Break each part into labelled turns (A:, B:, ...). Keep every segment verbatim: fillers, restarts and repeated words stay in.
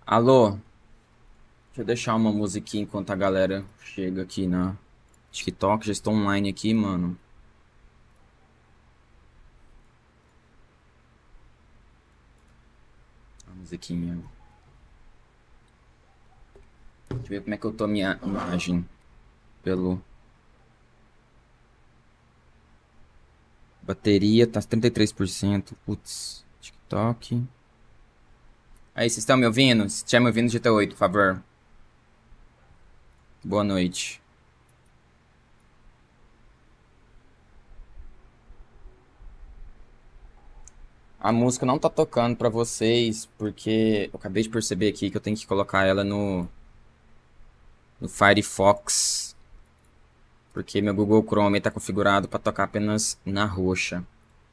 A: Alô? Deixa eu deixar uma musiquinha enquanto a galera chega aqui na TikTok. Já estou online aqui, mano. A musiquinha. Deixa eu ver como é que eu tô a minha imagem. Pelo. Bateria tá trinta e três por cento. Putz. TikTok. Aí, vocês estão me ouvindo? Se estiver me ouvindo, digita oito, por favor. Boa noite. A música não tá tocando pra vocês, porque eu acabei de perceber aqui que eu tenho que colocar ela no, no Firefox, porque meu Google Chrome tá configurado pra tocar apenas na roxa.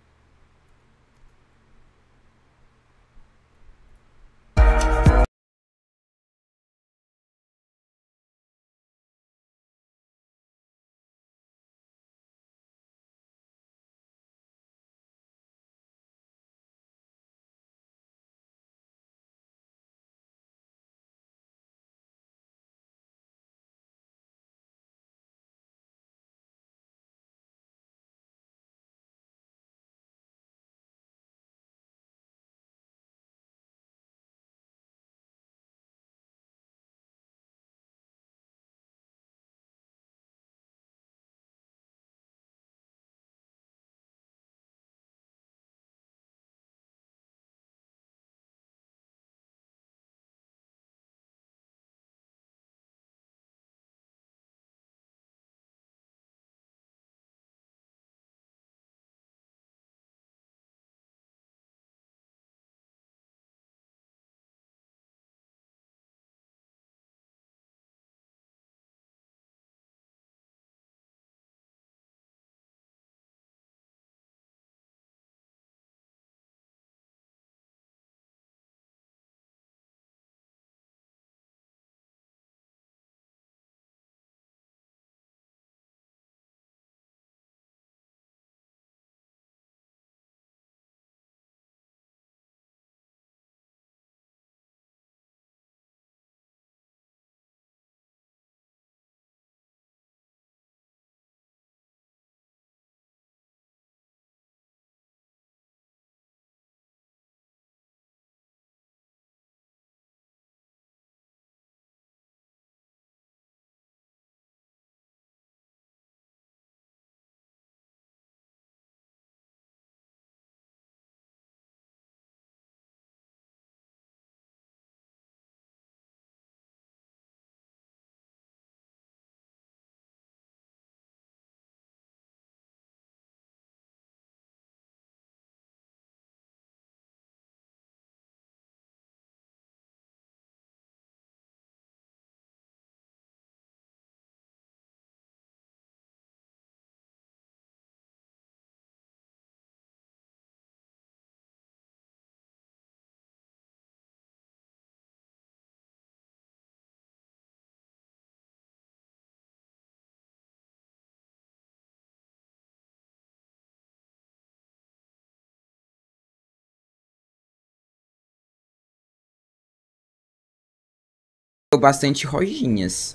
A: Bastante rojinhas.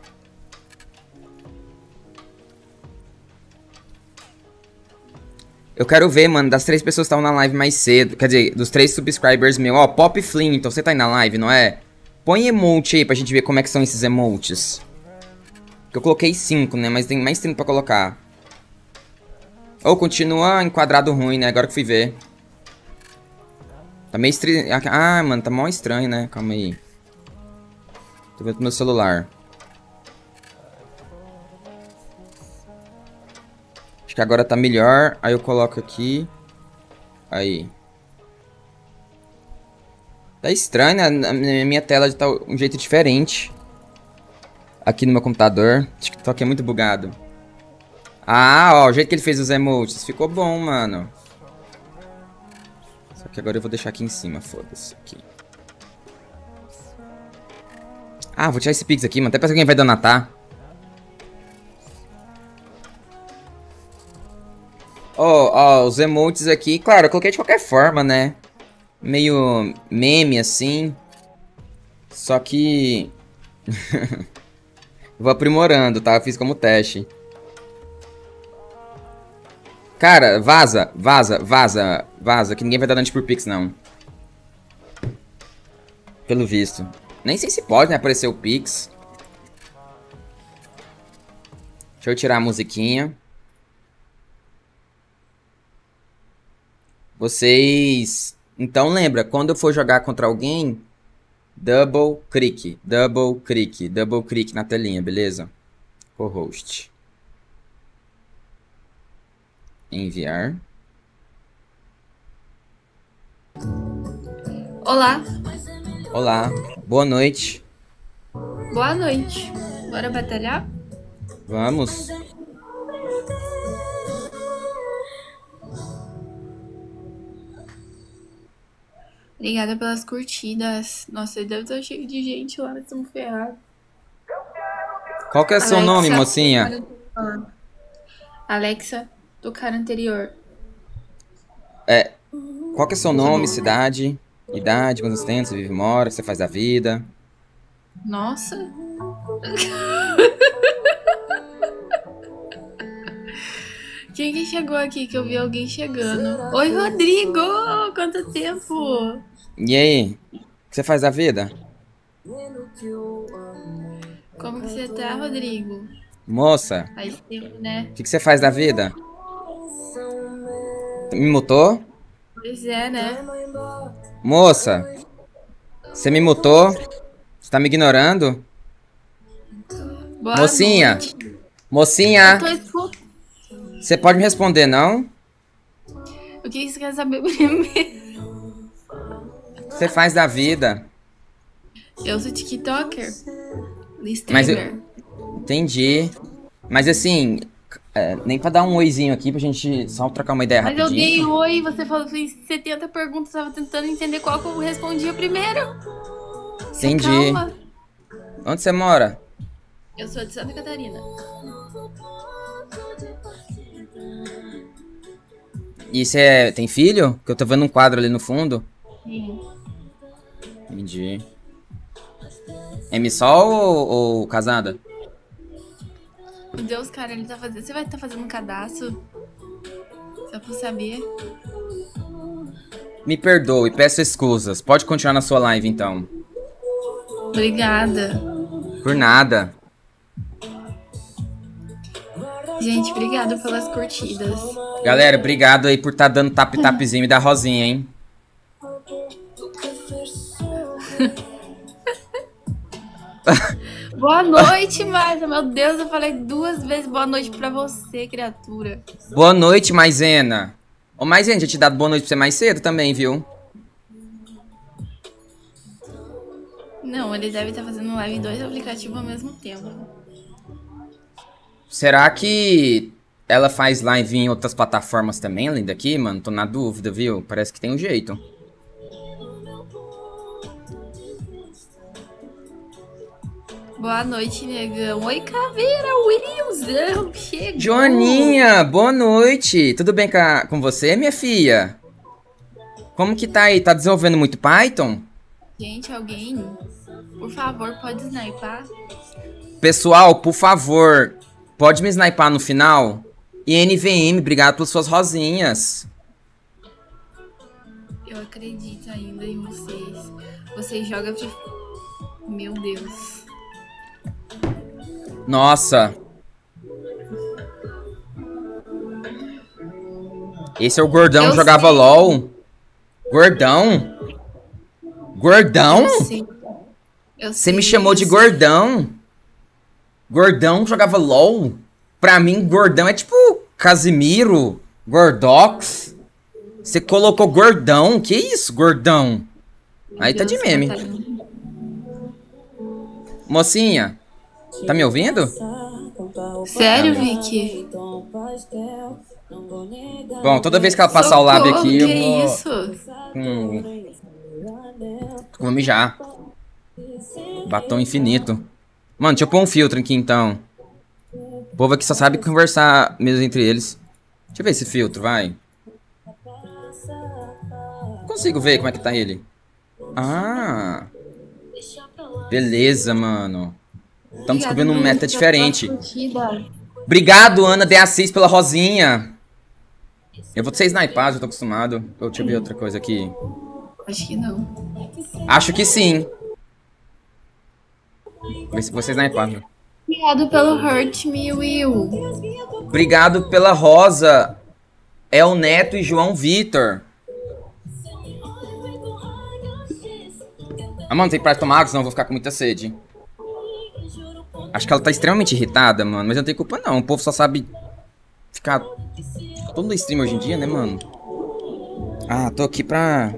A: Eu quero ver, mano, das três pessoas que estavam na live mais cedo. Quer dizer, dos três subscribers meu. Ó, Pop Flynn, então você tá aí na live, não é? Põe emote aí pra gente ver como é que são esses emotes. Que eu coloquei cinco, né? Mas tem mais tempo pra colocar. Ou continua enquadrado ruim, né? Agora que fui ver. Tá meio estranho. Ah, mano, tá mó estranho, né? Calma aí. Tô vendo no meu celular. Acho que agora tá melhor. Aí eu coloco aqui. Aí. Tá estranho, né? A minha tela tá um jeito diferente. Aqui no meu computador. TikTok é muito bugado. Ah, ó, o jeito que ele fez os emotes. Ficou bom, mano. Só que agora eu vou deixar aqui em cima, foda-se. Aqui. Ah, vou tirar esse pix aqui, mano. Até parece que alguém vai donatar. Ó, ó, os emotes aqui. Claro, eu coloquei de qualquer forma, né? Meio meme, assim. Só que... Vou aprimorando, tá? Eu fiz como teste. Cara, vaza, vaza, vaza, vaza. Que ninguém vai dar dano por Pix, não. Pelo visto. Nem sei se pode, né? Aparecer o Pix. Deixa eu tirar a musiquinha. Vocês... Então lembra, quando eu for jogar contra alguém... Double click, double click, double click na telinha, beleza? Co-host. Enviar.
B: Olá.
A: Olá, boa noite.
B: Boa noite. Bora batalhar?
A: Vamos.
B: Obrigada pelas curtidas. Nossa, deve estar cheio de gente lá, nós estamos ferrados.
A: Qual que é o seu
B: Alexa,
A: nome, mocinha?
B: Alexa, do cara anterior.
A: É, qual que é o seu nome, cidade, idade, quantos tempos você vive, mora, o que você faz da vida?
B: Nossa. Quem que chegou aqui? Que eu vi alguém chegando. Oi, Rodrigo! Quanto tempo?
A: E aí, o que você faz da vida?
B: Como que você tá, Rodrigo?
A: Moça,
B: Faz tempo, né?
A: o que, que você faz da vida? Me mutou?
B: Pois é, né?
A: Moça, você me mutou? Você tá me ignorando?
B: Boa
A: Mocinha,
B: noite.
A: mocinha,
B: Eu tô escutando.
A: você pode me responder, não?
B: O que você quer saber primeiro?
A: O que você faz da vida?
B: Eu sou TikToker.
A: Mas
B: Streamer.
A: eu... Entendi. Mas assim, é, nem pra dar um oizinho aqui pra gente só trocar uma ideia
B: Mas eu
A: rapidinho.
B: dei oi, você falou, fez setenta perguntas, tava tentando entender qual que eu respondia primeiro. Só
A: Entendi.
B: calma.
A: Onde você mora?
B: Eu sou de Santa Catarina.
A: E você tem filho? Que eu tô vendo um quadro ali no fundo.
B: Sim.
A: Entendi. M-Sol ou, ou casada?
B: Meu Deus, cara, ele tá fazendo. Você vai estar fazendo um cadastro? Só pra saber.
A: Me perdoe, peço escusas. Pode continuar na sua live então.
B: Obrigada.
A: Por nada.
B: Gente, obrigada pelas curtidas.
A: Galera, obrigado aí por tá dando tap-tapzinho da Rosinha, hein?
B: Boa noite, Marta. Meu Deus, eu falei duas vezes boa noite pra você, criatura.
A: Boa noite, Maisena. Ô, Maisena, tinha te dado boa noite pra você mais cedo também, viu?
B: Não, ele deve estar fazendo live em dois aplicativos ao mesmo tempo.
A: Será que ela faz live em outras plataformas também, além daqui, mano? Tô na dúvida, viu? Parece que tem um jeito.
B: Boa noite, negão. Oi, Caveira, Williamzão, chegou.
A: Joaninha, boa noite. Tudo bem com, a- com você, minha filha? Como que tá aí? Tá desenvolvendo muito Python?
B: Gente, alguém, por favor, pode snipar?
A: Pessoal, por favor, pode me snipar no final? E N V M, obrigado pelas suas rosinhas.
B: Eu acredito ainda em vocês. Vocês jogam de... Meu Deus.
A: Nossa. Esse é o gordão
B: Eu
A: que jogava
B: sei.
A: LOL. Gordão? Gordão?
B: Eu sei. Eu
A: Você me
B: sei,
A: chamou
B: eu
A: de
B: sei.
A: gordão? Gordão que jogava LOL? Pra mim, gordão é tipo Casimiro, Gordox. Você colocou gordão? Que isso, gordão?
B: Meu
A: Aí tá de
B: Deus,
A: meme.
B: Catarina.
A: Mocinha, tá me ouvindo?
B: Sério, Vicky?
A: Bom, toda vez que ela passar o lábio
B: Socorro,
A: aqui,
B: que
A: eu vou...
B: isso?
A: Hum, vou mijar. Batom infinito. Mano, deixa eu pôr um filtro aqui então. O povo aqui só sabe conversar mesmo entre eles. Deixa eu ver esse filtro, vai. Não consigo ver como é que tá ele. Ah. Beleza, mano. Estamos
B: Obrigada,
A: descobrindo um
B: Bruno,
A: meta
B: pela
A: diferente.
B: curtida.
A: Obrigado, Ana D A seis, pela rosinha. Eu vou ser snipado, já tô acostumado. Oh, deixa eu ver outra coisa aqui.
B: Acho que não.
A: Acho que sim. Vou ser snipado.
B: Obrigado pelo Hurt Me Will.
A: Obrigado pela rosa. É o Neto e João Vitor. Ah, mano, tem pra tomar água, senão eu vou ficar com muita sede. Acho que ela tá extremamente irritada, mano. Mas não tem culpa, não. O povo só sabe ficar todo no stream hoje em dia, né, mano? Ah, tô aqui pra...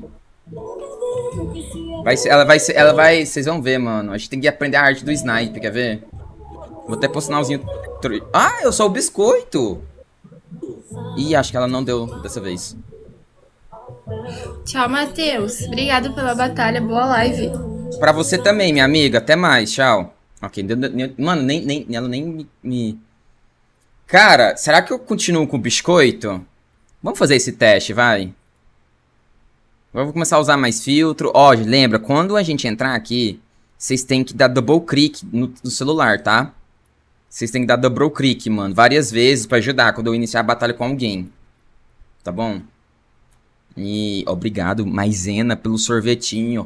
A: Vai ser, ela vai ser, ela vai... Vocês vão ver, mano. A gente tem que aprender a arte do snipe, quer ver? Vou até pôr o sinalzinho... Ah, eu sou o biscoito! Ih, acho que ela não deu dessa vez.
B: Tchau, Matheus. Obrigado pela batalha. Boa live.
A: Pra você também, minha amiga. Até mais. Tchau. Ok. Mano, nem, nem, ela nem me, me... Cara, será que eu continuo com o biscoito? Vamos fazer esse teste, vai. Agora eu vou começar a usar mais filtro. Ó, lembra, quando a gente entrar aqui, vocês têm que dar double click no, no celular, tá? Vocês têm que dar double click, mano, várias vezes pra ajudar quando eu iniciar a batalha com alguém. Tá bom? E obrigado, Maisena, pelo sorvetinho.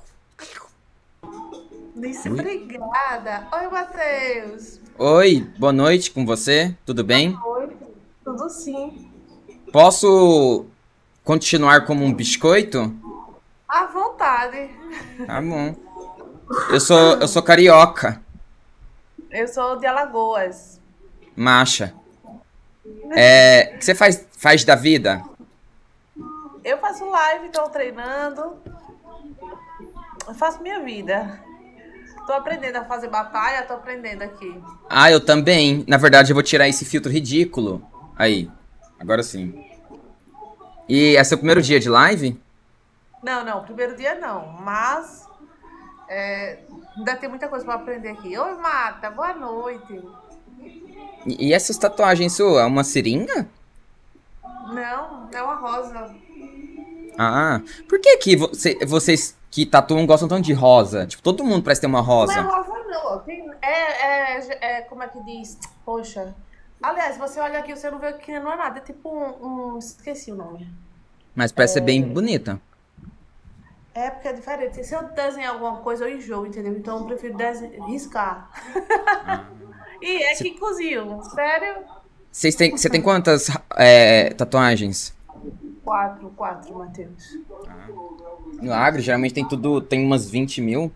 C: Disse obrigada. Oi, Matheus.
A: Oi, boa noite com você. Tudo bem?
C: Oi, tudo sim.
A: Posso continuar como um biscoito?
C: À vontade.
A: Tá bom. Eu sou, eu sou carioca.
C: Eu sou de Alagoas.
A: Macha. É, o que você faz, faz da vida?
C: Eu faço live, estou treinando. Eu faço minha vida. Tô aprendendo a fazer batalha, tô aprendendo aqui.
A: Ah, eu também. Na verdade, eu vou tirar esse filtro ridículo. Aí. Agora sim. E é seu primeiro dia de live?
C: Não, não, primeiro dia não. Mas é, ainda tem muita coisa para aprender aqui. Oi, Mata, boa noite.
A: E, e essas tatuagens suas? É uma seringa?
C: Não, é uma rosa.
A: Ah, por que que você, vocês que tatuam gostam tanto de rosa? Tipo, todo mundo parece ter uma rosa.
C: Não é rosa, não. Tem, é, é, é, como é que diz? Poxa. Aliás, você olha aqui, você não vê que não é nada. É tipo um... um esqueci o nome.
A: Mas parece ser bem bonita.
C: É porque é diferente. Se eu desenhar alguma coisa, eu enjoo, entendeu? Então eu prefiro desenhar, riscar.
A: Ah.
C: E é
A: Cê...
C: que cozinho. Sério?
A: Vocês têm, você tem quantas é, tatuagens?
C: Quatro, quatro, Matheus.
A: Ah. No Agro, geralmente tem tudo, tem umas vinte mil.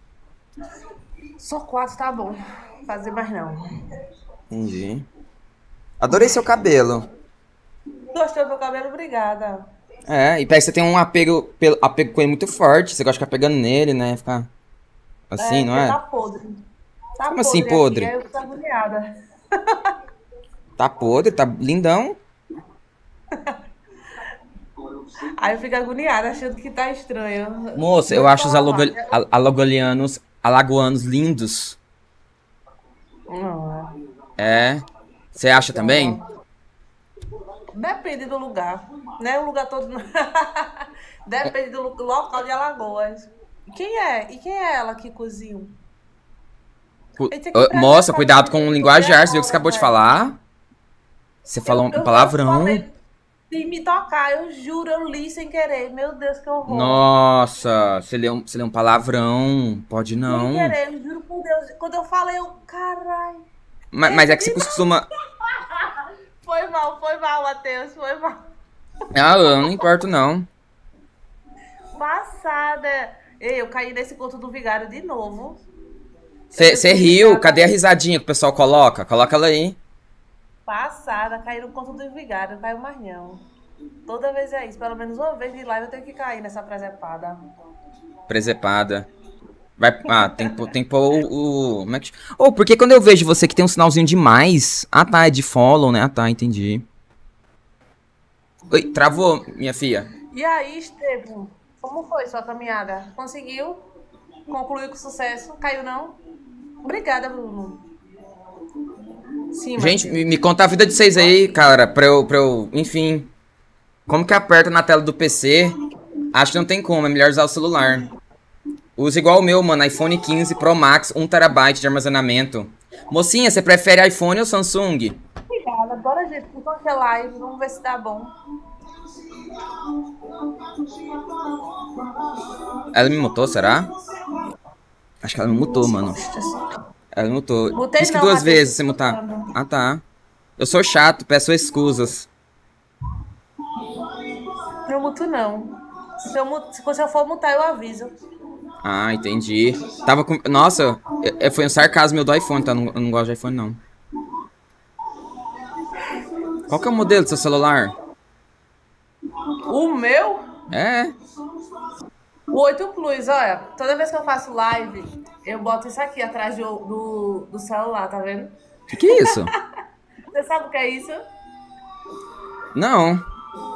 C: Só quatro tá bom. Fazer mais não.
A: Entendi. Adorei seu cabelo.
C: Gostou do meu cabelo? Obrigada.
A: É, e parece que você tem um apego, apego com ele muito forte. Você gosta de ficar pegando nele, né? Ficar assim,
C: é,
A: não é?
C: Tá podre. Tá
A: Como
C: podre
A: assim podre?
C: Aqui, eu tô agoniada.
A: Tá podre, tá lindão.
C: Aí eu fico agoniada, achando que tá estranho.
A: Moça, eu acho os alagoanos, alagoanos lindos.
C: Não,
A: é. Você acha também?
C: Depende do lugar. Não é o lugar todo. Depende do local de Alagoas. Quem é? E quem é ela que cozinha?
A: Moça, cuidado com o linguajar. Você viu o que você acabou de falar? Você falou um palavrão.
C: Se me tocar, eu juro, eu li sem querer. Meu Deus, que horror.
A: Nossa, você leu, você leu um palavrão. Pode não.
C: Sem querer, eu juro por Deus. Quando eu falei, eu... Caralho.
A: Mas, mas é que você costuma...
C: Foi mal, foi mal, Matheus. Foi mal.
A: Ah, eu não importo, não.
C: Passada. Ei, eu caí nesse conto do vigário de novo.
A: Você riu. Cadê a risadinha que o pessoal coloca? Coloca ela aí.
C: Passada, caí no conto do vigário, caiu mais não. Toda vez é isso, pelo menos uma vez de live eu tenho que cair nessa presepada.
A: Presepada. Vai, ah, tem, tem que pôr o... Como é que... Oh, porque quando eu vejo você que tem um sinalzinho de mais... Ah, tá, é de follow, né? Ah, tá, entendi. Oi, travou, minha filha.
C: E aí, Estevam, como foi sua caminhada? Conseguiu? Concluiu com sucesso? Caiu não? Obrigada, Bruno. Sim,
A: gente, me, me conta a vida de vocês aí, cara, pra eu, pra eu... Enfim. Como que aperta na tela do P C? Acho que não tem como, é melhor usar o celular. Usa igual o meu, mano. iPhone quinze Pro Max, um terabyte de armazenamento. Mocinha, você prefere iPhone ou Samsung?
C: Obrigada. Bora, gente, por qualquer live. Vamos ver se dá bom.
A: Ela me mutou, será? Acho que ela me mutou, mano. Ela me mutou.
C: Mutei
A: Diz que
C: não,
A: duas
C: Matheus,
A: vezes
C: tô
A: você mutar.
C: escutando.
A: Ah, tá. Eu sou chato, peço excusas.
C: Não muto, não. Se eu, mu- se eu for mutar, eu aviso.
A: Ah, entendi. Tava com... Nossa, é- é- foi um sarcasmo meu do iPhone, tá? Eu não, eu não gosto de iPhone, não. Qual que é o modelo do seu celular?
C: O meu?
A: É.
C: O oito Plus, olha. Toda vez que eu faço live, eu boto isso aqui atrás do, do, do celular, tá vendo?
A: Que que é isso?
C: Você sabe o que é isso?
A: Não.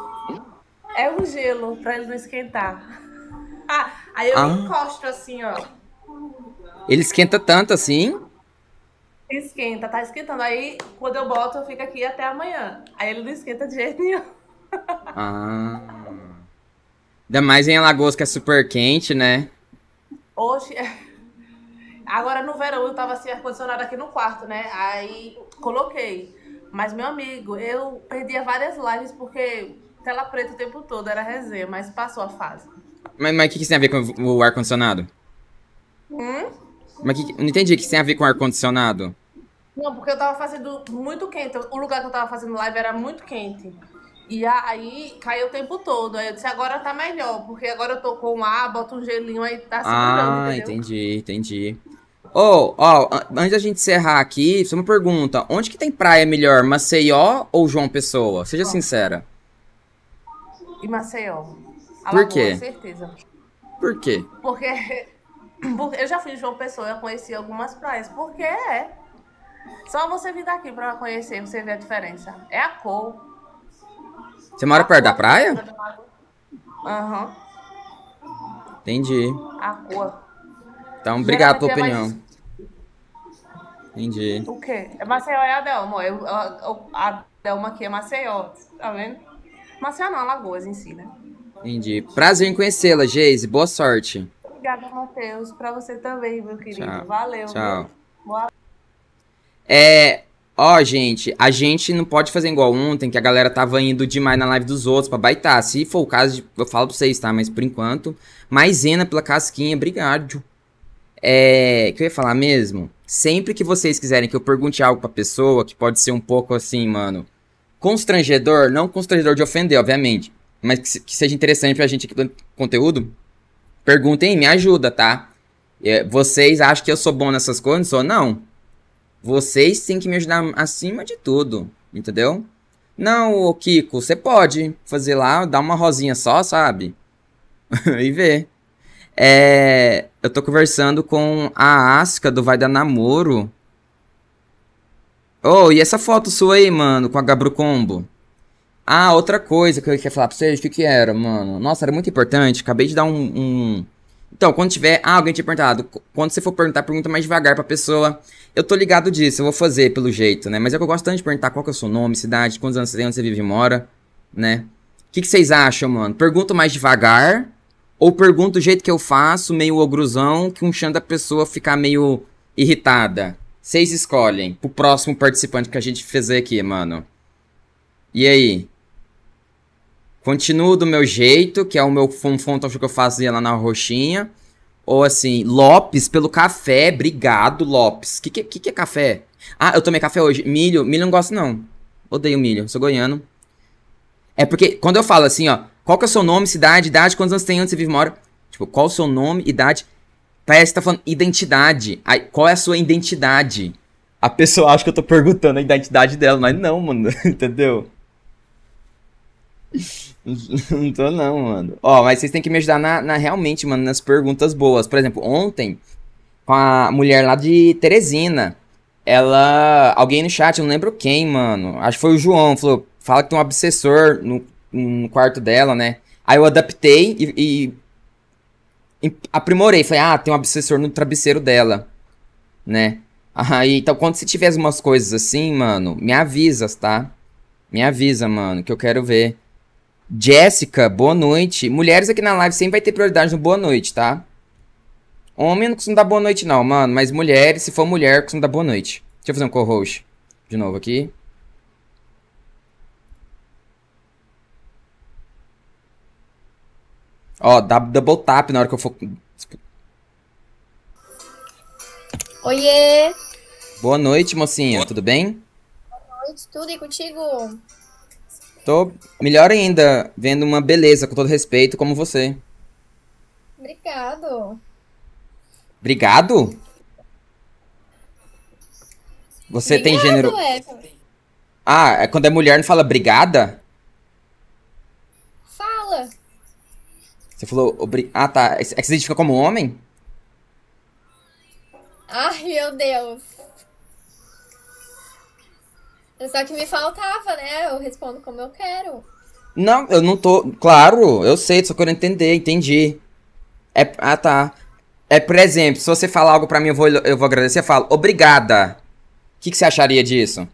C: É um gelo, pra ele não esquentar. Ah, aí eu
A: Ah.
C: encosto assim, ó.
A: Ele esquenta tanto assim?
C: Esquenta, tá esquentando. Aí, quando eu boto, eu fico aqui até amanhã. Aí ele não esquenta de jeito nenhum.
A: Ah. Ainda mais em Alagoas, que é super quente, né?
C: Hoje, agora no verão eu tava sem ar-condicionado aqui no quarto, né? Aí coloquei. Mas, meu amigo, eu perdia várias lives porque tela preta o tempo todo, era resenha, mas passou a fase.
A: Mas, mas o que que isso tem a ver com o ar-condicionado?
C: Hum?
A: Mas que, que- não entendi o que isso tem a ver com ar-condicionado.
C: Não, porque eu tava fazendo muito quente. O lugar que eu tava fazendo live era muito quente. E aí caiu o tempo todo. Aí eu disse, agora tá melhor, porque agora eu tô com ar, boto um gelinho aí, tá segurando,
A: Ah,
C: entendeu?
A: entendi, entendi. Ô, ó, an- antes da gente encerrar aqui, só uma pergunta. Onde que tem praia melhor, Maceió ou João Pessoa? Seja sincera.
C: E Maceió.
A: Por
C: Alagoas,
A: quê?
C: certeza.
A: Por quê?
C: Porque, porque eu já fui em João Pessoa, eu conheci algumas praias. Porque é. Só você vir daqui pra conhecer, você vê a diferença. É a cor.
A: Você mora
C: A
A: perto da
C: cor
A: praia?
C: do lago. Aham.
A: Entendi.
C: A cor.
A: Então, obrigado pela
C: Geralmente é
A: opinião. Entendi.
C: O quê? É Maceió é a Delma. Eu, a, a Delma aqui é Maceió. Tá vendo? Maceió não, Alagoas em si, né?
A: Entendi. Prazer em conhecê-la, Geise. Boa sorte.
C: Obrigada, Matheus. Pra você também, meu querido.
A: Tchau.
C: Valeu.
A: Tchau.
C: Viu? Boa
A: É. Ó, gente, a gente não pode fazer igual ontem, que a galera tava indo demais na live dos outros pra baitar. Se for o caso, de- eu falo pra vocês, tá? Mas por enquanto, maisena pela casquinha, obrigado. É. O que eu ia falar mesmo? Sempre que vocês quiserem que eu pergunte algo pra pessoa, que pode ser um pouco assim, mano, constrangedor, não constrangedor de ofender, obviamente, mas que, se- que seja interessante pra gente aqui do conteúdo, perguntem, me ajuda, tá? É, vocês acham que eu sou bom nessas coisas? Não sou, não. Vocês têm que me ajudar acima de tudo, entendeu? Não, ô Kiko, você pode fazer lá, dar uma rosinha só, sabe? E ver. É, eu tô conversando com a Aska do Vai Dar Namoro. Oh, e essa foto sua aí, mano, com a Gabru Combo? Ah, outra coisa que eu queria falar pra vocês, o que que era, mano? Nossa, era muito importante, acabei de dar um... um... Então, quando tiver... Ah, alguém tinha perguntado. Qu- Quando você for perguntar, pergunta mais devagar pra pessoa. Eu tô ligado disso, eu vou fazer pelo jeito, né? Mas é que eu gosto tanto de perguntar qual que é o seu nome, cidade, quantos anos você tem, onde você vive e mora, né? O que que vocês acham, mano? Pergunta mais devagar ou pergunta do jeito que eu faço, meio ogruzão, que um chance da pessoa ficar meio irritada? Vocês escolhem pro próximo participante que a gente fizer aqui, mano. E aí? Continuo do meu jeito, que é o meu fonfon que eu fazia lá na roxinha. Ou assim, Lopes pelo café. Obrigado, Lopes. O que, que, que que é café? Ah, eu tomei café hoje. Milho. Milho eu não gosto, não. Odeio milho. Sou goiano. É porque quando eu falo assim, ó. Qual que é o seu nome, cidade, idade, quantos anos tem, onde você vive, mora? Tipo, qual o seu nome, idade? Parece que tá falando identidade. Aí, qual é a sua identidade? A pessoa acha que eu tô perguntando a identidade dela, mas não, mano. Entendeu? Não tô não, mano. Ó, mas vocês têm que me ajudar na, na- realmente, mano, nas perguntas boas. Por exemplo, ontem, com a mulher lá de Teresina, ela... Alguém no chat, eu não lembro quem, mano. Acho que foi o João, falou, fala que tem um obsessor no, no quarto dela, né? Aí eu adaptei e, e, e aprimorei. Falei, ah, tem um obsessor no travesseiro dela, né? Aí, então, quando você tiver umas coisas assim, mano, me avisa, tá? Me avisa, mano, que eu quero ver. Jéssica, boa noite. Mulheres aqui na live sempre vai ter prioridade no boa noite, tá? Homem não costuma dar boa noite, não, mano. Mas mulher, se for mulher, costuma dar boa noite. Deixa eu fazer um co-host de novo aqui. Ó, dá double tap na hora que eu for...
D: Oiê!
A: Boa noite, mocinha. Tudo bem?
D: Boa noite, tudo e contigo?
A: Tô melhor ainda, vendo uma beleza, com todo respeito, como você.
D: Obrigado.
A: Obrigado? Você tem gênero...
D: Obrigado, é.
A: Ah, é quando é mulher não fala brigada?
D: Fala.
A: Você falou... Obri... Ah, tá. É que você se identifica como homem?
D: Ai, meu Deus. Só que me faltava, né? Eu respondo como eu quero.
A: Não, eu não tô... Claro, eu sei, só quero entender, entendi. É... Ah, tá. É, por exemplo, se você falar algo pra mim, eu vou, eu vou agradecer, eu falo, obrigada. O que, que você acharia disso?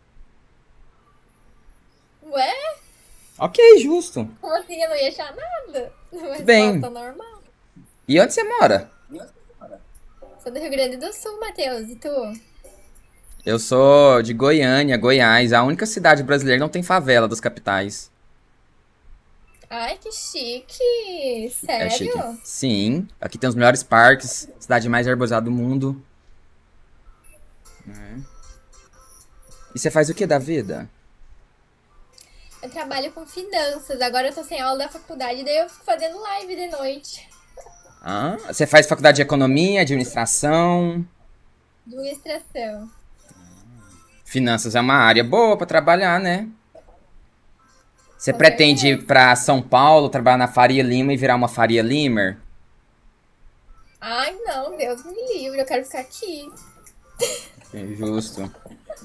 D: Ué?
A: Ok, justo.
D: Como assim? Eu não ia achar nada. Uma
A: Bem.
D: resposta normal.
A: E onde você mora?
D: Sou do Rio Grande do Sul, Matheus. E tu?
A: Eu sou de Goiânia, Goiás, a única cidade brasileira que não tem favela das capitais.
D: Ai, que chique. Sério?
A: É chique. Sim, aqui tem os melhores parques, cidade mais arborizada do mundo. É. E você faz o que da vida?
D: Eu trabalho com finanças. Agora eu tô sem aula da faculdade, daí eu fico fazendo live de noite.
A: Ah, você faz faculdade de economia, administração.
D: Administração.
A: Finanças é uma área boa pra trabalhar, né? Você
D: Com
A: pretende
D: certeza.
A: ir pra São Paulo, trabalhar na Faria Lima e virar uma Faria Limer?
D: Ai, não, Deus me livre, eu quero ficar aqui.
A: É justo.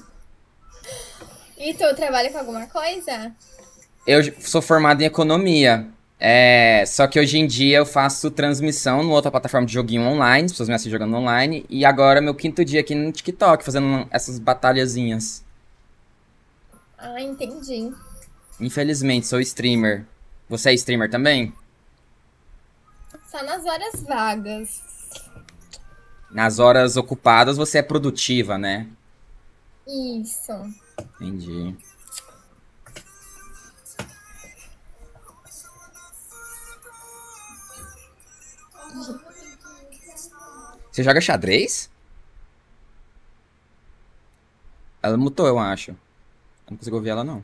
D: E tu trabalha com alguma coisa?
A: Eu sou formado em economia. É, só que hoje em dia eu faço transmissão numa outra plataforma de joguinho online, as pessoas me assistem jogando online. E agora é meu quinto dia aqui no TikTok, fazendo essas batalhazinhas.
D: Ah, entendi.
A: Infelizmente, sou streamer. Você é streamer também?
D: Só nas horas vagas.
A: Nas horas ocupadas você é produtiva, né?
D: Isso.
A: Entendi. Você joga xadrez? Ela mutou, eu acho. Eu não consigo ouvir ela, não.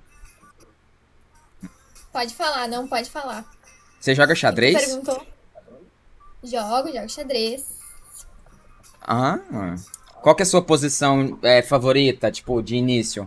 D: Pode falar, não pode falar.
A: Você joga
D: Tu
A: xadrez?
D: perguntou? Jogo, jogo xadrez.
A: Ah. Qual que é a sua posição é, favorita, tipo, de início?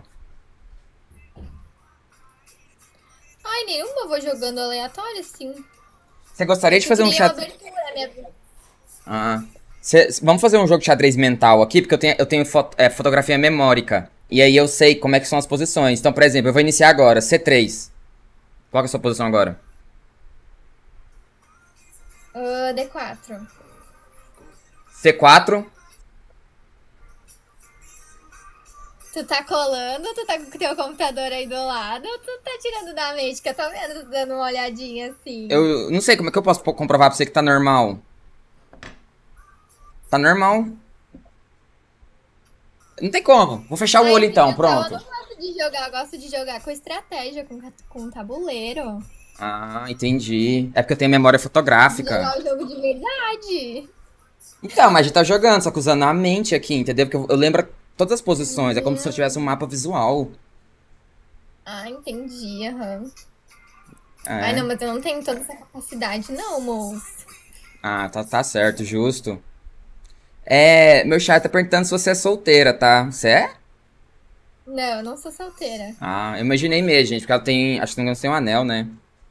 D: Ai, nenhuma, eu vou jogando aleatório, sim.
A: Você gostaria de
D: Eu
A: fazer um
D: queria uma
A: xadrez?
D: abertura, minha...
A: Ah. Cê- vamos fazer um jogo de xadrez mental aqui, porque eu tenho, eu tenho fo- é, fotografia memórica. E aí eu sei como é que são as posições. Então, por exemplo, eu vou iniciar agora. C três. Qual que é a sua posição agora?
D: Ah, D quatro.
A: C quatro.
D: Tu tá colando, tu tá com o teu computador aí do lado, ou tu tá tirando da mente, que eu tô vendo, tu dando uma olhadinha assim.
A: Eu não sei como é que eu posso po- comprovar pra você que tá normal. Tá normal. Não tem como. Vou fechar o
D: Ai,
A: olho então,
D: amiga, então,
A: pronto.
D: eu não gosto de jogar, eu gosto de jogar com estratégia, com, ca- com tabuleiro.
A: Ah, entendi. É porque eu tenho memória fotográfica.
D: Jogar o jogo de verdade.
A: Então, mas a gente tá jogando, só que usando a mente aqui, entendeu? Porque eu, eu lembro todas as posições. É como se eu tivesse um mapa visual.
D: Ah, entendi, aham.
A: É.
D: Ai, não, mas eu não tenho toda essa capacidade, não, moço.
A: Ah, tá, tá certo, justo. É, meu chat tá perguntando se você é solteira, tá? Você é?
D: Não, eu não sou solteira.
A: Ah, eu imaginei mesmo, gente, porque ela tem, acho que não tem um anel, né?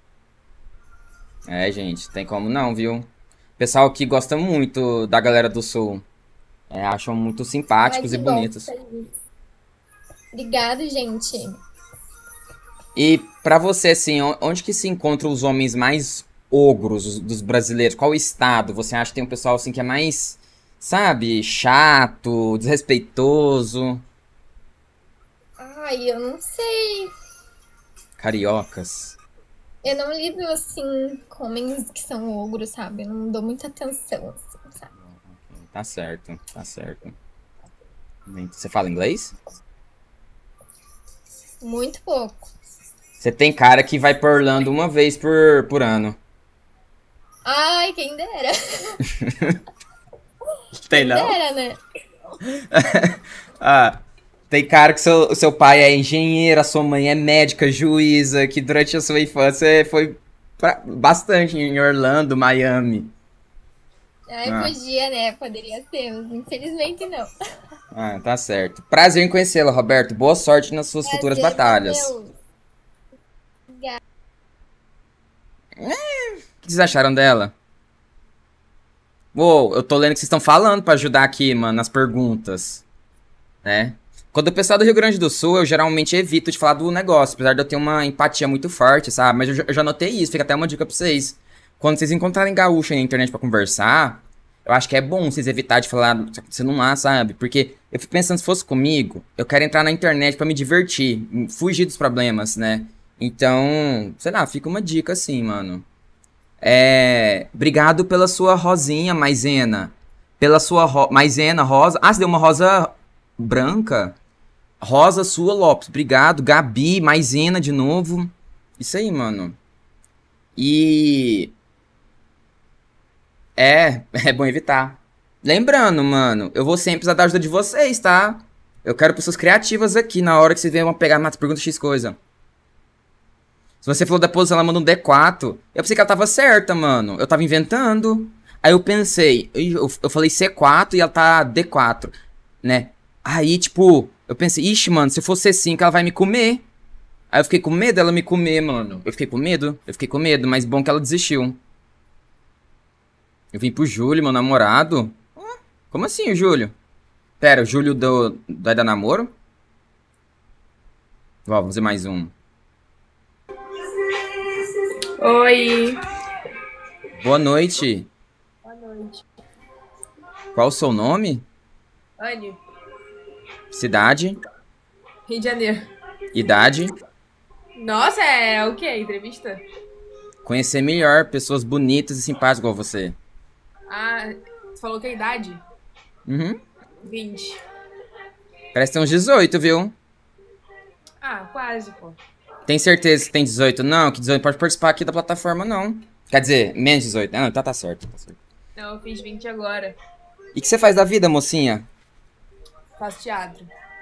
A: É, gente, tem como não, viu? O pessoal aqui gosta muito da galera do Sul. É, acham muito
D: Ai,
A: simpáticos
D: que
A: e
D: bom.
A: bonitos.
D: Obrigado, gente.
A: E pra você, assim, on- onde que se encontram os homens mais ogros os- dos brasileiros? Qual estado você acha que tem um pessoal assim que é mais, sabe, chato, desrespeitoso,
D: Ai, eu não sei.
A: cariocas?
D: Eu não lido assim com homens que são ogros, sabe? Eu não dou muita atenção, assim, sabe?
A: Tá certo, tá certo. Você fala inglês?
D: Muito pouco.
A: Você tem cara que vai pra Orlando uma vez por, por ano.
D: Ai, quem dera.
A: Tem
D: Quem
A: não?
D: dera, né?
A: Ah, tem cara que seu, seu pai é engenheiro, a sua mãe é médica, juíza, que durante a sua infância foi pra- bastante em Orlando, Miami.
D: Ai,
A: Ah.
D: podia, né? Poderia ser, mas infelizmente não.
A: Ah, tá certo. Prazer em conhecê-la, Roberto. Boa sorte nas suas futuras
D: Prazer,
A: batalhas.
D: Matheus.
A: O que vocês acharam dela? Uou, eu tô lendo que vocês estão falando pra ajudar aqui, mano, nas perguntas. Né? Quando o pessoal do Rio Grande do Sul, eu geralmente evito de falar do negócio, apesar de eu ter uma empatia muito forte, sabe? Mas eu, já- eu já notei isso, fica até uma dica pra vocês. Quando vocês encontrarem gaúcho aí na internet pra conversar, eu acho que é bom vocês evitar de falar o que tá acontecendo lá, sabe? Porque eu fico pensando, se fosse comigo, eu quero entrar na internet pra me divertir, fugir dos problemas, né? Então, sei lá, fica uma dica assim, mano. É. Obrigado pela sua rosinha, Maisena. Pela sua ro... Maisena, rosa. Ah, você deu uma rosa branca? Rosa sua, Lopes. Obrigado. Gabi, Maisena de novo. Isso aí, mano. E. É, é bom evitar. Lembrando, mano, eu vou sempre precisar da ajuda de vocês, tá? Eu quero pessoas criativas aqui na hora que vocês venham pegar uma pergunta X coisa. Se você falou da posição, ela manda um D quatro. Eu pensei que ela tava certa, mano. Eu tava inventando. Aí eu pensei, eu, eu falei C quatro e ela tá D quatro, né? Aí, tipo, eu pensei, ixi, mano, se for C cinco, ela vai me comer. Aí eu fiquei com medo dela me comer, mano. Eu fiquei com medo, eu fiquei com medo, mas bom que ela desistiu. Eu vim pro Júlio, meu namorado. Hã? Como assim, o Júlio? Pera, o Júlio do, do é da namoro? Ó, vamos fazer mais um.
B: Oi.
A: Boa noite.
B: Boa noite.
A: Qual o seu nome?
B: Anne,
A: Cidade?
B: Rio de Janeiro.
A: Idade?
B: Nossa, é o quê? Entrevista?
A: Conhecer melhor pessoas bonitas e simpáticas igual você.
B: Ah, você falou que é a idade?
A: Uhum.
B: vinte.
A: Parece ter uns dezoito, viu?
B: Ah, quase, pô.
A: Tem certeza que tem dezoito? Não, que dezoito pode participar aqui da plataforma, não. Quer dizer, menos dezoito. Ah, não, tá, tá certo, tá certo.
B: Não, eu fiz vinte agora.
A: E o que você faz da vida, mocinha?
B: Faço teatro.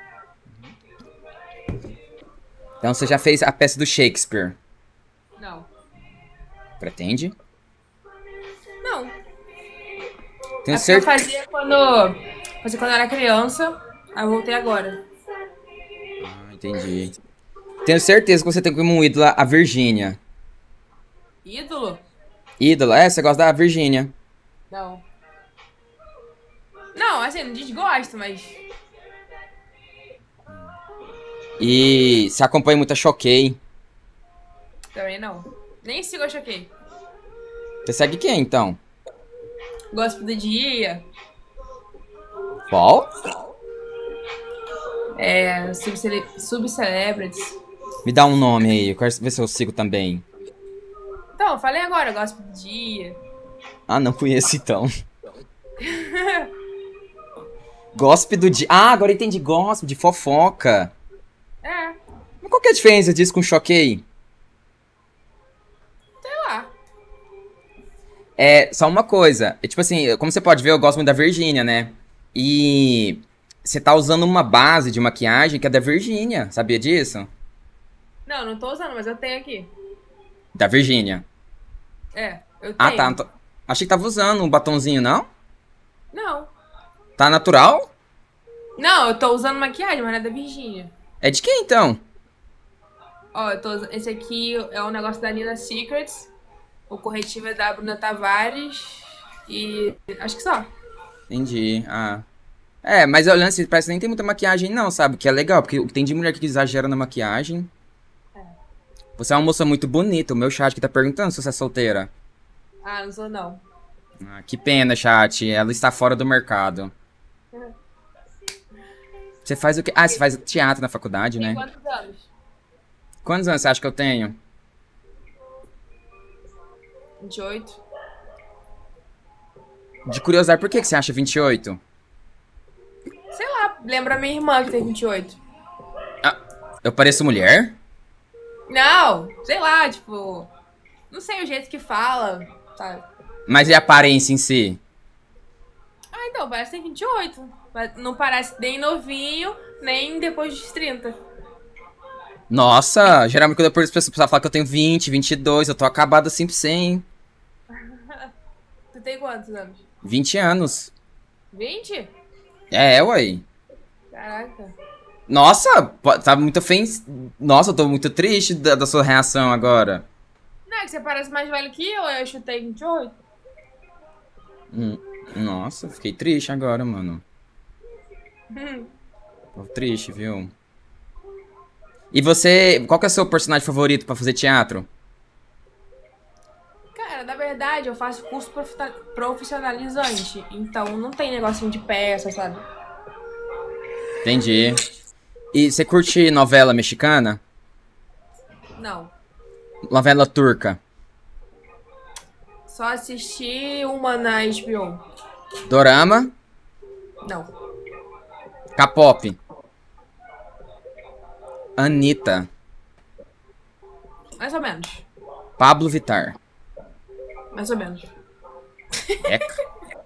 A: Então você já fez a peça do Shakespeare.
B: Não.
A: Pretende?
B: Não.
A: Tenho
B: É porque eu
A: certeza.
B: fazia quando, fazia quando eu era criança, aí eu voltei agora.
A: Ah, entendi. Tenho certeza que você tem como ídola a Virgínia.
B: Ídolo?
A: Ídola? É, você gosta da Virgínia.
B: Não. Não, assim, não desgosto, mas...
A: E você acompanha muito a Choquei.
B: Também não. Nem sigo a Choquei.
A: Você segue quem, então?
B: Gosto do dia.
A: Qual?
B: É, subcele- subcelebrities.
A: Me dá um nome aí, eu quero ver se eu sigo também.
B: Então, eu falei agora, gosto do dia.
A: Ah, não conheço então. Gossip do dia. Ah, agora eu entendi. Gossip de fofoca.
B: É,
A: Mas qual que é a diferença disso com Choquei?
B: sei lá.
A: É só uma coisa. É, tipo assim, como você pode ver, eu gosto muito da Virgínia, né? E você tá usando uma base de maquiagem que é da Virgínia. Sabia disso?
B: Não, não tô usando, mas eu tenho aqui.
A: Da Virgínia.
B: É, eu tenho.
A: Ah, tá. não tô- Achei que tava usando um batonzinho, não?
B: Não.
A: Tá natural?
B: Não, eu tô usando maquiagem, mas não é da Virgínia.
A: É de quem então?
B: Ó, eu tô usando... Esse aqui é um negócio da Nina Secrets. O corretivo é da Bruna Tavares. E acho que só.
A: Entendi. Ah. É, mas olhando assim, parece que nem tem muita maquiagem, não, sabe? Que é legal, porque tem de mulher que exagera na maquiagem. Você é uma moça muito bonita. O meu chat que tá perguntando se você é solteira.
B: Ah, não sou não.
A: Ah, que pena, chat. Ela está fora do mercado. Você faz o quê? Ah, você faz teatro na faculdade,
B: Tem
A: né?
B: quantos anos?
A: Quantos anos você acha que eu tenho?
B: vinte e oito.
A: De curiosidade, por que, que você acha vinte e oito?
B: Sei lá, lembra a minha irmã que tem vinte e oito.
A: Ah, eu pareço mulher?
B: Não, sei lá, tipo... Não sei o jeito que fala, sabe?
A: Mas e a aparência em si?
B: Ah, então, parece que tem vinte e oito. Mas não parece nem novinho, nem depois dos trinta.
A: Nossa, geralmente quando eu pergunto as pessoas falam que eu tenho vinte, vinte e dois, eu tô acabado assim pra cem.
B: Tu tem quantos anos?
A: vinte anos.
B: vinte?
A: É, ué.
B: Caraca.
A: Nossa, po- tá muito ofens... Nossa, eu tô muito triste da, da sua reação agora.
B: Não, é que você parece mais velho que eu, eu chutei vinte e oito.
A: Hum, Nossa, fiquei triste agora, mano. Tô triste, viu? E você, qual que é o seu personagem favorito pra fazer teatro?
B: Cara, na verdade, eu faço curso profita- profissionalizante. Então não tem negocinho de peça, sabe?
A: Entendi. E você curte novela mexicana?
B: Não.
A: Novela turca?
B: Só assisti uma na H B O.
A: Dorama?
B: Não.
A: K-pop? Anitta?
B: Mais ou menos.
A: Pablo Vittar?
B: Mais ou menos.
A: Eca.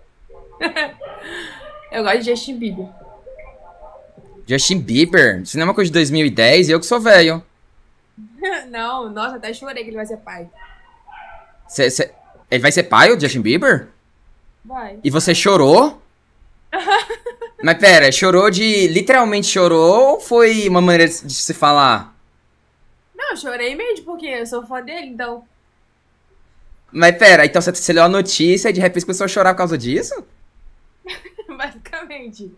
B: Eu gosto de Justin Bieber.
A: Justin Bieber? Isso não é uma coisa de dois mil e dez? Eu que sou velho.
B: Não, nossa, até chorei que ele vai ser pai.
A: Cê, cê- Ele vai ser pai, o Justin Bieber?
B: Vai.
A: E você chorou? Mas pera, chorou de... Literalmente chorou ou foi uma maneira de de se falar?
B: Não, eu chorei mesmo, porque eu sou fã dele, então.
A: Mas pera, então você, você leu a notícia e de repente começou a chorar por causa disso?
B: Basicamente.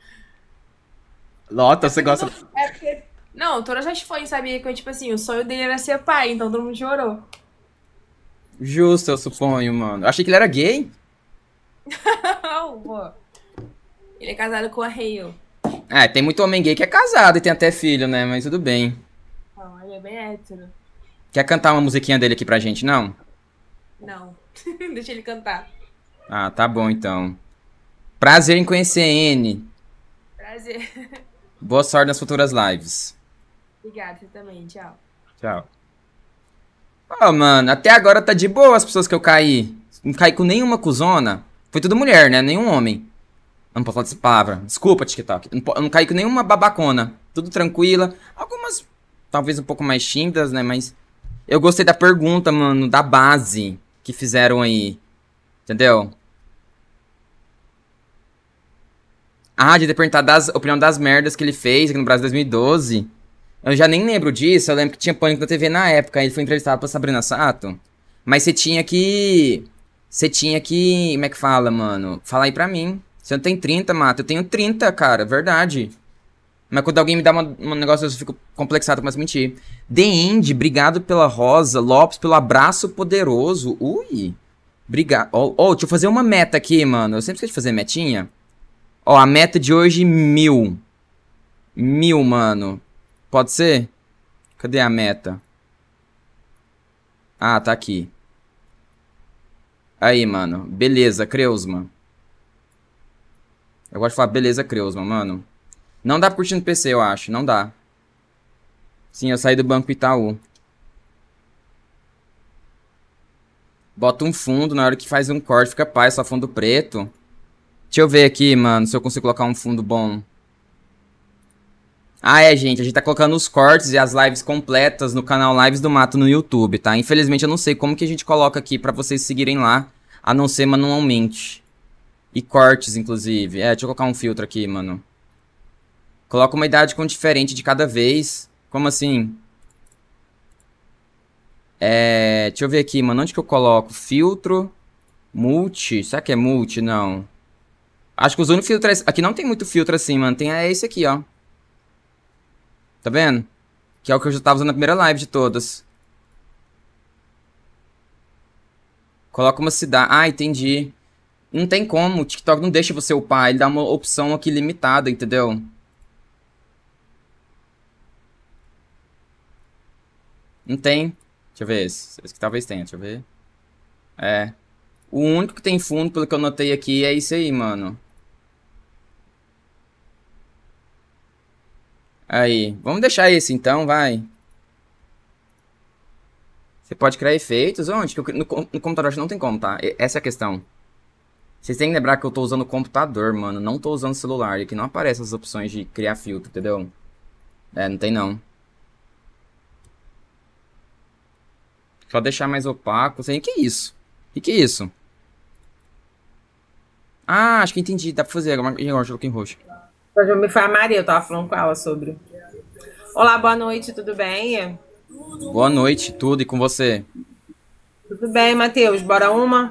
A: Lota, você gosta...
B: É porque. Não, todas as fãs sabiam que, tipo assim, o sonho dele era ser pai, então todo mundo chorou.
A: Justo, eu suponho, mano. Eu achei que ele era gay.
B: Não, pô. Ele é casado com a Hale.
A: É, tem muito homem gay que é casado e tem até filho, né? Mas tudo bem.
B: Não, ele é bem hétero.
A: Quer cantar uma musiquinha dele aqui pra gente, não?
B: Não. Deixa ele cantar.
A: Ah, tá bom então. Prazer em conhecer N.
B: Prazer.
A: Boa sorte nas futuras lives.
B: Obrigada, você também. Tchau.
A: Tchau. Ó, mano, até agora tá de boa as pessoas que eu caí. Não caí com nenhuma cuzona. Foi tudo mulher, né? Nenhum homem. Eu não posso falar essa palavra. Desculpa, TikTok. Eu não, po- eu não caí com nenhuma babacona. Tudo tranquila. Algumas, talvez um pouco mais tímidas, né? Mas eu gostei da pergunta, mano, da base que fizeram aí. Entendeu? Ah, de ter perguntado das opinião das merdas que ele fez aqui no Brasil dois mil e doze. Eu já nem lembro disso, eu lembro que tinha Pânico na T V na época, aí ele foi entrevistado pra Sabrina Sato. Mas você tinha que... Você tinha que... Como é que fala, mano? Fala aí pra mim. Você não tem trinta, Mata? Eu tenho trinta, cara, verdade. Mas quando alguém me dá uma- um negócio, eu fico complexado, começo a mentir. The End, obrigado pela rosa. Lopes, pelo abraço poderoso. Ui. Obrigado. Ó, ó, deixa eu fazer uma meta aqui, mano. Eu sempre esqueço de fazer metinha. Ó, a meta de hoje, mil. Mil, mano. Pode ser? Cadê a meta? Ah, tá aqui. Aí, mano. Beleza, Creusma. Eu gosto de falar beleza, Creusma, mano. Não dá pra curtir no P C, eu acho. Não dá. Sim, eu saí do Banco Itaú. Bota um fundo, na hora que faz um corte, fica paz, só fundo preto. Deixa eu ver aqui, mano, se eu consigo colocar um fundo bom. Ah, é, gente, a gente tá colocando os cortes e as lives completas no canal Lives do Mato no YouTube, tá? Infelizmente eu não sei como que a gente coloca aqui pra vocês seguirem lá, a não ser manualmente. E cortes, inclusive. É, deixa eu colocar um filtro aqui, mano. Coloca uma idade com diferente de cada vez. Como assim? É, deixa eu ver aqui, mano, onde que eu coloco? Filtro, multi, será que é multi? Não. Acho que os únicos filtros... Aqui não tem muito filtro assim, mano, tem é esse aqui, ó. Tá vendo? Que é o que eu já tava usando na primeira live de todas. Coloca uma cidade. Ah, entendi. Não tem como. O TikTok não deixa você upar. Ele dá uma opção aqui limitada, entendeu? Não tem. Deixa eu ver esse. Esse que talvez tenha. Deixa eu ver. É. O único que tem fundo, pelo que eu notei aqui, é isso aí, mano. Aí, vamos deixar esse então, vai. Você pode criar efeitos? Onde? No, no computador acho que não tem como, tá? Essa é a questão. Vocês têm que lembrar que eu tô usando o computador, mano. Não tô usando o celular. E aqui não aparecem as opções de criar filtro, entendeu? É, não tem não. Só deixar mais opaco. Sei. Que isso? E que isso? Ah, acho que entendi. Dá pra fazer. Agora eu coloquei em roxo.
E: Hoje me foi a Maria, eu tava falando com ela sobre. Olá, boa noite, tudo bem?
A: Boa noite, tudo. E com você?
E: Tudo bem, Matheus? Bora uma?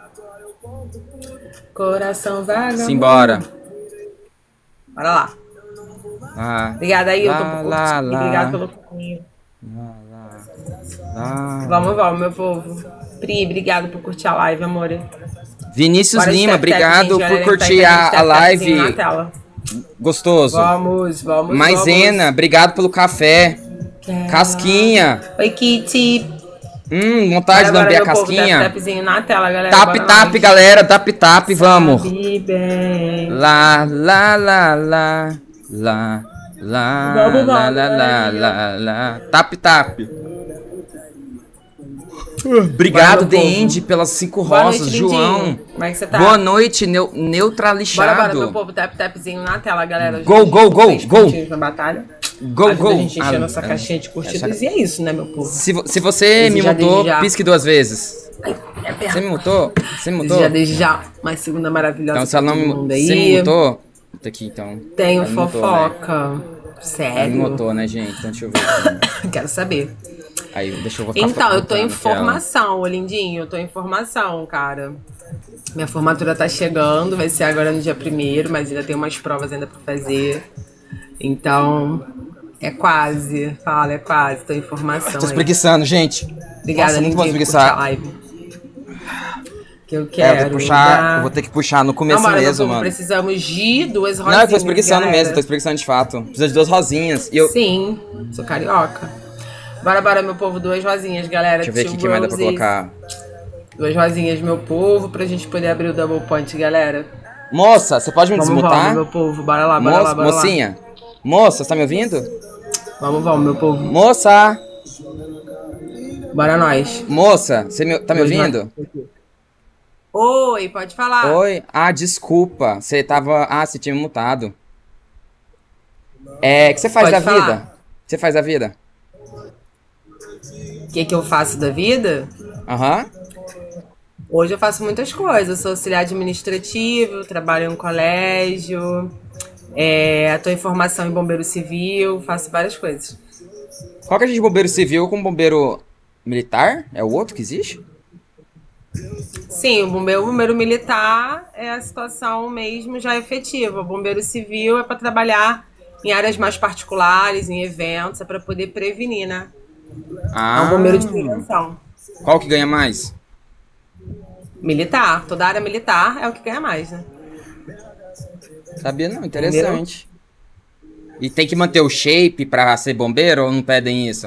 E: Coração vaga.
A: Simbora.
E: Bora lá.
A: Ah,
E: Obrigada aí, eu tô
A: lá,
E: por
A: lá,
E: curtir.
A: lá.
E: Obrigada pelo carinho.
A: lá, lá.
E: Vamos, vamos, meu povo. Pri, obrigado por curtir a live, amor.
A: Vinícius
E: Bora de
A: Lima,
E: tap, tap,
A: obrigado
E: gente,
A: por
E: galera,
A: curtir
E: tá aí,
A: a,
E: tap,
A: a
E: tapzinho
A: live.
E: na tela.
A: Gostoso.
E: Vamos, vamos,
A: Maisena,
E: vamos.
A: obrigado pelo café.
E: Quero-
A: Casquinha.
E: Oi, Kitty.
A: Hum, vontade de
E: Bora,
A: lamber a
E: meu povo,
A: casquinha.
E: Tap, tapzinho na tela, galera.
A: Tap,
E: Bora
A: tap,
E: nós.
A: galera. Tap, tap, vamos.
E: Sabe bem.
A: Lá, lá, lá, lá. Lá, lá,
E: Vamos,
A: lá,
E: vamos,
A: lá, lá,
E: galerinha.
A: lá, lá. Tap, tap. Obrigado,
E: Bora,
A: The
E: meu povo.
A: Indy, pelas cinco
E: Boa
A: rosas.
E: noite,
A: João.
E: lindinho. Como é que você tá?
A: Boa noite, neu
E: Bora, bora, meu
A: neutralixado.
E: povo. Tap, tapzinho na tela, galera.
A: Go,
E: Gente,
A: go, go,
E: três
A: go.
E: pontinhos Na batalha.
A: Go,
E: Ajuda
A: go.
E: a gente encher
A: Ah,
E: nossa
A: ah,
E: caixinha de curtidas.
A: essa-
E: E é isso, né, meu povo?
A: Se, vo- se você me
E: Desejar
A: mutou,
E: desde já.
A: pisque duas vezes.
E: É perto.
A: Você me mutou? Você me mutou?
E: Desejar desde já uma segunda maravilhosa
A: Então, se ela
E: pra
A: não
E: todo
A: me
E: mundo
A: Você me
E: aí.
A: mutou? Tá aqui, então.
E: Tenho
A: Ela me mutou, né?
E: fofoca.
A: Ela me
E: Sério?
A: mutou, né, gente? Então, deixa eu ver aqui.
E: Quero saber.
A: Aí, deixa eu vou ficar
E: Então, eu tô em
A: botando aquela.
E: formação, ô lindinho. Eu tô em formação, cara. Minha formatura tá chegando, vai ser agora no dia primeiro, mas ainda tem umas provas ainda pra fazer. Então, é quase. Fala, é quase. Tô em formação.
A: Tô
E: aí.
A: espreguiçando, gente.
E: Obrigada,
A: Nossa, muito bom
E: lindinho, por curtir
A: espreguiçar.
E: a live. Que eu
A: É,
E: quero.
A: eu vou puxar,
E: dar-
A: eu vou ter que puxar no começo
E: Não, bora, meu
A: mesmo,
E: povo,
A: mano.
E: precisamos de duas rosinhas.
A: Não, eu tô espreguiçando
E: galera.
A: mesmo, tô espreguiçando de fato. Precisa de duas rosinhas. E eu.
E: Sim, sou carioca. Bora, bora, meu povo, duas rosinhas, galera.
A: Deixa eu ver
E: Two
A: aqui o que mais dá pra
E: roses.
A: colocar.
E: Duas rosinhas, meu povo, pra gente poder abrir o double point, galera.
A: Moça, você pode me
E: Vamos,
A: desmutar?
E: vamos, meu povo. Bora lá, bora
A: Moça,
E: lá, bora
A: mocinha? Moça, você tá me ouvindo?
E: lá. Vamos, vamos, meu povo.
A: Moça!
E: Bora nós.
A: Moça, você me- tá me
E: Dois
A: ouvindo?
E: Oi, pode falar.
A: Oi? Ah, desculpa. Você tava. Ah, você tinha me mutado. É, o que você faz
E: Pode
A: da
E: falar.
A: vida? O que você faz da vida?
E: O que, que eu faço da vida?
A: Aham.
E: Hoje eu faço muitas coisas. Eu sou auxiliar administrativo, trabalho em um colégio, é, tô em formação em bombeiro civil, faço várias coisas.
A: Qual que é de bombeiro civil com bombeiro militar? É o outro que existe?
E: Sim, o bombeiro, o bombeiro militar é a situação mesmo já efetiva. O bombeiro civil é para trabalhar em áreas mais particulares, em eventos, é para poder prevenir, né? É
A: Ah.
E: um bombeiro de prevenção.
A: Qual que ganha mais?
E: Militar, toda área militar é o que ganha mais, né?
A: Sabia não, interessante. E tem que manter o shape pra ser bombeiro ou não pedem isso?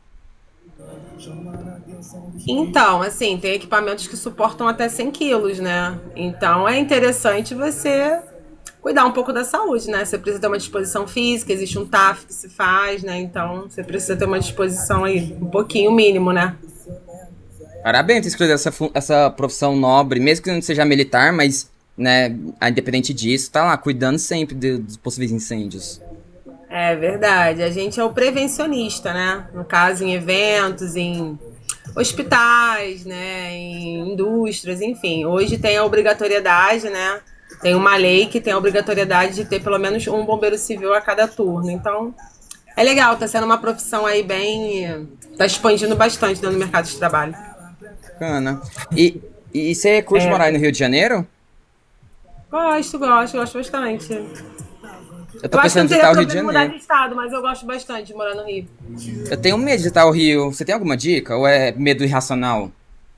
E: Então, assim, tem equipamentos que suportam até cem quilos, né? Então é interessante você cuidar um pouco da saúde, né? Você precisa ter uma disposição física, existe um T A F que se faz, né? Então você precisa ter uma disposição aí, um pouquinho mínimo, né?
A: Parabéns por escolher essa, fu- essa profissão nobre, mesmo que não seja militar, mas, né, independente disso, tá lá cuidando sempre de- dos possíveis incêndios.
E: É verdade. A gente é o prevencionista, né? No caso, em eventos, em hospitais, né? Em indústrias, enfim. Hoje tem a obrigatoriedade, né? Tem uma lei que tem a obrigatoriedade de ter pelo menos um bombeiro civil a cada turno. Então, é legal. Tá sendo uma profissão aí bem... Tá expandindo bastante dentro do mercado de trabalho.
A: Bacana. E, e você curte
E: É.
A: morar aí no Rio de Janeiro?
E: Gosto, gosto, gosto bastante.
A: Eu tô
E: Eu acho que não
A: pensando em
E: teria
A: visitar o Rio de
E: problema mudar
A: Janeiro.
E: de estado, mas eu gosto bastante de morar no Rio.
A: Eu tenho medo de visitar o Rio. Você tem alguma dica? Ou é medo irracional?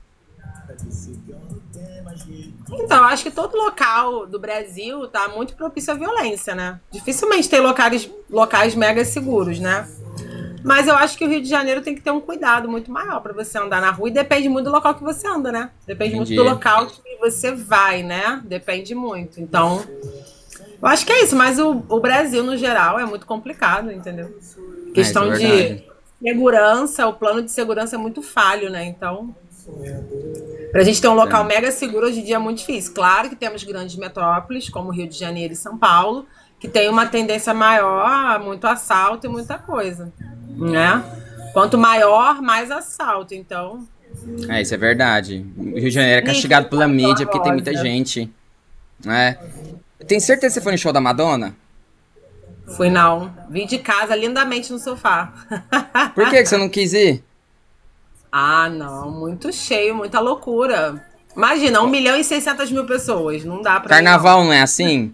E: Então, eu acho que todo local do Brasil tá muito propício à violência, né? Dificilmente tem locais, locais mega seguros, né? Mas eu acho que o Rio de Janeiro tem que ter um cuidado muito maior para você andar na rua e depende muito do local que você anda, né? Depende
A: Entendi.
E: muito do local que você vai, né? Depende muito. Então, eu acho que é isso. Mas o, o Brasil, no geral, é muito complicado, entendeu? Questão
A: é
E: de
A: verdade.
E: segurança, o plano de segurança é muito falho, né? Então, pra gente ter um local
A: É.
E: mega seguro hoje em dia é muito difícil. Claro que temos grandes metrópoles, como Rio de Janeiro e São Paulo, que tem uma tendência maior a muito assalto e muita coisa, né? Quanto maior, mais assalto. Então,
A: É, isso é verdade. O Rio de Janeiro é castigado pela mídia porque tem muita gente. Né? Tem certeza que você foi no show da Madonna?
E: fui não. Vim de casa lindamente no sofá.
A: Por que que você não quis ir?
E: Ah, não. Muito cheio, muita loucura. Imagina, um milhão e seiscentas mil pessoas. Não dá pra ir,
A: Carnaval não é assim?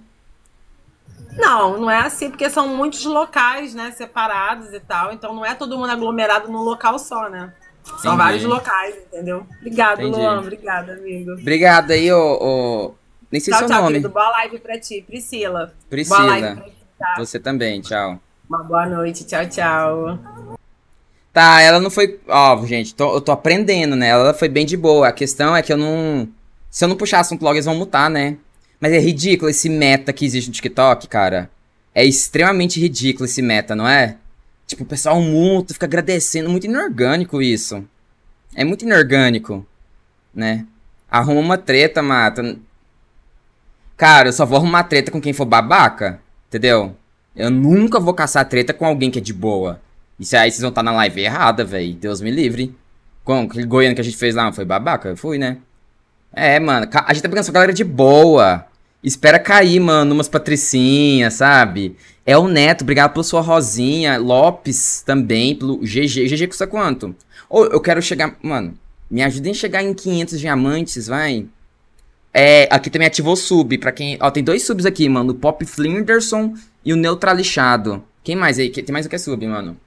E: Não, não é assim, porque são muitos locais, né, separados e tal. Então não é todo mundo aglomerado num local só, né? São
A: Entendi.
E: vários locais, entendeu? Obrigado,
A: Entendi.
E: Luan. Obrigada, amigo.
A: Obrigado aí, ô... ô... Nem sei
E: Tchau,
A: seu
E: tchau,
A: nome.
E: querido. Boa live pra ti. Priscila.
A: Priscila.
E: Boa live pra ti, tá?
A: Você também, tchau.
E: Uma boa noite. Tchau, tchau.
A: Tá, ela não foi... Ó, gente, tô- eu tô aprendendo, né? Ela foi bem de boa. A questão é que eu não... Se eu não puxar assunto logo, eles vão mutar, né? Mas é ridículo esse meta que existe no TikTok, cara. É extremamente ridículo esse meta, não é? Tipo, o pessoal muta, fica agradecendo. Muito inorgânico isso. É muito inorgânico, né? Arruma uma treta, mata. Cara, eu só vou arrumar treta com quem for babaca, entendeu? Eu nunca vou caçar treta com alguém que é de boa. Isso aí vocês vão estar na live errada, velho. Deus me livre. Com aquele Goiânia que a gente fez lá, não foi babaca? Eu fui, né? É, mano. ca- A gente tá pegando essa galera de boa. Espera cair, mano, umas patricinhas, sabe? É o Neto, obrigado pela sua rosinha. Lopes também, pelo G G. G G custa quanto? Ou eu quero chegar... Mano, me ajudem a chegar em quinhentos diamantes, vai. É, aqui também ativou sub, pra quem... Ó, tem dois subs aqui, mano. O Pop Flinderson e o Neutralixado. Quem mais aí? Que- Tem mais o que é sub, mano?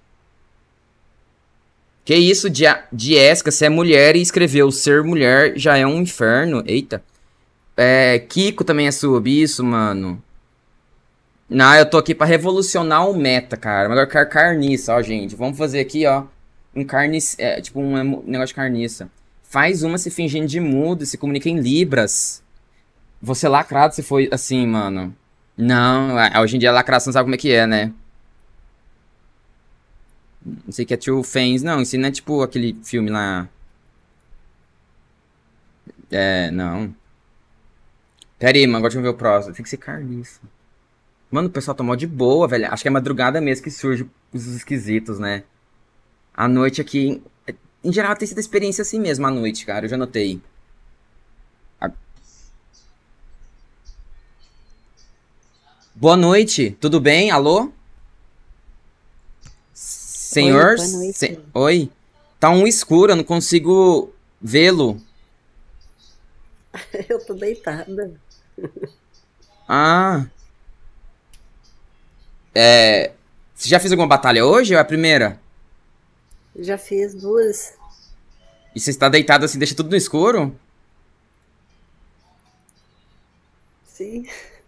A: Que isso, Dia- Diesca, você é mulher e escreveu ser mulher já é um inferno. Eita. É, Kiko também é sub, isso, mano. Não, eu tô aqui pra revolucionar o meta, cara. Mas agora eu quero carniça, ó, gente. Vamos fazer aqui, ó. Um carniça. É, tipo um emo- negócio de carniça. Faz uma se fingindo de mudo, se comunica em libras. Você lacrado se foi assim, mano. Não, a- hoje em dia lacração sabe como é que é, né? Não sei o que é True Fans. Não, isso não é tipo aquele filme lá. É, não. Pera aí, mano, agora deixa eu ver o próximo. Tem que ser carniça. Mano, o pessoal tá mó de boa, velho. Acho que é madrugada mesmo que surge os esquisitos, né? A noite aqui. Em em geral tem sido experiência assim mesmo, à noite, cara. Eu já notei. A- Boa noite, tudo bem? Alô? Senhor?
F: Oi, boa noite.
A: Se- Oi? Tá um escuro, eu não consigo vê-lo.
F: Eu tô deitada.
A: Ah. É. Você já fez alguma batalha hoje ou é a primeira?
F: Já fiz duas.
A: E você está deitado assim, deixa tudo no escuro?
F: Sim.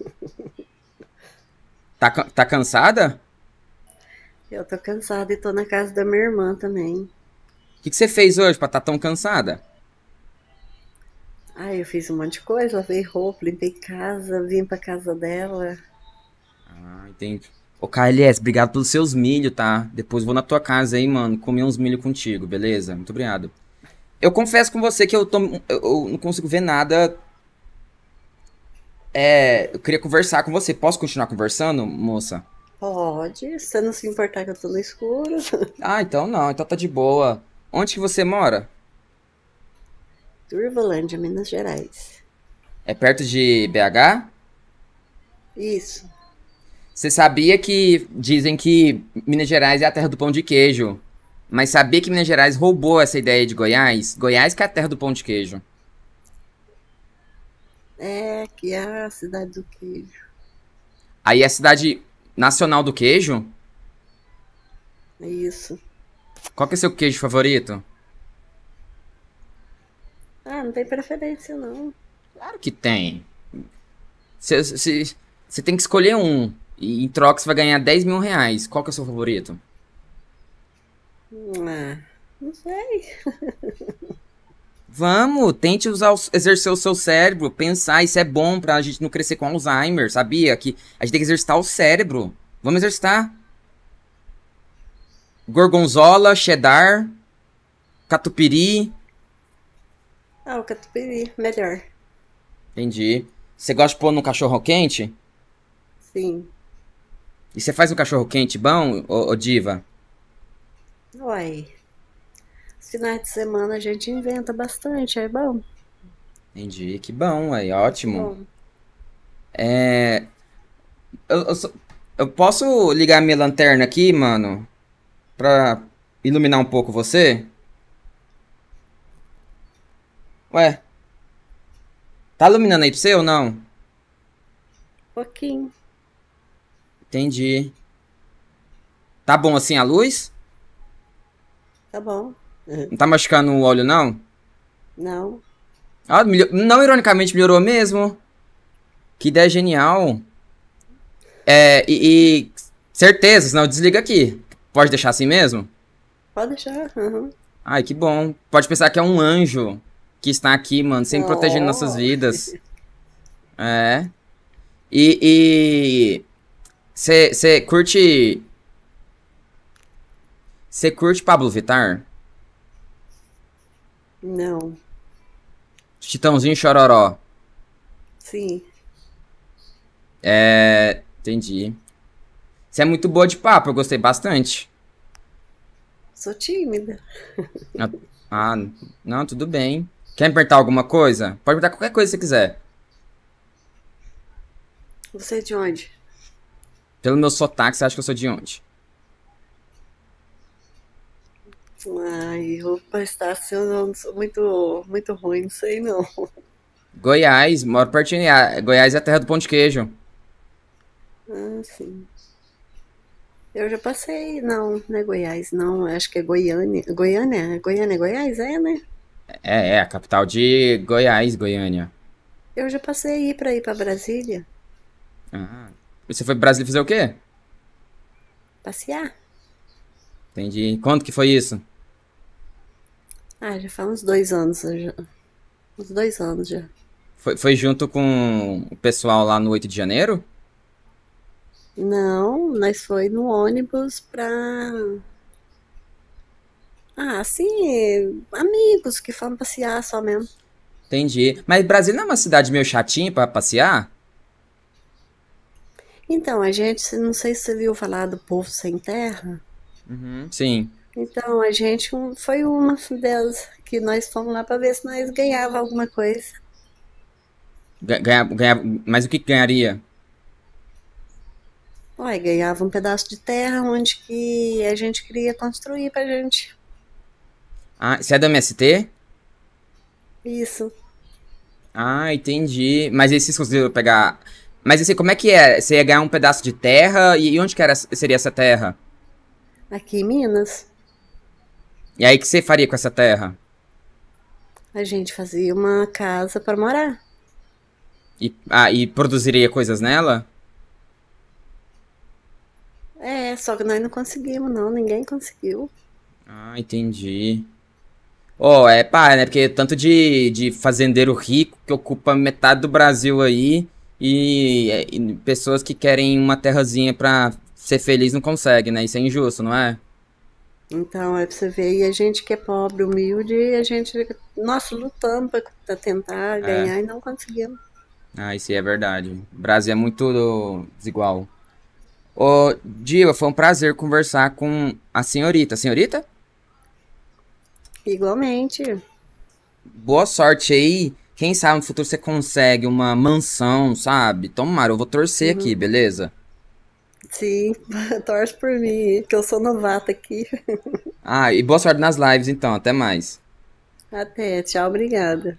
A: Tá, ca- tá cansada?
F: Eu tô cansada e tô na casa da minha irmã também.
A: O que, que você fez hoje pra estar tão cansada?
F: Ah, eu fiz um monte de coisa. Lavei roupa, limpei casa, vim pra casa dela.
A: Ah, entendi. Ô, K L S, obrigado pelos seus milho, tá? Depois vou na tua casa aí, mano, comer uns milho contigo, beleza? Muito obrigado. Eu confesso com você que eu, tô, eu, eu não consigo ver nada. É, eu queria conversar com você. Posso continuar conversando, moça?
F: Pode, se você não se importar que eu tô no escuro.
A: Ah, então não, então tá de boa. Onde que você mora?
F: Turvolândia, Minas Gerais.
A: É perto de B H?
F: Isso.
A: Você sabia que dizem que Minas Gerais é a terra do pão de queijo? Mas sabia que Minas Gerais roubou essa ideia de Goiás? Goiás que é a terra do pão de queijo.
F: É, que é a cidade do queijo.
A: Aí é a cidade nacional do queijo?
F: É isso.
A: Qual que é o seu queijo favorito?
F: Ah, não tem preferência, não.
A: Claro que tem. Você tem que escolher um. E em troca você vai ganhar dez mil reais. Qual que é o seu favorito?
F: Ah, não sei.
A: Vamos, tente usar, o- exercer o seu cérebro, pensar, isso é bom pra gente não crescer com Alzheimer, sabia? Que a gente tem que exercitar o cérebro. Vamos exercitar. Gorgonzola, cheddar, catupiry.
F: Ah, o catupiry, melhor.
A: Entendi. Você gosta de pôr no cachorro quente?
F: Sim.
A: E você faz um cachorro quente bom, ô, ô Diva?
F: Uai. Os finais de semana a gente inventa bastante, é bom.
A: Entendi, que bom, aí, ótimo.
F: Bom,
A: É, eu, eu só- eu posso ligar minha lanterna aqui, mano, pra iluminar um pouco você? Ué, tá iluminando aí pra você ou não?
F: pouquinho.
A: Entendi. Tá bom assim a luz?
F: Tá bom.
A: Não tá machucando o olho, não?
F: Não.
A: Ah, melho- não, ironicamente melhorou mesmo. Que ideia genial. É, e, e certeza, senão desliga aqui. Pode deixar assim mesmo?
F: Pode deixar. Uhum.
A: Ai, que bom. Pode pensar que é um anjo que está aqui, mano, sempre protegendo nossas
F: Oh.
A: vidas. É. E. Você curte. Você curte Pablo Vittar?
F: Não.
A: Chitãozinho Chororó.
F: Sim.
A: É. Entendi. Você é muito boa de papo, eu gostei bastante.
F: Sou tímida.
A: Ah, ah, não, tudo bem. Quer me perguntar alguma coisa? Pode perguntar qualquer coisa que você quiser.
F: Você é de onde?
A: Pelo meu sotaque, você acha que eu sou de onde?
F: Ai, eu vou estar sendo muito, muito ruim, não sei não.
A: Goiás, moro pertinho. ah, Goiás é a terra do pão de queijo.
F: Ah, sim. Eu já passei, não, não é Goiás, não, acho que é Goiânia. Goiânia? Goiânia é Goiás? É, né?
A: É, é, a capital de Goiás, Goiânia.
F: Eu já passei aí pra ir pra Brasília,
A: Ah. Você foi pro Brasil fazer o quê?
F: passear.
A: Entendi. Quando que foi isso?
F: Ah, já faz uns dois anos, já. Uns dois anos já.
A: Foi, foi junto com o pessoal lá no oito de janeiro?
F: Não, nós foi no ônibus pra... Ah, assim, amigos que foram passear só mesmo.
A: Entendi. Mas Brasília não é uma cidade meio chatinha pra passear?
F: Então, a gente, não sei se você viu falar do Povo Sem Terra.
A: Uhum. Sim.
F: Então, a gente um- foi uma delas que nós fomos lá pra ver se nós ganhava alguma coisa.
A: Ga- Ganhar, ganhar, mas o que que ganharia?
F: Olha, ganhava um pedaço de terra onde que a gente queria construir pra gente.
A: Ah, você é do M S T?
F: Isso.
A: Ah, entendi. Mas aí vocês conseguiram pegar. Mas assim, como é que é? Você ia ganhar um pedaço de terra e e onde que era, seria essa terra?
F: Aqui em Minas,
A: E aí o que você faria com essa terra?
F: a gente fazia uma casa para morar.
A: E, ah, e produziria coisas nela?
F: É, só que nós não conseguimos, não. Ninguém conseguiu.
A: Ah, entendi. Oh, é pá, né? Porque tanto de, de fazendeiro rico que ocupa metade do Brasil aí e, e pessoas que querem uma terrazinha pra ser feliz não conseguem, né? Isso é injusto, não é?
F: Então, é pra você ver, e a gente que é pobre, humilde, a gente, nossa, lutando pra, pra tentar ganhar e não conseguimos.
A: Ah, isso aí é verdade. O Brasil é muito desigual. Ô, Diva, foi um prazer conversar com a senhorita. Senhorita?
F: Igualmente.
A: Boa sorte aí. Quem sabe no futuro você consegue uma mansão, sabe? Tomara, eu vou torcer aqui, beleza?
F: Sim, torce por mim, que eu sou novata aqui.
A: Ah, e boa sorte nas lives então. Até mais.
F: Até, tchau, obrigada.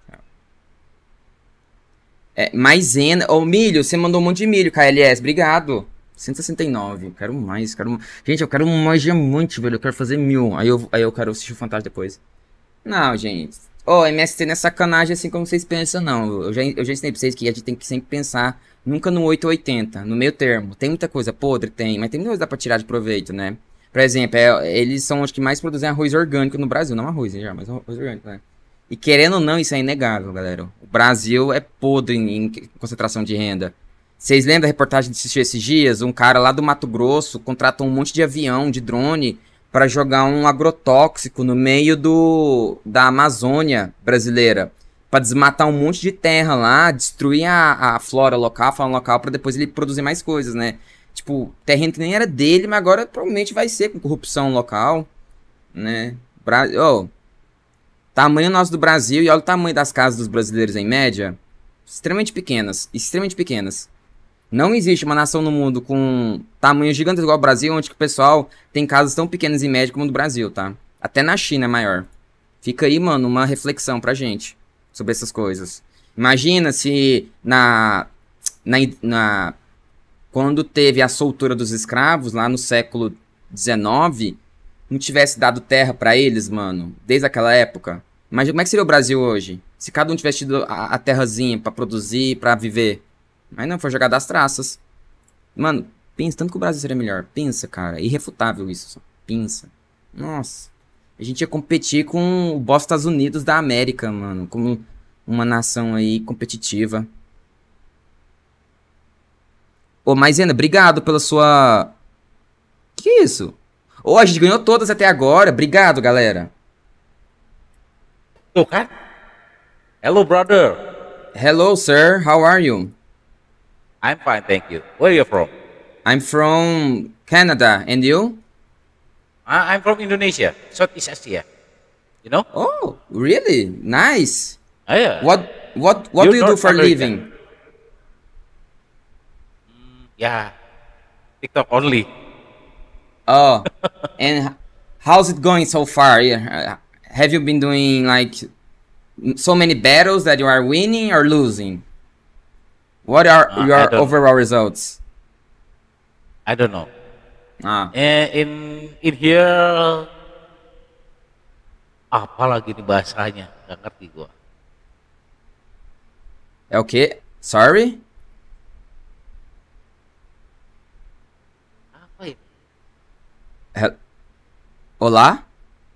A: É, maisena. Ô, milho, você mandou um monte de milho, K L S. Obrigado. cento e sessenta e nove. Quero mais. Quero... Gente, eu quero mais diamante, velho. Eu quero fazer mil. Aí eu, aí eu quero assistir o Fantástico depois. Não, gente. Ô, M S T não é sacanagem assim como vocês pensam, não. Eu já, eu já ensinei pra vocês que a gente tem que sempre pensar nunca no oito ou oitenta, no meio termo. Tem muita coisa podre? Tem. Mas tem muita coisa que dá pra tirar de proveito, né? Por exemplo, é- eles são os que mais produzem arroz orgânico no Brasil. Não arroz, já, mas arroz orgânico, né? E querendo ou não, isso é inegável, galera. O Brasil é podre em, em concentração de renda. Vocês lembram da reportagem que assistiu esses dias? Um cara lá do Mato Grosso contratou um monte de avião, de drone, para jogar um agrotóxico no meio do, da Amazônia brasileira. Para desmatar um monte de terra lá, destruir a, a flora local, a fauna local, para depois ele produzir mais coisas, né? Tipo, terreno que nem era dele, mas agora provavelmente vai ser com corrupção local, né? Bra... Oh, tamanho nosso do Brasil e olha o tamanho das casas dos brasileiros em média. Extremamente pequenas, extremamente pequenas. Não existe uma nação no mundo com tamanho gigante igual ao Brasil, onde que o pessoal tem casas tão pequenas em média como o do Brasil, tá? Até na China é maior. Fica aí, mano, uma reflexão pra gente sobre essas coisas. Imagina se na, na, na quando teve a soltura dos escravos, lá no século dezenove, não tivesse dado terra pra eles, mano, desde aquela época. Imagina como é que seria o Brasil hoje? Se cada um tivesse tido a, a terrazinha pra produzir, pra viver. Mas não, foi jogar das traças. Mano, pensa tanto que o Brasil seria melhor. Pensa, cara. É irrefutável isso. Só. Pensa. Nossa. A gente ia competir com o boss dos Estados Unidos da América, mano. Como uma nação aí competitiva. Ô, Maisena, obrigado pela sua... Que é isso? Ô, a gente ganhou todas até agora. Obrigado, galera.
G: Tuh kan? Hello, brother.
A: Hello, sir. How are you?
G: I'm fine, thank you. Where are you from?
A: I'm from Canada. And you?
G: I- I'm from Indonesia, Southeast Asia. You know?
A: Oh, really? Nice.
G: Oh, yeah.
A: What what what
G: You
A: do you do
G: North
A: for a
G: America.
A: living?
G: Yeah. TikTok only.
A: Oh, and h- how's it going so far? Yeah, uh, have you been doing like m- so many battles that you are winning or losing? What are
G: Uh, I
A: your
G: don't-
A: overall results?
G: I don't know.
A: Ah,
G: Eh, in in here apa lagi nih bahasanya? Gak ngerti gua.
A: é o quê? Sorry?
G: Apa ya?
A: Hel- Olá?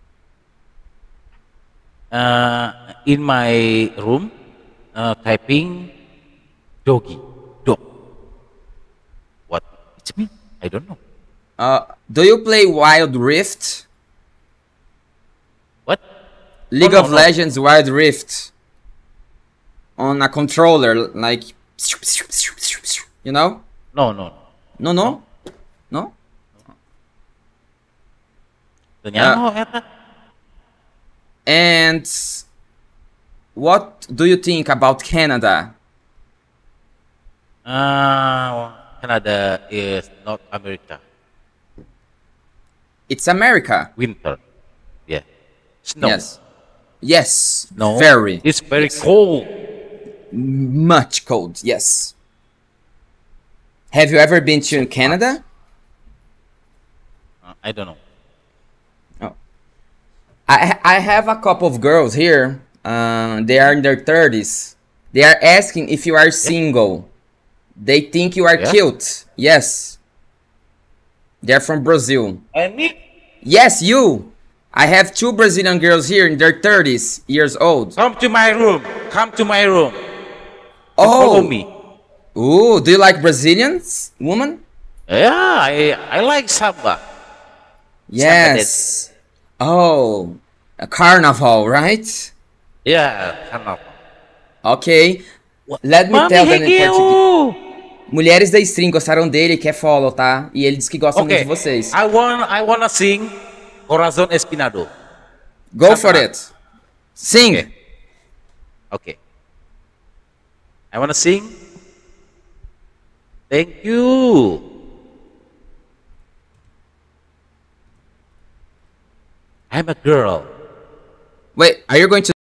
G: Uh, in my room, uh, typing doggy, dog. What it mean? I don't know.
A: Uh, do you play Wild Rift?
G: What?
A: League
G: no,
A: of
G: no.
A: Legends Wild Rift on a controller, like you know?
G: No, no.
A: No, no, no.
G: Ternyata eta.
A: And what do you think about Canada?
G: Uh, Canada is North America.
A: It's America.
G: Winter. Yeah. Snow.
A: Yes. Yes.
G: No.
A: Very.
G: It's very
A: Yes.
G: cold.
A: Much cold. Yes. Have you ever been to Canada?
G: Uh, I don't know.
A: I I have a couple of girls here. Uh, they are in their thirties. They are asking if you are single. They think you are
G: Yeah?
A: cute. Yes. They're from Brazil.
G: And me?
A: Yes, you. I have two Brazilian girls here in their thirties years old.
G: Come to my room. Come to my room.
A: Oh.
G: Follow me.
A: Ooh, do you like Brazilians, woman?
G: Yeah, I I like samba.
A: Yes. Oh, a carnival, right?
G: Yeah, carnaval.
A: Ok. Let me
G: Mami
A: tell them in Portuguese.
G: Regueu!
A: Mulheres da stream gostaram dele, quer follow, tá? E ele disse que gosta muito
G: Okay,
A: de vocês.
G: I want I wanna sing Corazon Espinado.
A: Go
G: Come
A: for
G: on.
A: it. Sing.
G: Okay. Okay. I wanna sing. Thank you. I'm a girl.
A: Wait, are you going to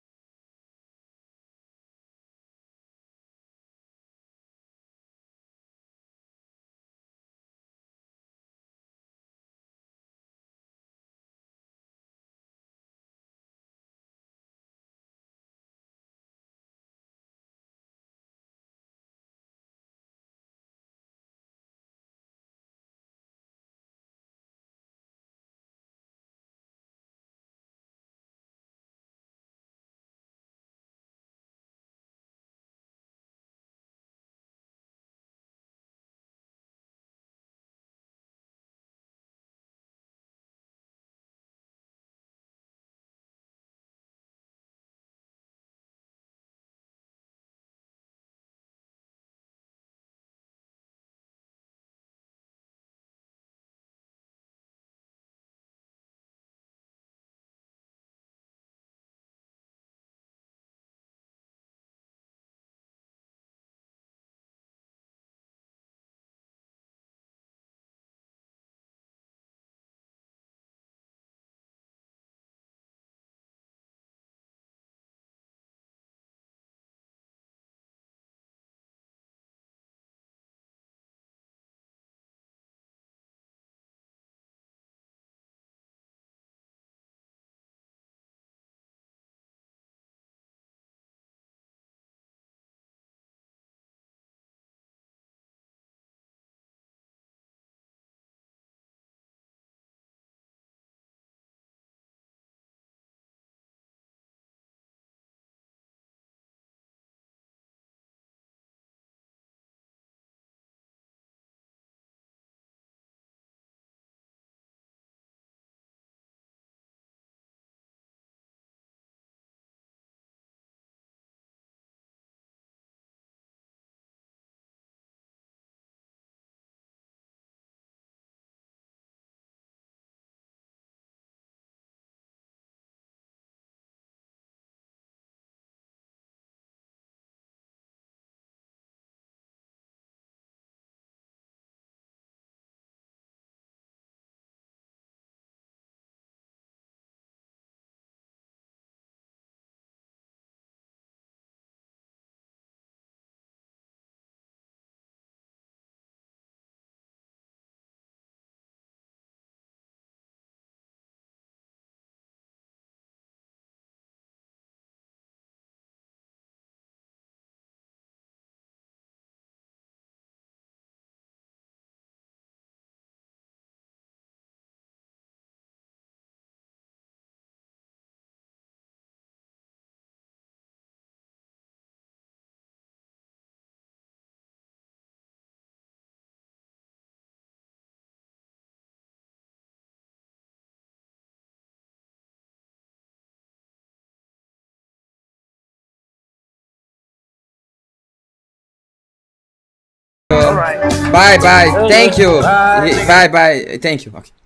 A: Bye, bye. Thank you.
H: Bye.
A: Bye, bye. Thank you. Ok.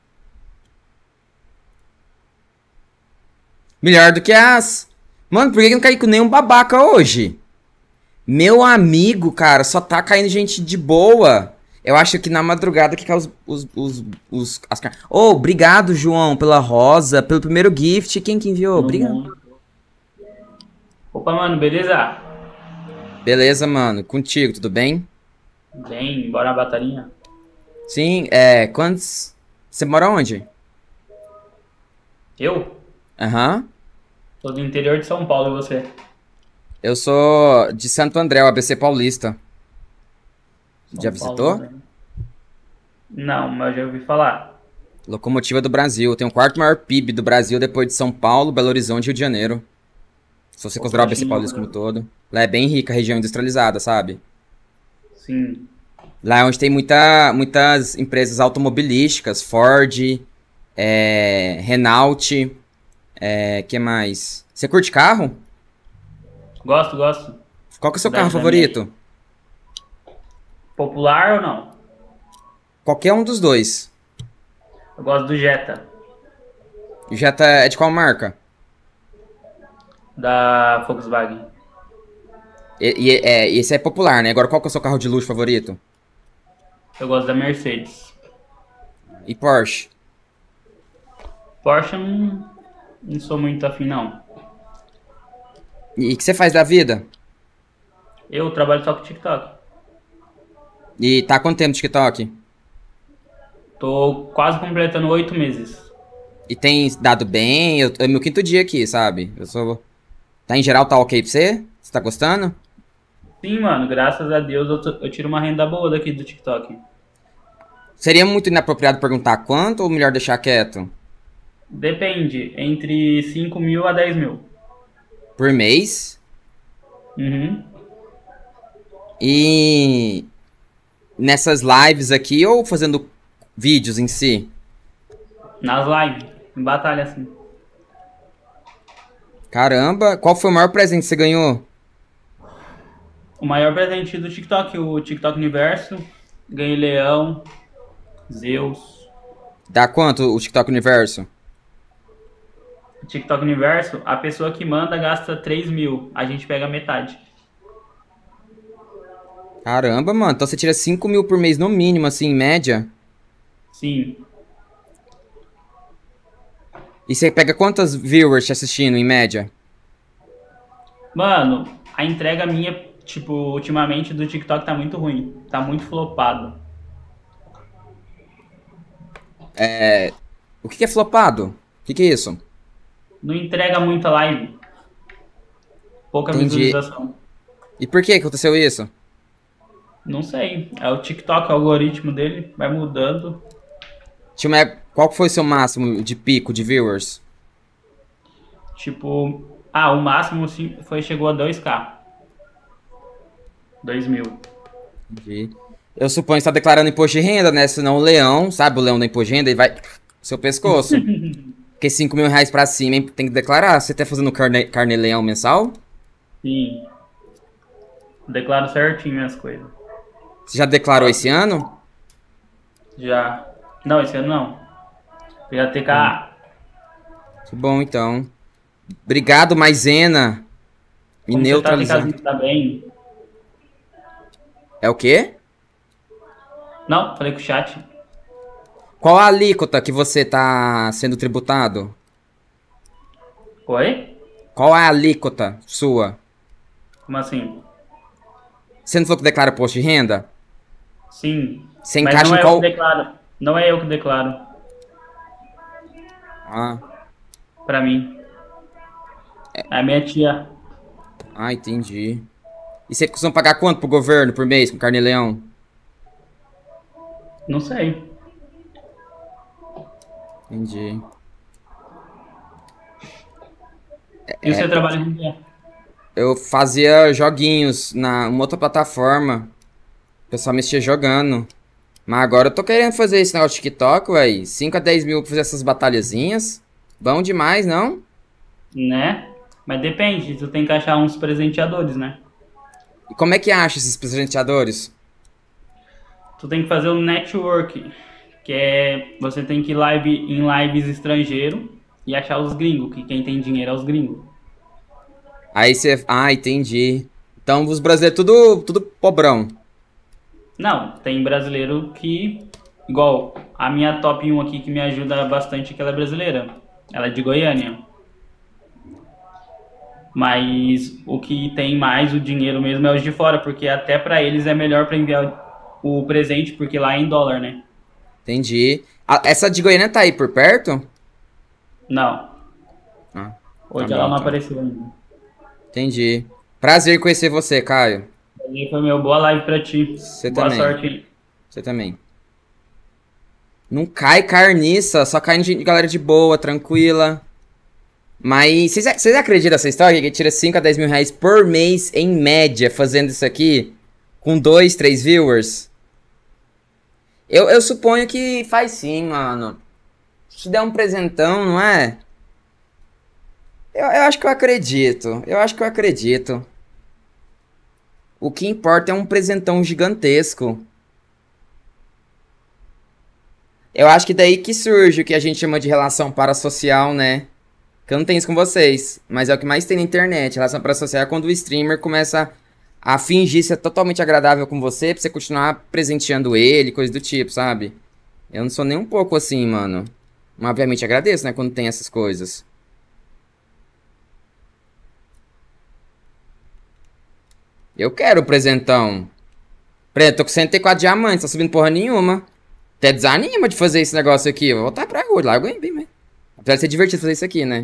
A: Melhor do que as... Mano, por que eu não caí com nenhum babaca hoje? Meu amigo, cara, só tá caindo gente de boa. Eu acho que na madrugada que cai os... os, os, os as... Oh, obrigado, João, pela rosa, pelo primeiro gift. Quem que enviou? Obrigado.
H: Opa, mano, beleza?
A: Beleza, mano. Contigo, tudo bem?
H: Bem, bora na batalhinha.
A: Sim, é... Quantos... Você mora onde?
H: Eu?
A: Aham.
H: Sou do interior de São Paulo, e você?
A: Eu sou de Santo André, o A B C Paulista.
H: São
A: Já
H: Paulo,
A: visitou?
H: né? Não, mas já ouvi falar.
A: Locomotiva do Brasil. Tem o quarto maior P I B do Brasil depois de São Paulo, Belo Horizonte e Rio de Janeiro. Se você
H: Pô,
A: considerar o A B C
H: pertinho,
A: Paulista
H: né?
A: como todo. Lá é bem rica, região industrializada, sabe?
H: Sim.
A: Lá é onde tem muita, muitas empresas automobilísticas. Ford, é, Renault, é, que mais? Você curte carro?
H: Gosto, gosto.
A: Qual que é o seu
H: Da-
A: carro
H: da
A: favorito?
H: Popular ou não?
A: Qualquer um dos dois.
H: Eu gosto do Jetta,
A: O Jetta é de qual marca?
H: da Volkswagen.
A: E, e- é, esse é popular, né? Agora, qual que é o seu carro de luxo favorito?
H: Eu gosto da Mercedes.
A: E Porsche?
H: Porsche eu não, não sou muito afim, não.
A: E o que você faz da vida?
H: Eu trabalho só com TikTok.
A: E tá há quanto tempo no TikTok?
H: Tô quase completando oito meses.
A: E tem dado bem? Eu, é meu quinto dia aqui, sabe? Eu sou... Tá em geral, tá ok pra você? Você tá gostando?
H: Sim, mano, graças a Deus eu, tô- eu tiro uma renda boa daqui do TikTok.
A: Seria muito inapropriado perguntar quanto ou melhor deixar quieto?
H: Depende, entre cinco mil a dez mil.
A: Por mês?
H: Uhum.
A: E... Nessas lives aqui ou fazendo vídeos em si?
H: Nas lives, em batalha, assim.
A: Caramba, qual foi o maior presente que você ganhou?
H: O maior presente do TikTok, o TikTok Universo. Ganhei Leão, Zeus.
A: Dá quanto o TikTok Universo?
H: O TikTok Universo, a pessoa que manda gasta três mil. A gente pega metade.
A: Caramba, mano. Então você tira cinco mil por mês no mínimo, assim, em média?
H: Sim.
A: E você pega quantas viewers te assistindo, em média?
H: Mano, a entrega minha, tipo, ultimamente do TikTok tá muito ruim. Tá muito flopado.
A: É... O que que é flopado? O que que é isso?
H: Não entrega muita live. Pouca
A: Entendi.
H: visualização.
A: E por que que aconteceu isso?
H: Não sei. É o TikTok, o algoritmo dele vai mudando.
A: Tinha uma época- Qual que foi o seu máximo de pico de viewers?
H: Tipo, ah, o máximo sim, foi, chegou a dois K. dois mil.
A: Entendi. Eu suponho que você tá declarando imposto de renda, né? Senão o leão, sabe o leão da imposto de renda, ele vai... Seu pescoço. Porque cinco mil reais pra cima, hein, tem que declarar. Você tá fazendo carne, carne leão mensal?
H: Sim. Declaro certinho as coisas.
A: Você já declarou esse ano?
H: Já. Não, esse ano não. Já T K.
A: Que bom, então. Obrigado, Maisena. Me
H: Como você tá,
A: neutralizando.
H: T K, tá bem?
A: É o quê?
H: Não, falei com o chat.
A: Qual a alíquota que você tá sendo tributado?
H: Oi?
A: Qual é a alíquota sua?
H: Como assim?
A: Você não falou que declara imposto de renda?
H: Sim.
A: Você
H: Mas
A: encaixa
H: não
A: em
H: é
A: qual...
H: eu que declaro. Não é eu que declaro.
A: Ah,
H: Pra mim. É a minha tia.
A: ah, entendi. E você costuma pagar quanto pro governo por mês com carne leão?
H: Não sei.
A: Entendi.
H: E o seu trabalho com o quê?
A: Eu fazia joguinhos na uma outra plataforma. O pessoal me assistia jogando. Mas agora eu tô querendo fazer esse negócio de TikTok, ué. cinco a dez mil pra fazer essas batalhazinhas. Bom demais, não?
H: Né? Mas depende, tu tem que achar uns presenteadores, né?
A: E como é que acha esses presenteadores?
H: tu tem que fazer o network, que é você tem que ir live, em lives estrangeiro e achar os gringos, que quem tem dinheiro é os gringos.
A: Aí você... Ah, entendi. Então os brasileiros tudo, tudo pobrão.
H: Não, tem brasileiro que... Igual a minha top um aqui que me ajuda bastante, que ela é brasileira. Ela é de Goiânia. Mas o que tem mais o dinheiro mesmo é os de fora, porque até pra eles é melhor pra enviar o presente, porque lá é em dólar, né?
A: Entendi. Ah, essa de Goiânia tá aí por perto?
H: Não.
A: Ah,
H: Hoje
A: tá
H: ela
A: bom,
H: não
A: tá.
H: apareceu ainda.
A: Entendi. Prazer em conhecer você, Caio.
H: E foi meu, boa live pra ti.
A: Você
H: Boa
A: também.
H: sorte aí.
A: Você também. Não cai carniça, só cai de galera de boa, tranquila. Mas vocês vocês acreditam nessa história que tira cinco a dez mil reais por mês, em média, fazendo isso aqui? Com dois, três viewers? Eu, eu suponho que faz sim, mano. Se der um presentão, não é? Eu, eu acho que eu acredito. Eu acho que eu acredito. O que importa é um presentão gigantesco. Eu acho que daí que surge o que a gente chama de relação parasocial, né? Que eu não tenho isso com vocês, mas é o que mais tem na internet. Relação parasocial é quando o streamer começa a fingir ser totalmente agradável com você pra você continuar presenteando ele, coisa do tipo, sabe? Eu não sou nem um pouco assim, mano. Mas obviamente agradeço, né, quando tem essas coisas. Eu quero o presentão. Por exemplo, tô com cento e quatro diamantes, tá subindo porra nenhuma. Até desanima de fazer esse negócio aqui. Eu vou voltar pra rua, largo bem, bem. Apesar de ser divertido fazer isso aqui, né?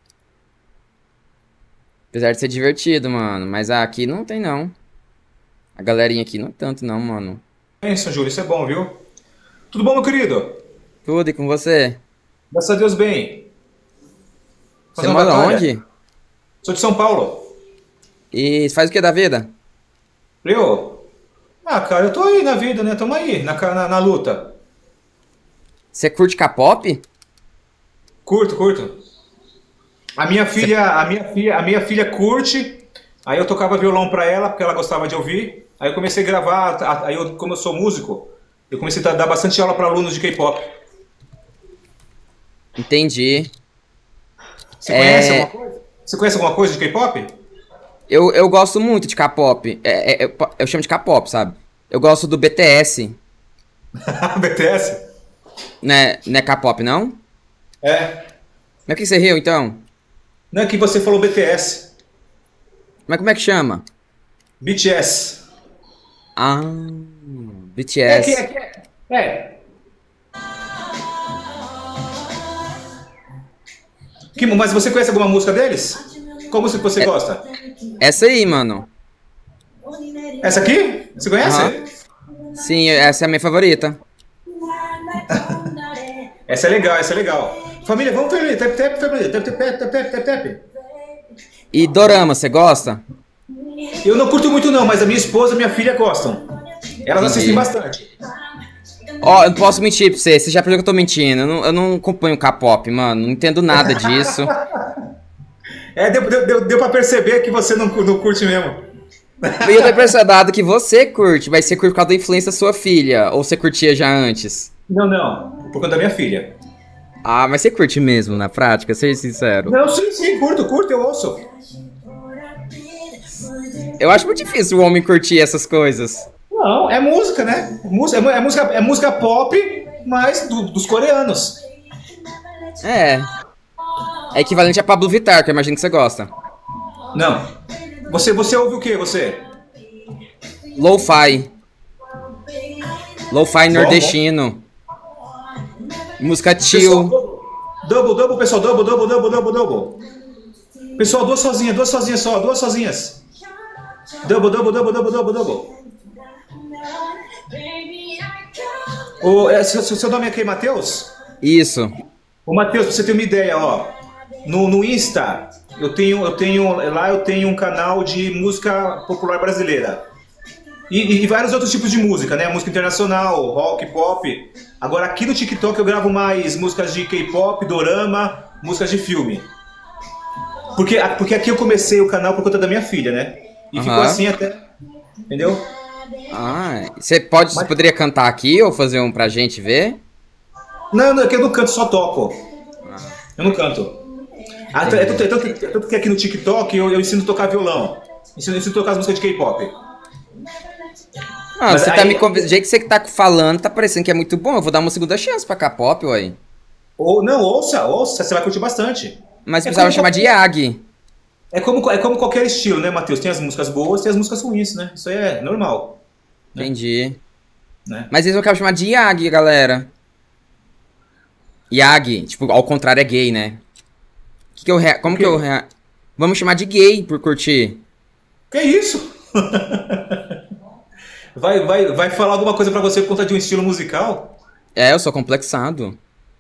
A: Apesar de ser divertido, mano. Mas aqui não tem, não. A galerinha aqui não é tanto, não, mano.
I: É isso, Júlio, isso é bom, viu? Tudo bom, meu querido?
A: Tudo, e com você?
I: Graças a Deus, bem.
A: Você mora onde?
I: Sou de São Paulo.
A: E faz o que da vida?
I: Eu? Ah, cara, eu tô aí na vida, né? Tamo aí, na, na, na luta.
A: Você curte K-pop?
I: Curto, curto. A minha filha, Cê... a minha filha, a minha filha curte. Aí eu tocava violão pra ela, porque ela gostava de ouvir. Aí eu comecei a gravar, aí eu, como eu sou músico, eu comecei a dar bastante aula pra alunos de K-pop.
A: Entendi.
I: Você conhece é... alguma coisa? Você conhece alguma coisa de K-pop?
A: Eu, eu gosto muito de K-pop. É, é, eu, eu chamo de K-pop, sabe? Eu gosto do B T S.
I: B T S?
A: Não é, não é K-pop, não?
I: É.
A: Mas que você riu, então?
I: Não é que você falou B T S.
A: Mas como é que chama?
I: B T S.
A: Ah, B T S.
I: É, que, é, que, é. Que, mas você conhece alguma música deles? Qual música que você é, gosta?
A: Essa aí, mano.
I: Essa aqui? Você conhece?
A: Uhum. Sim, essa é a minha favorita.
I: Essa é legal, essa é legal. Família, vamos família. Tap, tap, família. Tap, tap, tap, tap, tap, tap.
A: E dorama, você gosta?
I: Eu não curto muito não, mas a minha esposa e a minha filha gostam. Elas Entendi. assistem bastante.
A: Ó, oh, eu não posso mentir pra você. Você já percebeu que eu tô mentindo. Eu não, eu não acompanho K-pop, mano. Não entendo nada disso.
I: É, deu, deu, deu pra perceber que você não, não curte mesmo.
A: E eu tenho percebido que você curte, mas você curte por causa da influência da sua filha. Ou você curtia já antes?
I: Não, não. Por conta da minha filha.
A: Ah, mas você curte mesmo, na prática? Seja sincero.
I: Não, sim, sim. Curto, curto. Eu ouço.
A: Eu acho muito difícil o homem curtir essas coisas.
I: Não, é música, né? É música, é música, é música pop, mas do, dos coreanos.
A: É. É equivalente a Pablo Vittar, que eu imagino que você gosta.
I: Não. Você, você ouve o que, você?
A: Lo-fi. Lo-fi nordestino. Música chill.
I: Pessoal, double, double, pessoal. Double, double, double, double, double. Pessoal, duas sozinhas, duas sozinhas só, duas sozinhas. Double, double, double, double, double, double. O, é, seu, seu nome é quem, Matheus?
A: Isso.
I: Ô, Matheus, pra você ter uma ideia, ó. No, no Insta, eu tenho, eu tenho, lá eu tenho um canal de música popular brasileira. E, e vários outros tipos de música, né? Música internacional, rock, pop. Agora aqui no TikTok eu gravo mais músicas de K-pop, dorama, músicas de filme. Porque, porque aqui eu comecei o canal por conta da minha filha, né? E uhum. ficou assim até, entendeu?
A: Ah, você pode, você poderia cantar aqui ou fazer um pra gente ver?
I: Não, não, é que eu não canto, só toco. Eu não canto. Ah, é, tanto, é, tanto, é tanto que aqui no TikTok eu, eu ensino a tocar violão. Ensino, ensino a tocar as músicas de K-pop.
A: Ah,
I: Mas
A: você
I: aí-
A: tá me convencendo. Do jeito que você tá falando, tá parecendo que é muito bom. Eu vou dar uma segunda chance pra K-pop, ué.
I: Ou, não, ouça, ouça, você vai curtir bastante.
A: Mas
I: É
A: precisava
I: como
A: chamar de
I: qualquer-
A: Yagi.
I: É como, é como qualquer estilo, né, Matheus? Tem as músicas boas, tem as músicas ruins, né? Isso aí é normal.
A: Entendi.
I: Né?
A: Mas eles não querem chamar de Yagi, galera. Yagi, tipo, ao contrário é gay, né? Que que eu rea... Como
I: O quê?
A: que eu rea... Vamos chamar de gay por curtir.
I: Que isso? vai, vai, vai falar alguma coisa pra você por conta de um estilo musical?
A: É, eu sou complexado.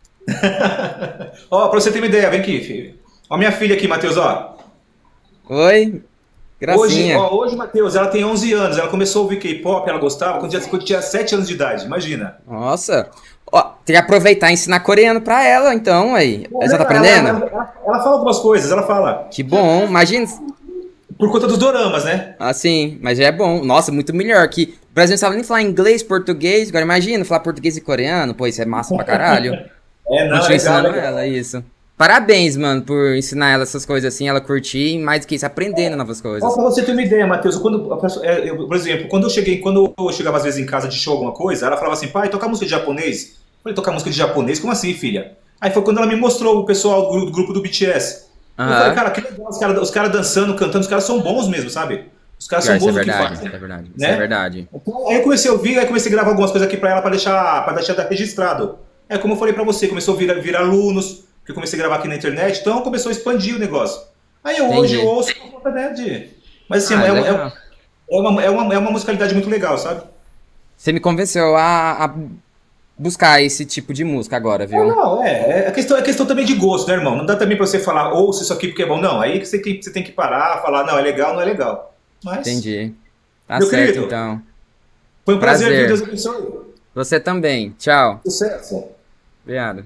I: Ó, pra você ter uma ideia, vem aqui, filho. Ó, minha filha aqui, Matheus, ó.
A: Oi,
I: Hoje,
A: gracinha.
I: ó, hoje, Matheus, ela tem onze anos. Ela começou a ouvir K-pop, ela gostava quando tinha, quando tinha sete anos de idade, imagina.
A: Nossa. Ó, tem que aproveitar e ensinar coreano pra ela, então, aí. Ela já tá
I: Ela,
A: aprendendo?
I: ela, ela- ela fala algumas coisas, ela fala.
A: Que bom, imagina.
I: Por conta dos doramas, né?
A: Assim, mas já é bom. Nossa, muito melhor que... O Brasil não sabe nem falar inglês, português. Agora imagina falar português e coreano. Pô, isso é massa pra caralho.
I: É, não,
A: Continua
I: legal,
A: ensinando
I: legal.
A: ela isso. Parabéns, mano, por ensinar ela essas coisas assim, ela curtir, e mais do que isso, aprendendo novas coisas.
I: Ó, pra você ter uma ideia, Matheus, quando, a pessoa- é, eu, por exemplo, quando eu cheguei, quando eu chegava às vezes em casa de show alguma coisa, ela falava assim, pai, toca música de japonês. Eu falei, tocar música de japonês? Como assim, filha? Aí foi quando ela me mostrou o pessoal do, gru- do grupo do B T S. Eu
A: Aham.
I: falei, cara, que legal, os caras os caras dançando, cantando, os caras são bons mesmo, sabe? Os caras são
A: Isso é
I: bons no que
A: verdade,
I: fazem.
A: isso é verdade, isso
I: né?
A: é verdade.
I: Então, aí eu comecei a ouvir, aí comecei a gravar algumas coisas aqui pra ela pra deixar, pra deixar registrado. É como eu falei pra você, começou a virar, virar alunos, que eu comecei a gravar aqui na internet, então começou a expandir o negócio. Aí eu, hoje
A: Entendi.
I: eu ouço por conta, né, de... Mas assim,
A: Ah,
I: é, uma- é,
A: legal.
I: é uma, é, uma, é uma musicalidade muito legal, sabe?
A: Você me convenceu a, a buscar esse tipo de música agora,
I: Não,
A: viu?
I: não, é, é questão, é questão também de gosto, né, irmão? Não dá também pra você falar, ouça isso aqui porque é bom. Não, aí que você tem, você tem que parar, falar, não, é legal, não é legal. Mas
A: Entendi. Tá
I: Meu
A: certo,
I: querido.
A: então.
I: foi um prazer,
A: Prazer.
I: viu? Deus abençoe.
A: Você também. Tchau.
I: Sucesso.
A: Obrigado.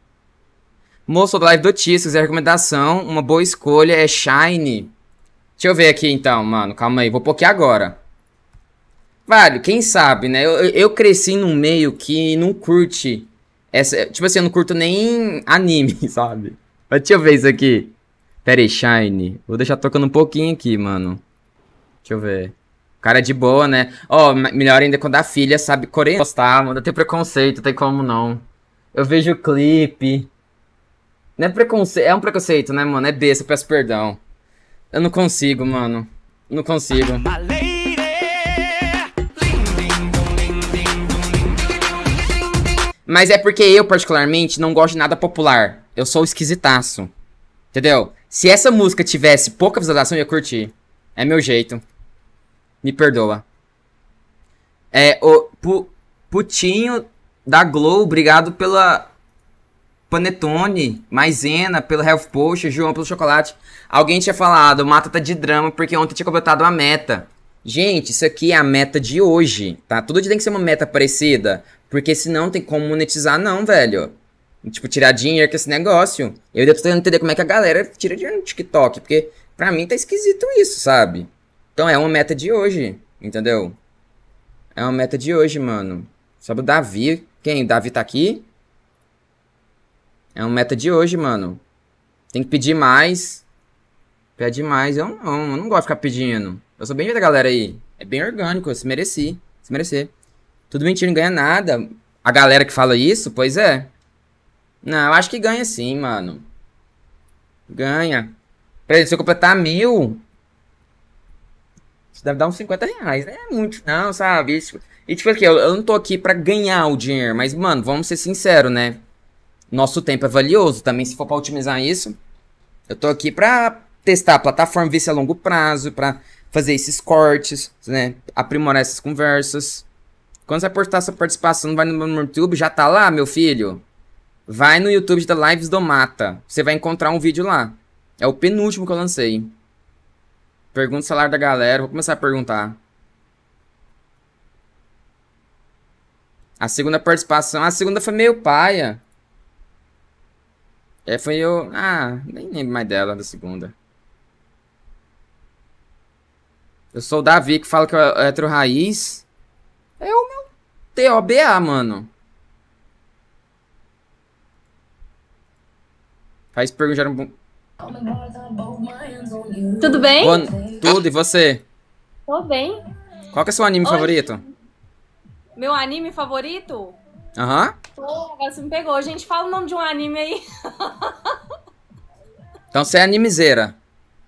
A: Moço da live do Tia, se quiser recomendação, uma boa escolha é Shine. Deixa eu ver aqui então, mano. Calma aí, vou pôr aqui agora. Vale, quem sabe, né? Eu, eu- eu cresci num meio que não curte. Essa, tipo assim, eu não curto nem anime, sabe? Mas deixa eu ver isso aqui. Pera aí, Shine. Vou deixar tocando um pouquinho aqui, mano. Deixa eu ver. Cara de boa, né? Ó, me- melhor ainda quando a filha sabe coreano. Gostar, mano. Tem preconceito, tem como não. Eu vejo o clipe. Não é preconceito, é um preconceito, né, mano? É besta, eu peço perdão. Eu não consigo, mano. Não consigo. Mas é porque eu, particularmente, não gosto de nada popular. Eu sou esquisitaço. Entendeu? Se essa música tivesse pouca visualização, eu ia curtir. É meu jeito. Me perdoa. É, o Pu- Putinho da Glow, obrigado pela Panetone, Maisena, pelo Health Post, João pelo chocolate. Alguém tinha falado, Mata tá de drama porque ontem tinha completado a meta. Gente, isso aqui é a meta de hoje, tá? Todo dia tem que ser uma meta parecida, porque senão tem como monetizar não, velho. Tipo, tirar dinheiro com esse negócio. Eu ainda tô tentando entender como é que a galera tira dinheiro no TikTok, porque pra mim tá esquisito isso, sabe? Então é uma meta de hoje, entendeu? É uma meta de hoje, mano. Sabe o Davi? Quem? O Davi tá aqui? É uma meta de hoje, mano. Tem que pedir mais. Pede mais. Eu não, eu não gosto de ficar pedindo. Eu sou bem da galera aí. É bem orgânico, eu se mereci. Se merecer. Tudo mentira, não ganha nada. A galera que fala isso, pois é. Não, eu acho que ganha sim, mano. Ganha. Por exemplo, se eu completar mil, isso deve dar uns cinquenta reais. Não é muito, não, sabe? Isso- E tipo aqui, eu, eu não tô aqui pra ganhar o dinheiro, mas, mano, vamos ser sinceros, né? Nosso tempo é valioso também, se for pra otimizar isso. Eu tô aqui pra testar a plataforma, ver se é a longo prazo, pra fazer esses cortes, né? Aprimorar essas conversas. Quando você postar sua participação, vai no meu YouTube, já tá lá, meu filho. Vai no YouTube da Lives do Mata. Você vai encontrar um vídeo lá. É o penúltimo que eu lancei. Pergunta o salário da galera. Vou começar a perguntar. A segunda participação. A segunda foi meio paia. É, foi eu. Ah, nem lembro mais dela, da segunda. Eu sou o Davi, que fala que é hétero raiz. T O B A, mano. Faz perguntar um...
J: Tudo bem?
A: Boa... Tudo, e você?
J: Tô bem.
A: Qual que é o seu anime
J: Oi.
A: favorito?
J: Meu anime favorito?
A: Aham.
J: Pô, agora você me pegou. Gente, fala o nome de um anime aí.
A: Então você é animezeira.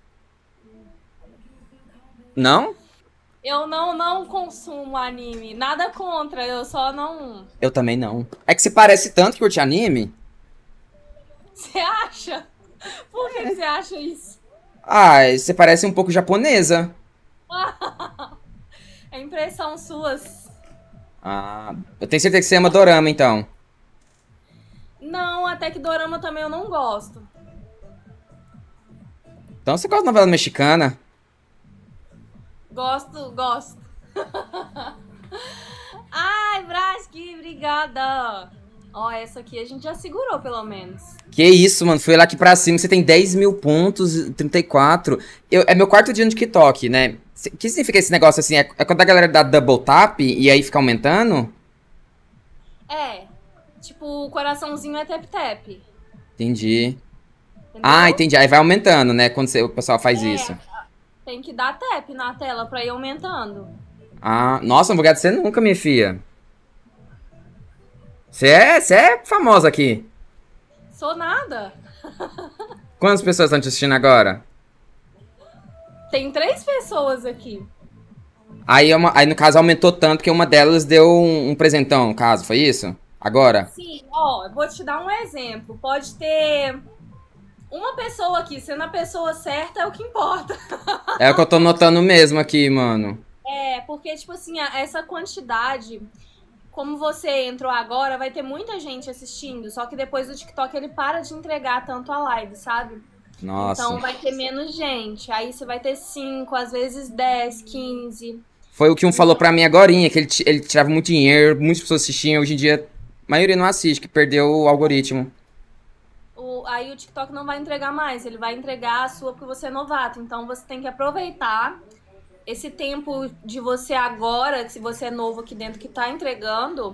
A: Não?
J: Eu não, não consumo anime. Nada contra, eu só não...
A: Eu também não. É que você parece tanto que curte anime.
J: Você acha? Por que que você acha isso?
A: Ah, você parece um pouco japonesa.
J: É impressão suas.
A: Ah, eu tenho certeza que você ama dorama, então.
J: Não, até que dorama também eu não gosto.
A: Então você gosta de novela mexicana?
J: Gosto, gosto. Ai, Braski, obrigada. Ó, essa aqui a gente já segurou, pelo menos.
A: Que isso, mano. Fui lá aqui pra cima. Você tem dez mil pontos, trinta e quatro. Eu, é meu quarto dia no TikTok, né? O que significa esse negócio assim? É, é quando a galera dá double tap e aí fica aumentando?
J: É, tipo, o coraçãozinho é tap-tap.
A: Entendi.
J: Entendeu?
A: Ah, entendi. Aí vai aumentando, né? Quando você- o pessoal faz
J: É,
A: isso.
J: Tem que dar tap na tela pra ir aumentando.
A: Ah, nossa, não vou ganhar de você nunca, minha filha. Você é, você é famosa aqui.
J: Sou nada.
A: Quantas pessoas estão te assistindo agora?
J: Tem três pessoas aqui.
A: Aí, é uma- aí no caso aumentou tanto que uma delas deu um, um presentão, no caso, foi isso? Agora?
J: Sim, ó, eu vou te dar um exemplo. Pode ter uma pessoa aqui, sendo a pessoa certa é o que importa.
A: É o que eu tô notando mesmo aqui, mano.
J: É, porque, tipo assim, a- essa quantidade, como você entrou agora, vai ter muita gente assistindo. Só que depois o TikTok ele para de entregar tanto a live, sabe?
A: Nossa.
J: Então vai ter menos gente. Aí você vai ter cinco, às vezes dez, quinze.
A: Foi o que um falou pra mim agorinha, que ele, ti- ele tirava muito dinheiro, muitas pessoas assistiam, hoje em dia a maioria não assiste, que perdeu o algoritmo.
J: O, aí o TikTok não vai entregar mais, ele vai entregar a sua porque você é novato. Então você tem que aproveitar esse tempo de você agora, que se você é novo aqui dentro, que tá entregando,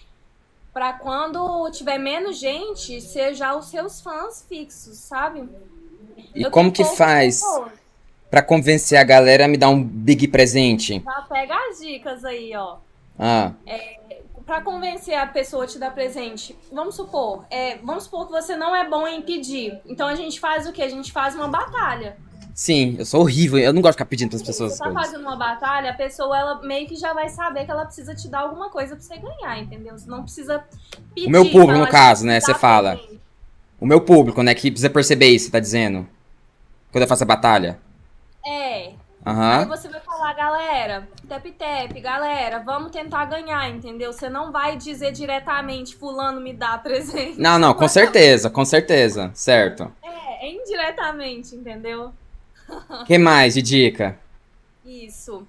J: pra quando tiver menos gente, ser já os seus fãs fixos, sabe?
A: E
J: Eu
A: como
J: tenho
A: que
J: poucas
A: faz
J: pessoas.
A: pra convencer a galera a me dar um big presente?
J: Já pega as dicas aí, ó.
A: Ah,
J: Pra convencer a pessoa a te dar presente, vamos supor, é, vamos supor que você não é bom em pedir. Então a gente faz o quê? A gente faz uma batalha.
A: sim, eu sou horrível, eu não gosto de ficar pedindo pras pessoas
J: Você
A: as
J: tá
A: coisas.
J: fazendo uma batalha, a pessoa ela meio que já vai saber que ela precisa te dar alguma coisa pra você ganhar, entendeu? Você não precisa pedir.
A: O meu público,
J: pra
A: no
J: ela
A: caso,
J: te
A: né,
J: dar
A: você fala.
J: presente.
A: O meu público, né, que precisa perceber isso, você tá dizendo? Quando eu faço a batalha.
J: É. Aí
A: Aham.
J: você vai falar, galera, tap-tap, galera, vamos tentar ganhar, entendeu? Você não vai dizer diretamente, fulano me dá presente.
A: Não, não, com certeza, com certeza, certo.
J: É, é indiretamente, entendeu?
A: O que mais de dica?
J: Isso.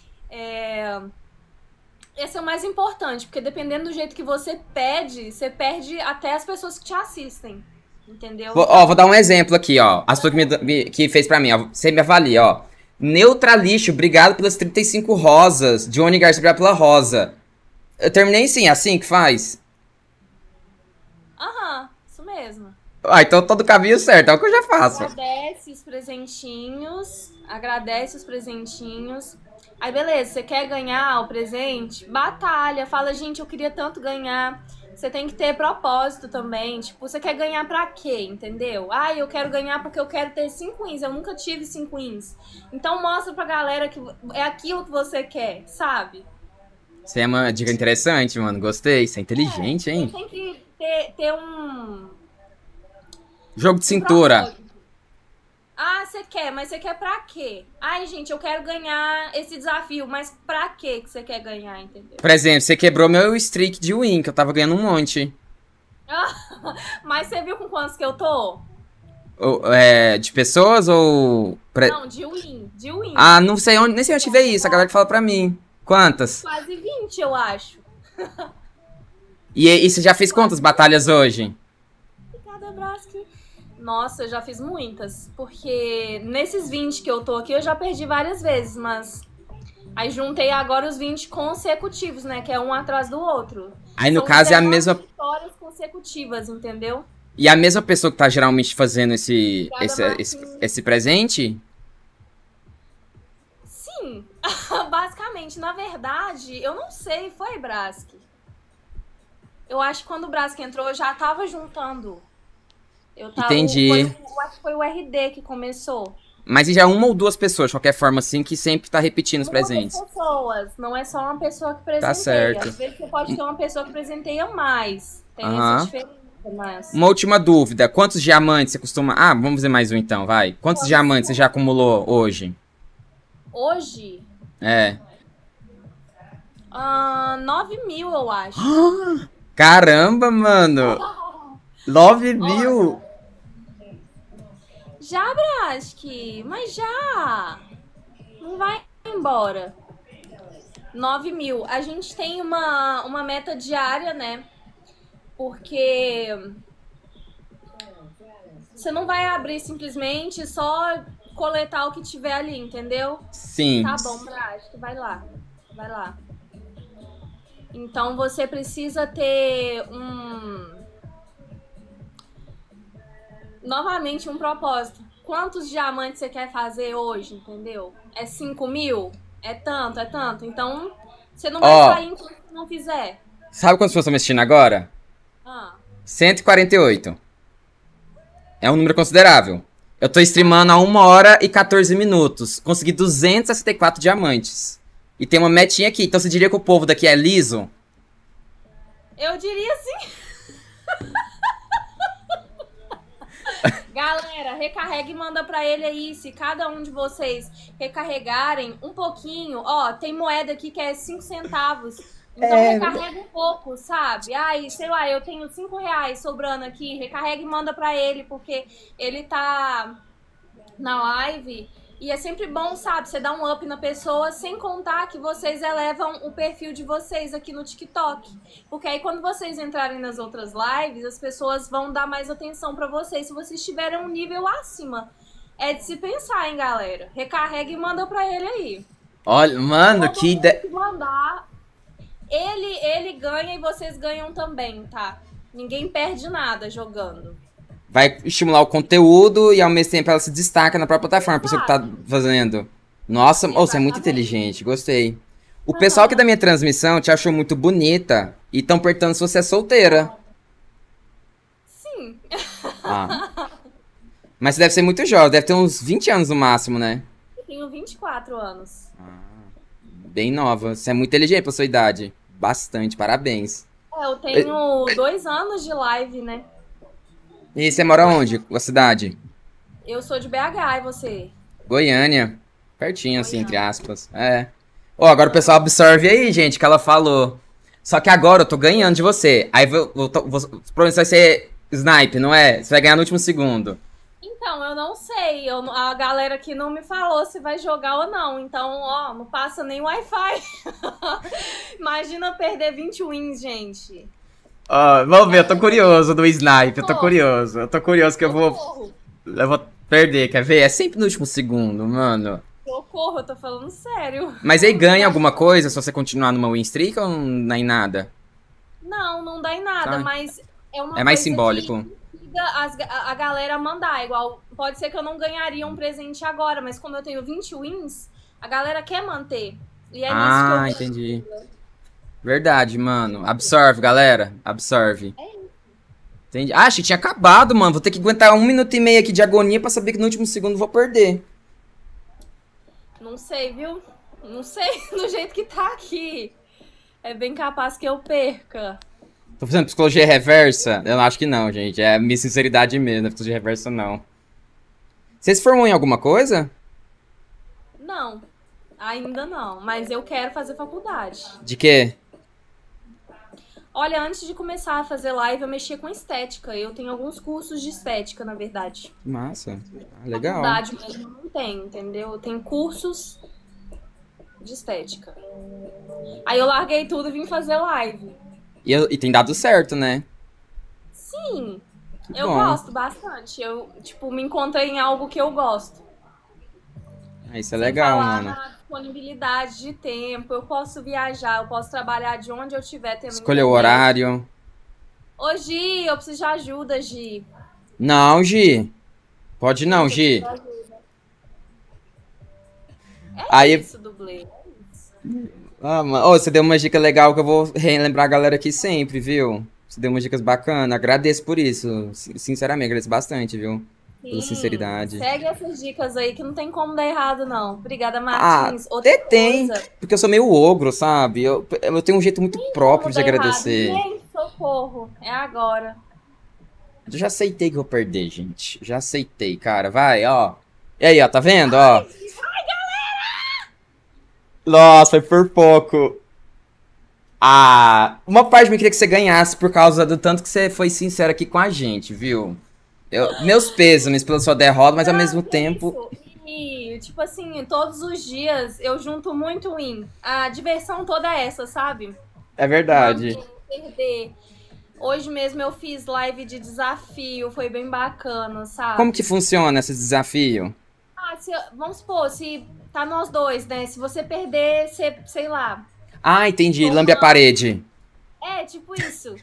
J: É... Esse é o mais importante, porque dependendo do jeito que você pede, você perde até as pessoas que te assistem. Entendeu?
A: Vou, ó, vou dar um exemplo aqui, ó. A pessoa que, me, me- que fez pra mim, ó. Você me avalia, ó. Neutralixo, obrigado pelas trinta e cinco rosas. Johnny Garcia, obrigado pela rosa. Eu terminei sim, assim que faz?
J: Aham, isso mesmo.
A: Ah, então todo caminho certo, é o que eu já faço.
J: Agradece os presentinhos. Agradece os presentinhos. Aí, beleza, você quer ganhar o presente? Batalha. Fala, gente, eu queria tanto ganhar. Você tem que ter propósito também. Tipo, você quer ganhar pra quê? Entendeu? Ah, eu quero ganhar porque eu quero ter cinco wins. Eu nunca tive cinco wins. Então mostra pra galera que é aquilo que você quer, sabe?
A: Isso é uma dica interessante, mano. Gostei. Você é inteligente,
J: Você
A: hein?
J: tem que ter, ter um.
A: Jogo de
J: um
A: cintura.
J: propósito. Ah, você quer, mas você quer pra quê? Ai, gente, eu quero ganhar esse desafio, mas pra quê que você quer ganhar, entendeu?
A: Por exemplo, você quebrou meu streak de win, que eu tava ganhando um monte.
J: Mas você viu com quantos que eu tô?
A: Ou, é, de pessoas ou... pre-
J: Não, de win, de win.
A: Ah, não sei onde, nem sei onde ver isso. A galera que fala pra mim. Quantas?
J: Quase vinte, eu acho.
A: E, e você já fez quantas batalhas hoje?
J: Obrigada, Braski. Nossa, eu já fiz muitas. Porque nesses vinte que eu tô aqui, eu já perdi várias vezes, mas Aí juntei agora os vinte consecutivos, né? Que é um atrás do outro.
A: Aí no
J: São
A: caso é a
J: dezenove
A: mesma...
J: histórias consecutivas, entendeu?
A: E a mesma pessoa que tá geralmente fazendo esse,
J: Cada
A: esse, esse,
J: marquinha.
A: esse presente?
J: Sim, basicamente. Na verdade, eu não sei, foi Brask. Eu acho que quando o Brask entrou, eu já tava juntando. Eu tava,
A: Entendi.
J: Foi, eu acho que foi o R D que começou.
A: Mas e já uma ou duas pessoas, de qualquer forma, assim, que sempre tá repetindo os presentes.
J: Muitas pessoas, não é só uma pessoa que presenteia.
A: Tá certo.
J: Às vezes você pode ter uma pessoa que presenteia mais. Tem
A: Aham.
J: essa diferença, mas...
A: Uma última dúvida. Quantos diamantes você costuma... Ah, vamos fazer mais um então, vai. Quantos
J: Quantos
A: diamantes você já acumulou hoje?
J: Hoje,
A: É.
J: ah, nove mil, eu acho.
A: Caramba, mano! nove mil!
J: Já, Brask, mas já. Não vai embora. nove mil. A gente tem uma, uma meta diária, né? Porque você não vai abrir simplesmente só coletar o que tiver ali, entendeu?
A: Sim.
J: Tá bom, Brask, vai lá. Vai lá. Então você precisa ter um... Novamente, um propósito. Quantos diamantes você quer fazer hoje, entendeu? É cinco mil? É tanto, é tanto. Então, você não vai
A: Ó.
J: sair enquanto você não fizer.
A: Sabe quantas pessoas estão me assistindo agora?
J: Ah,
A: cento e quarenta e oito. É um número considerável. Eu tô streamando há uma hora e quatorze minutos. Consegui duzentos e sessenta e quatro diamantes. E tem uma metinha aqui. Então você diria que o povo daqui é liso?
J: eu diria sim. Galera, recarrega e manda pra ele aí. Se cada um de vocês recarregarem um pouquinho, ó, tem moeda aqui que é cinco centavos. Então
A: É.
J: recarrega um pouco, sabe? Ai, sei lá, eu tenho cinco reais sobrando aqui. Recarrega e manda pra ele, porque ele tá na live. E é sempre bom, sabe? Você dá um up na pessoa, sem contar que vocês elevam o perfil de vocês aqui no TikTok. Porque aí quando vocês entrarem nas outras lives, as pessoas vão dar mais atenção pra vocês se vocês tiverem um nível acima. É de se pensar, hein, galera? Recarrega e manda pra ele aí.
A: Olha, mano,
J: Todo
A: que
J: mundo
A: ideia.
J: que mandar, ele, ele ganha e vocês ganham também, tá? Ninguém perde nada jogando.
A: Vai estimular o conteúdo e ao mesmo tempo ela se destaca na própria plataforma, a pessoa que tá fazendo. Nossa, oh, você é muito inteligente, gostei. O pessoal aqui da minha transmissão te achou muito bonita e estão perguntando se você é solteira.
J: Sim.
A: Ah. Mas você deve ser muito jovem, deve ter uns vinte anos no máximo, né?
J: Eu tenho vinte e quatro anos.
A: Bem nova. Você é muito inteligente pra sua idade. Bastante, parabéns.
J: É, eu tenho dois anos de live, né?
A: E você mora onde? A cidade?
J: Eu sou de B H, e você?
A: Goiânia. Pertinho, assim, entre aspas. É. Ó, agora o pessoal absorve aí, gente, que ela falou. Só que agora eu tô ganhando de você. Aí vou, vou, vou, provavelmente vai ser snipe, não é? Você vai ganhar no último segundo.
J: Então, eu não sei. Eu, a galera aqui não me falou se vai jogar ou não. Então, ó, não passa nem Wi-Fi. Imagina perder vinte wins, gente.
A: Ó, vamos ver, eu tô curioso do snipe, eu tô curioso. Eu tô curioso que eu vou... Eu vou perder, quer ver? É sempre no último segundo, mano.
J: Socorro, eu tô falando sério.
A: Mas aí ganha alguma coisa se você continuar numa win streak ou não dá em nada?
J: Não, não dá em nada,
A: Tá.
J: mas é uma
A: É mais
J: coisa
A: simbólico.
J: que instiga as- a, a galera mandar. Igual, pode ser que eu não ganharia um presente agora, mas como eu tenho vinte wins, a galera quer manter. E é
A: Ah,
J: nisso que eu...
A: entendi. Verdade, mano. Absorve, galera. Absorve. Entendi. Ah, achei que tinha acabado, mano. Vou ter que aguentar um minuto e meio aqui de agonia pra saber que no último segundo eu vou perder.
J: Não sei, viu? Não sei do jeito que tá aqui. É bem capaz que eu perca.
A: Tô fazendo psicologia reversa? Eu acho que não, gente. É minha sinceridade mesmo. Não é psicologia reversa, não. Você se formou em alguma coisa?
J: Não, ainda não. Mas eu quero fazer faculdade.
A: De quê?
J: Olha, antes de começar a fazer live, eu mexia com estética. Eu tenho alguns cursos de estética, na verdade.
A: Massa. Ah, legal.
J: Faculdade mesmo não tem, entendeu? Eu tenho cursos de estética. Aí eu larguei tudo e vim fazer live.
A: E, eu- e tem dado certo, né?
J: Sim,
A: Que
J: eu
A: bom.
J: gosto bastante. Eu, tipo, me encontrei em algo que eu gosto.
A: Isso é
J: Sem
A: legal,
J: falar
A: mano.
J: na disponibilidade de tempo. Eu posso viajar, eu posso trabalhar de onde eu estiver tendo
A: Escolher o
J: internet.
A: horário.
J: Ô, Gi, eu preciso de ajuda, Gi.
A: Não, Gi. Pode não,
J: Eu preciso
A: Gi.
J: de ajuda. É
A: Aí,
J: isso, dublê. É isso.
A: ah, mano, ô, você deu uma dica legal que eu vou relembrar a galera aqui sempre, viu? Você deu umas dicas bacanas. Agradeço por isso. Sin- Sinceramente, agradeço bastante, viu? Pela
J: Sim,
A: sinceridade.
J: segue essas dicas aí que não tem como dar errado, não. Obrigada,
A: Ah,
J: Martins. Outra
A: até tem.
J: coisa.
A: Porque eu sou meio ogro, sabe? Eu, eu tenho um jeito muito próprio
J: Como
A: de
J: dar errado?
A: agradecer.
J: Gente, socorro. É agora.
A: Eu já aceitei que eu vou perder, gente. Já aceitei, cara. Vai, ó. E aí, ó, tá vendo, ó? Nossa, foi por pouco. Ah, uma parte de mim queria que você ganhasse por causa do tanto que você foi sincero aqui com a gente, viu? Eu, meus pêsames pela sua derrota, mas ao mesmo tempo.
J: Isso. E, tipo assim, todos os dias eu junto muito win. A diversão toda é essa, sabe?
A: É verdade.
J: Manter, perder. Hoje mesmo eu fiz live de desafio, foi bem bacana, sabe?
A: Como que funciona esse desafio?
J: Ah, se, vamos supor, se tá nós dois, né? Se você perder, você, sei lá.
A: Ah, entendi. Lambe a parede.
J: É, tipo isso.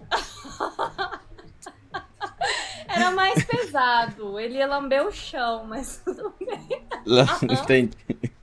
J: Era mais pesado. Ele ia lamber o chão, mas tudo bem.
A: Entendi.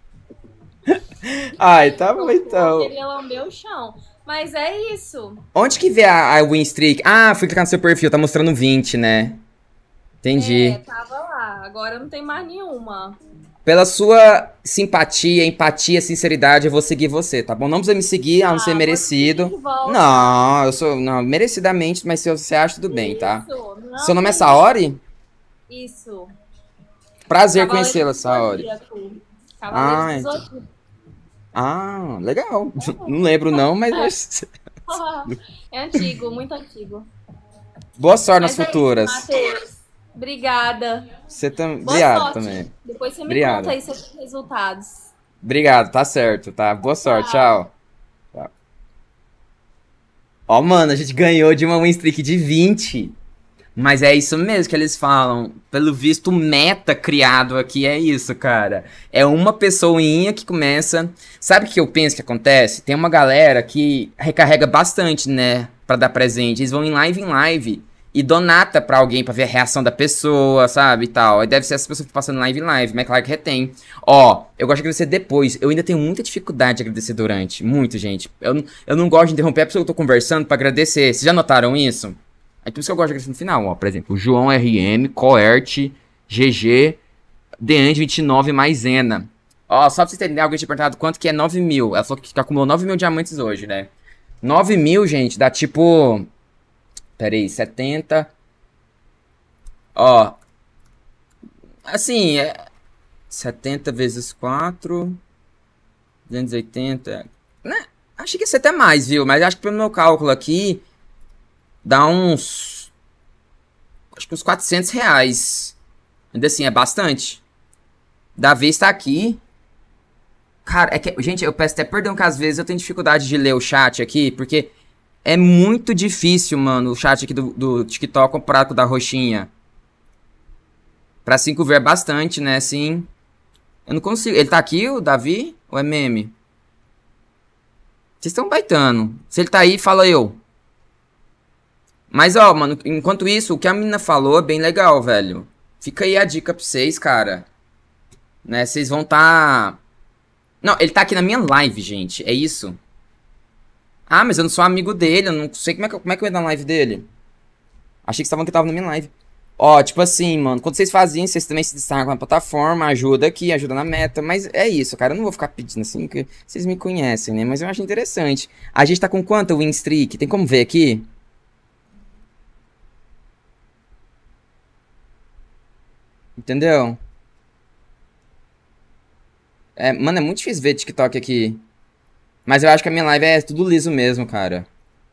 A: Ai, tá bom então.
J: Ele ia lamber o chão. Mas é isso.
A: Onde que vê a, a win streak? Ah, fui clicar no seu perfil, tá mostrando vinte, né? Entendi.
J: É, tava lá. Agora não tem mais nenhuma.
A: Pela sua simpatia, empatia, sinceridade, eu vou seguir você, tá bom? Não precisa me seguir, a não ser merecido. Não, eu sou. Não, merecidamente, mas se você acha, tudo bem, tá?
J: Não,
A: Seu nome é
J: isso.
A: Saori?
J: Isso.
A: Prazer
J: Cavaleiro
A: conhecê-la,
J: do
A: Saori.
J: Zodíaco. Cavaleiro
A: Ah,
J: do Zodíaco.
A: Ah, legal. Não lembro não, mas.
J: É antigo, muito antigo.
A: Boa sorte nas
J: Mas é isso,
A: futuras.
J: Matheus. Obrigada.
A: Você também.
J: Boa
A: Obrigado
J: sorte.
A: também.
J: Depois você me
A: Obrigado.
J: conta aí seus resultados.
A: Obrigado, tá certo, tá? Boa sorte, tchau. Tchau. Ó, mano, a gente ganhou de uma win streak de vinte. Mas é isso mesmo que eles falam. Pelo visto, o meta criado aqui é isso, cara. É uma pessoinha que começa... Sabe o que eu penso que acontece? Tem uma galera que recarrega bastante, né? Pra dar presente. Eles vão em live em live e donata pra alguém pra ver a reação da pessoa, sabe? E tal. Aí deve ser essa pessoa passando live em live, mas é claro que retém. Ó, eu gosto de agradecer depois. Eu ainda tenho muita dificuldade de agradecer durante. Muito, gente. Eu, não- eu não gosto de interromper a pessoa que eu tô conversando pra agradecer. Vocês já notaram isso? É por isso que eu gosto de agradecer no final, ó. Por exemplo, João R M, Coert, G G, Deande vinte e nove mais Ena. Ó, só pra vocês entenderem, alguém tinha perguntado quanto que é nove mil. Ela falou que acumulou nove mil diamantes hoje, né? nove mil, gente, dá tipo... Pera aí, setenta. Ó. Assim, é... setenta vezes quatro. duzentos e oitenta. Né? Achei que ia ser até mais, viu? Mas acho que pelo meu cálculo aqui... Dá uns... Acho que uns quatrocentos reais. Ainda assim, é bastante. Davi está aqui. Cara, é que... Gente, eu peço até perdão que às vezes eu tenho dificuldade de ler o chat aqui, porque é muito difícil, mano, o chat aqui do, do TikTok comparado com o da roxinha. Pra cinco ver é bastante, né, assim. Eu não consigo... Ele tá aqui, o Davi? Ou é meme? Vocês estão baitando. Se ele tá aí, fala eu. Mas, ó, mano, enquanto isso, o que a menina falou é bem legal, velho. Fica aí a dica pra vocês, cara. Né, vocês vão tá... Não, ele tá aqui na minha live, gente. É isso. Ah, mas eu não sou amigo dele. Eu não sei como é que, eu- como é que eu ia na live dele. Achei que vocês estavam que tava na minha live. Ó, tipo assim, mano. Quando vocês fazem isso, vocês também se destacam na plataforma. Ajuda aqui, ajuda na meta. Mas é isso, cara. Eu não vou ficar pedindo assim, porque vocês me conhecem, né? Mas eu acho interessante. A gente tá com quanta win streak? Tem como ver aqui? Entendeu? É, mano, é muito difícil ver TikTok aqui. Mas eu acho que a minha live é tudo liso mesmo, cara.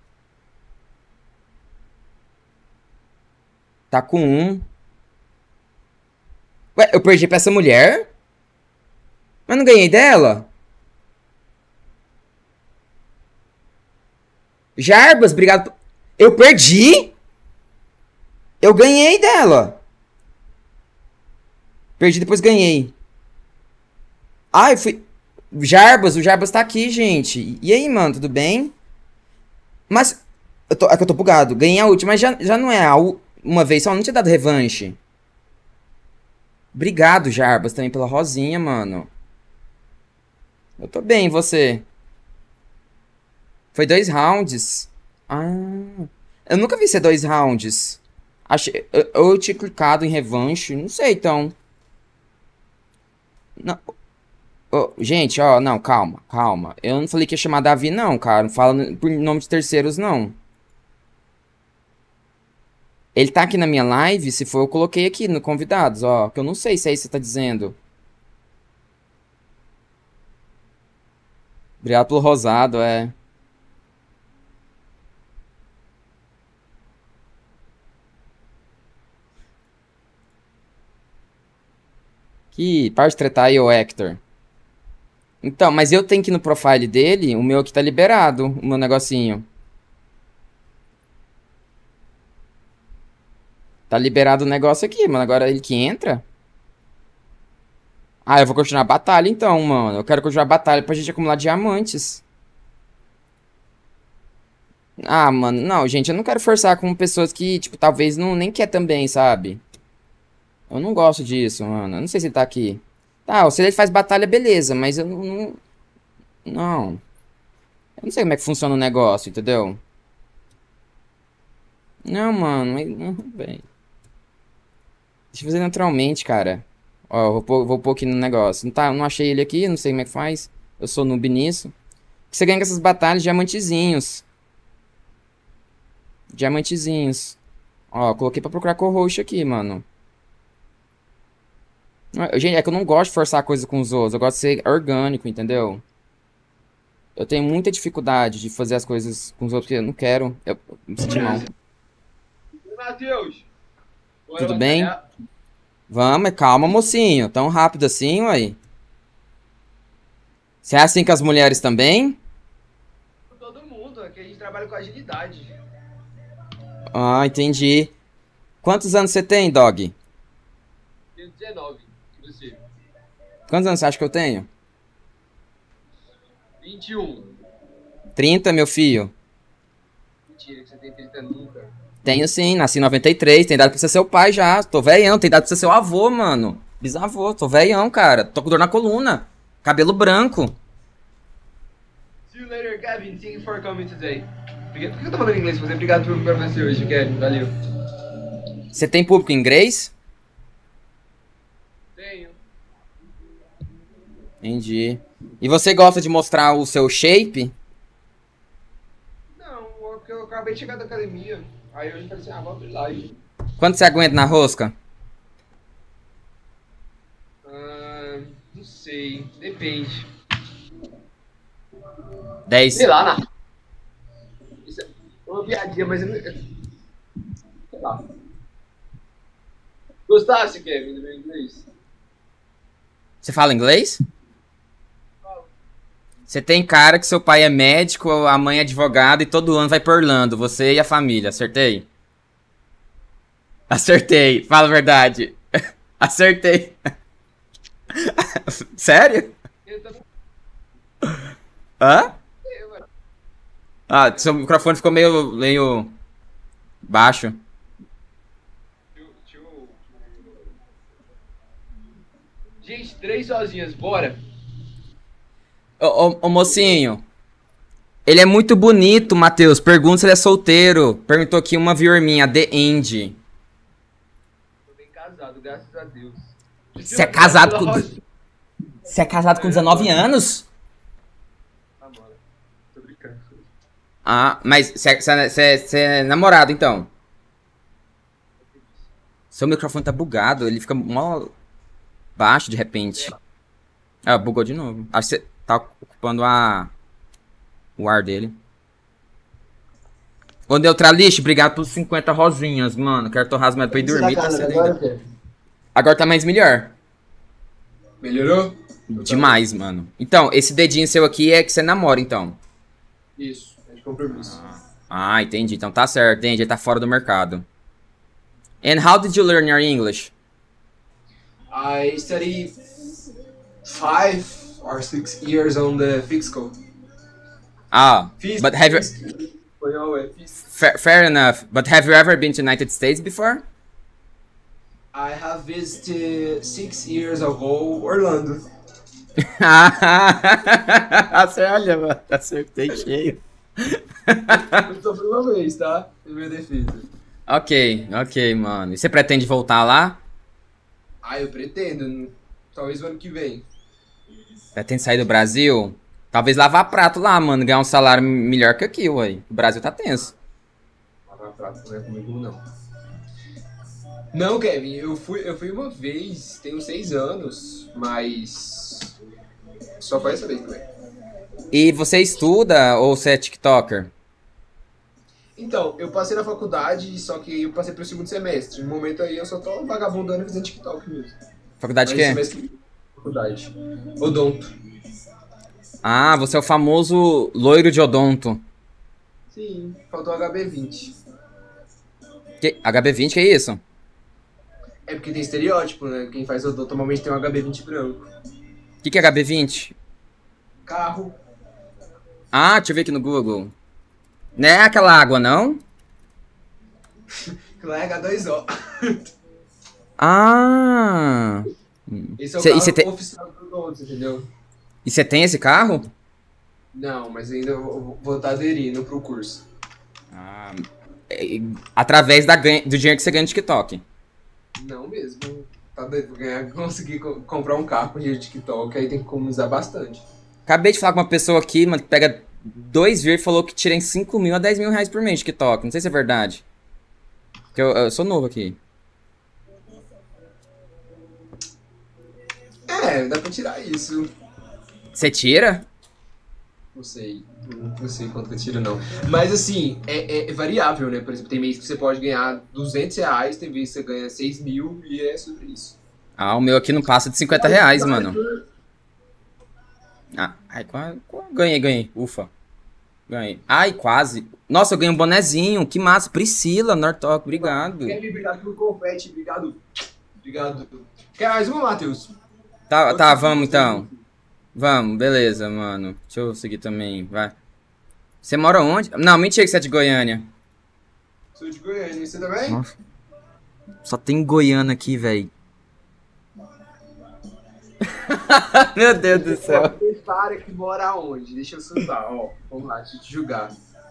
A: Tá com um. Ué, eu perdi pra essa mulher? Mas não ganhei dela? Jarbas, obrigado. por- Eu perdi? Eu ganhei dela. Perdi, depois ganhei. Ah, eu fui... Jarbas, o Jarbas tá aqui, gente. E aí, mano, tudo bem? Mas... Eu tô... É que eu tô bugado. Ganhei a última, mas já, já não é a u... uma vez só. Não tinha dado revanche. Obrigado, Jarbas, também pela rosinha, mano. Eu tô bem, e você? Foi dois rounds? Ah... Eu nunca vi ser dois rounds. Achei... Eu, eu tinha clicado em revanche. Não sei, então. Não... Oh, gente, ó, não, calma, calma. Eu não falei que ia chamar Davi, não, cara. Não fala por nome de terceiros, não. Ele tá aqui na minha live, se for, eu coloquei aqui no convidados, ó. Que eu não sei se é isso que você tá dizendo. Obrigado pelo rosado, é. Que parte de tretar aí, ô Hector. Então, mas eu tenho que ir no profile dele, o meu aqui tá liberado, o meu negocinho. Tá liberado o negócio aqui, mano. Agora ele que entra. Ah, eu vou continuar a batalha então, mano. Eu quero continuar a batalha pra gente acumular diamantes. Ah, mano, não, gente, eu não quero forçar com pessoas que, tipo, talvez não nem quer também, sabe? Eu não gosto disso, mano. Eu não sei se ele tá aqui. Tá, se ele faz batalha, beleza, mas eu não, não... Não. Eu não sei como é que funciona o negócio, entendeu? Não, mano, mas... Não, bem. Deixa eu fazer naturalmente, cara. Ó, vou pôr, vou pôr aqui no negócio. Não, tá, não achei ele aqui, não sei como é que faz. Eu sou noob nisso. Você ganha com essas batalhas diamantezinhos. Diamantezinhos. Ó, coloquei pra procurar cor roxa aqui, mano. Gente, é que eu não gosto de forçar coisa com os outros. Eu gosto de ser orgânico, entendeu? Eu tenho muita dificuldade de fazer as coisas com os outros, porque eu não quero. Eu, eu me senti mal.
K: Matheus!
A: Tudo bem? Vamos, calma, mocinho. Tão rápido assim, ué. Você é assim com as mulheres também?
K: Todo mundo, aqui a gente trabalha com agilidade.
A: Ah, entendi. Quantos anos você tem, dog?
K: Tenho dezenove. E você?
A: Quantos anos você acha que eu tenho?
K: vinte e um.
A: trinta, meu filho.
K: Mentira, que você tem trinta nunca.
A: Tenho sim, nasci em noventa e três, tem idade pra ser seu pai já. Tô velhão, tem idade pra ser seu avô, mano. Bisavô, tô velhão, cara. Tô com dor na coluna. Cabelo branco.
K: See you later, Gavin. Thank you for coming today. Por que eu tô falando em inglês? Você obrigado por me conhecer hoje, Kevin. Valeu.
A: Você tem público em inglês?
K: Tenho.
A: Entendi. E você gosta de mostrar o seu shape?
K: Não, porque eu acabei de chegar da academia. Aí hoje eu falei assim, ah, vou abrir live.
A: Quanto você aguenta na rosca?
K: Ah, não sei, depende.
A: dez.
K: Sei lá, na... Isso é uma piadinha, mas eu não... Sei lá. Gostasse, Kevin, do meu inglês?
A: Você fala inglês? Você tem cara que seu pai é médico, a mãe é advogada e todo ano vai por Orlando, você e a família, acertei? Acertei, fala a verdade. Acertei. Sério? Hã? Ah, seu microfone ficou meio, meio baixo.
K: Gente, três sozinhas, bora.
A: Ô, ô, ô, mocinho. Ele é muito bonito, Matheus. Pergunta se ele é solteiro. Perguntou aqui uma viewer minha, The End.
K: Tô bem casado, graças a Deus.
A: Você é casado com... Você é casado com dezenove anos?
K: Tá bom, tô brincando.
A: Ah, mas você é, é, é namorado, então? Seu microfone tá bugado. Ele fica mó baixo de repente. Ah, bugou de novo. Acho que você tá ocupando a... o ar dele. Ô, Neutralist, obrigado pelos cinquenta rosinhas, mano. Quero torrar as moedas pra ir dormir. Tá agora, agora tá mais melhor.
K: Melhorou?
A: Demais, mano. Então, esse dedinho seu aqui é que você namora, então.
K: Isso, é de compromisso.
A: Ah, entendi. Então tá certo, entendi. Ele tá fora do mercado. And how did you learn your English?
K: I study five or six years on the fiscal.
A: Ah,
K: Fis-
A: but have you...
K: fis- espanhol é fis-
A: Fair, fair enough. But have you ever been to United States before?
K: I have visited six years ago Orlando.
A: Você olha, mano. Acertei cheio.
K: Só foi uma vez, tá? Em minha defesa.
A: Ok, ok, mano. E você pretende voltar lá?
K: Ah, eu pretendo. Talvez o ano que vem.
A: Pretende sair do Brasil? Talvez lavar prato lá, mano. Ganhar um salário melhor que aqui, ué. O Brasil tá tenso.
K: Lavar prato não é comigo, não. Não, Kevin, eu fui, eu fui uma vez, tem uns seis anos, mas só foi essa vez também.
A: E você estuda ou você é TikToker?
K: Então, eu passei na faculdade, só que eu passei pro segundo semestre. No momento aí eu só tô vagabundando e fazendo TikTok mesmo.
A: Faculdade de
K: Mas
A: quê?
K: semestre que- Faculdade. Odonto.
A: Ah, você é o famoso loiro de odonto.
K: Sim, faltou H B vinte.
A: Que, H B vinte, que é isso?
K: É porque tem estereótipo, né? Quem faz odonto normalmente tem um H B vinte branco.
A: O que, que é H B vinte?
K: Carro.
A: Ah, deixa eu ver aqui no Google. Não é aquela água, não?
K: Lá é H dois O.
A: Ah!
K: Esse é o
A: Cê- e
K: carro
A: você tem,
K: oficial do odonto, entendeu?
A: e você tem esse carro?
K: Não, mas ainda eu vou vou estar aderindo pro curso.
A: Ah, é, através da ganha- do dinheiro que você ganha no TikTok.
K: Não mesmo. Tá doido pra ganhar, conseguir co- comprar um carro com dinheiro de TikTok, aí tem que economizar bastante.
A: Acabei de falar com uma pessoa aqui, mano, que pega dois vir e falou que tira em cinco mil a dez mil reais por mês de TikTok. Não sei se é verdade. Porque eu, eu sou novo aqui.
K: É, dá pra tirar isso.
A: Você tira?
K: Não sei. Não não sei quanto que eu tiro, não. Mas assim, é, é variável, né? Por exemplo, tem mês que você pode ganhar duzentos reais, tem mês que você ganha seis mil e é sobre isso.
A: Ah, o meu aqui não passa de cinquenta reais, mano. Ah, ai, quase, quase- ganhei, ganhei. Ufa. Ganhei. Ai, quase. Nossa, eu ganhei um bonezinho. Que massa. Priscila, Nortok, obrigado.
K: Kevin, obrigado pelo confete, obrigado. Obrigado. Quer mais uma, Matheus?
A: Tá, tá, vamos então. Vamos, beleza, mano. Deixa eu seguir também, vai. Você mora onde? Não, mentira que você é de Goiânia.
K: Sou de Goiânia, e você também?
A: Nossa. Só tem Goiânia aqui, velho. Meu Deus do céu.
K: Você para que mora onde? Deixa eu soltar, ó. Vamos lá, deixa eu te julgar.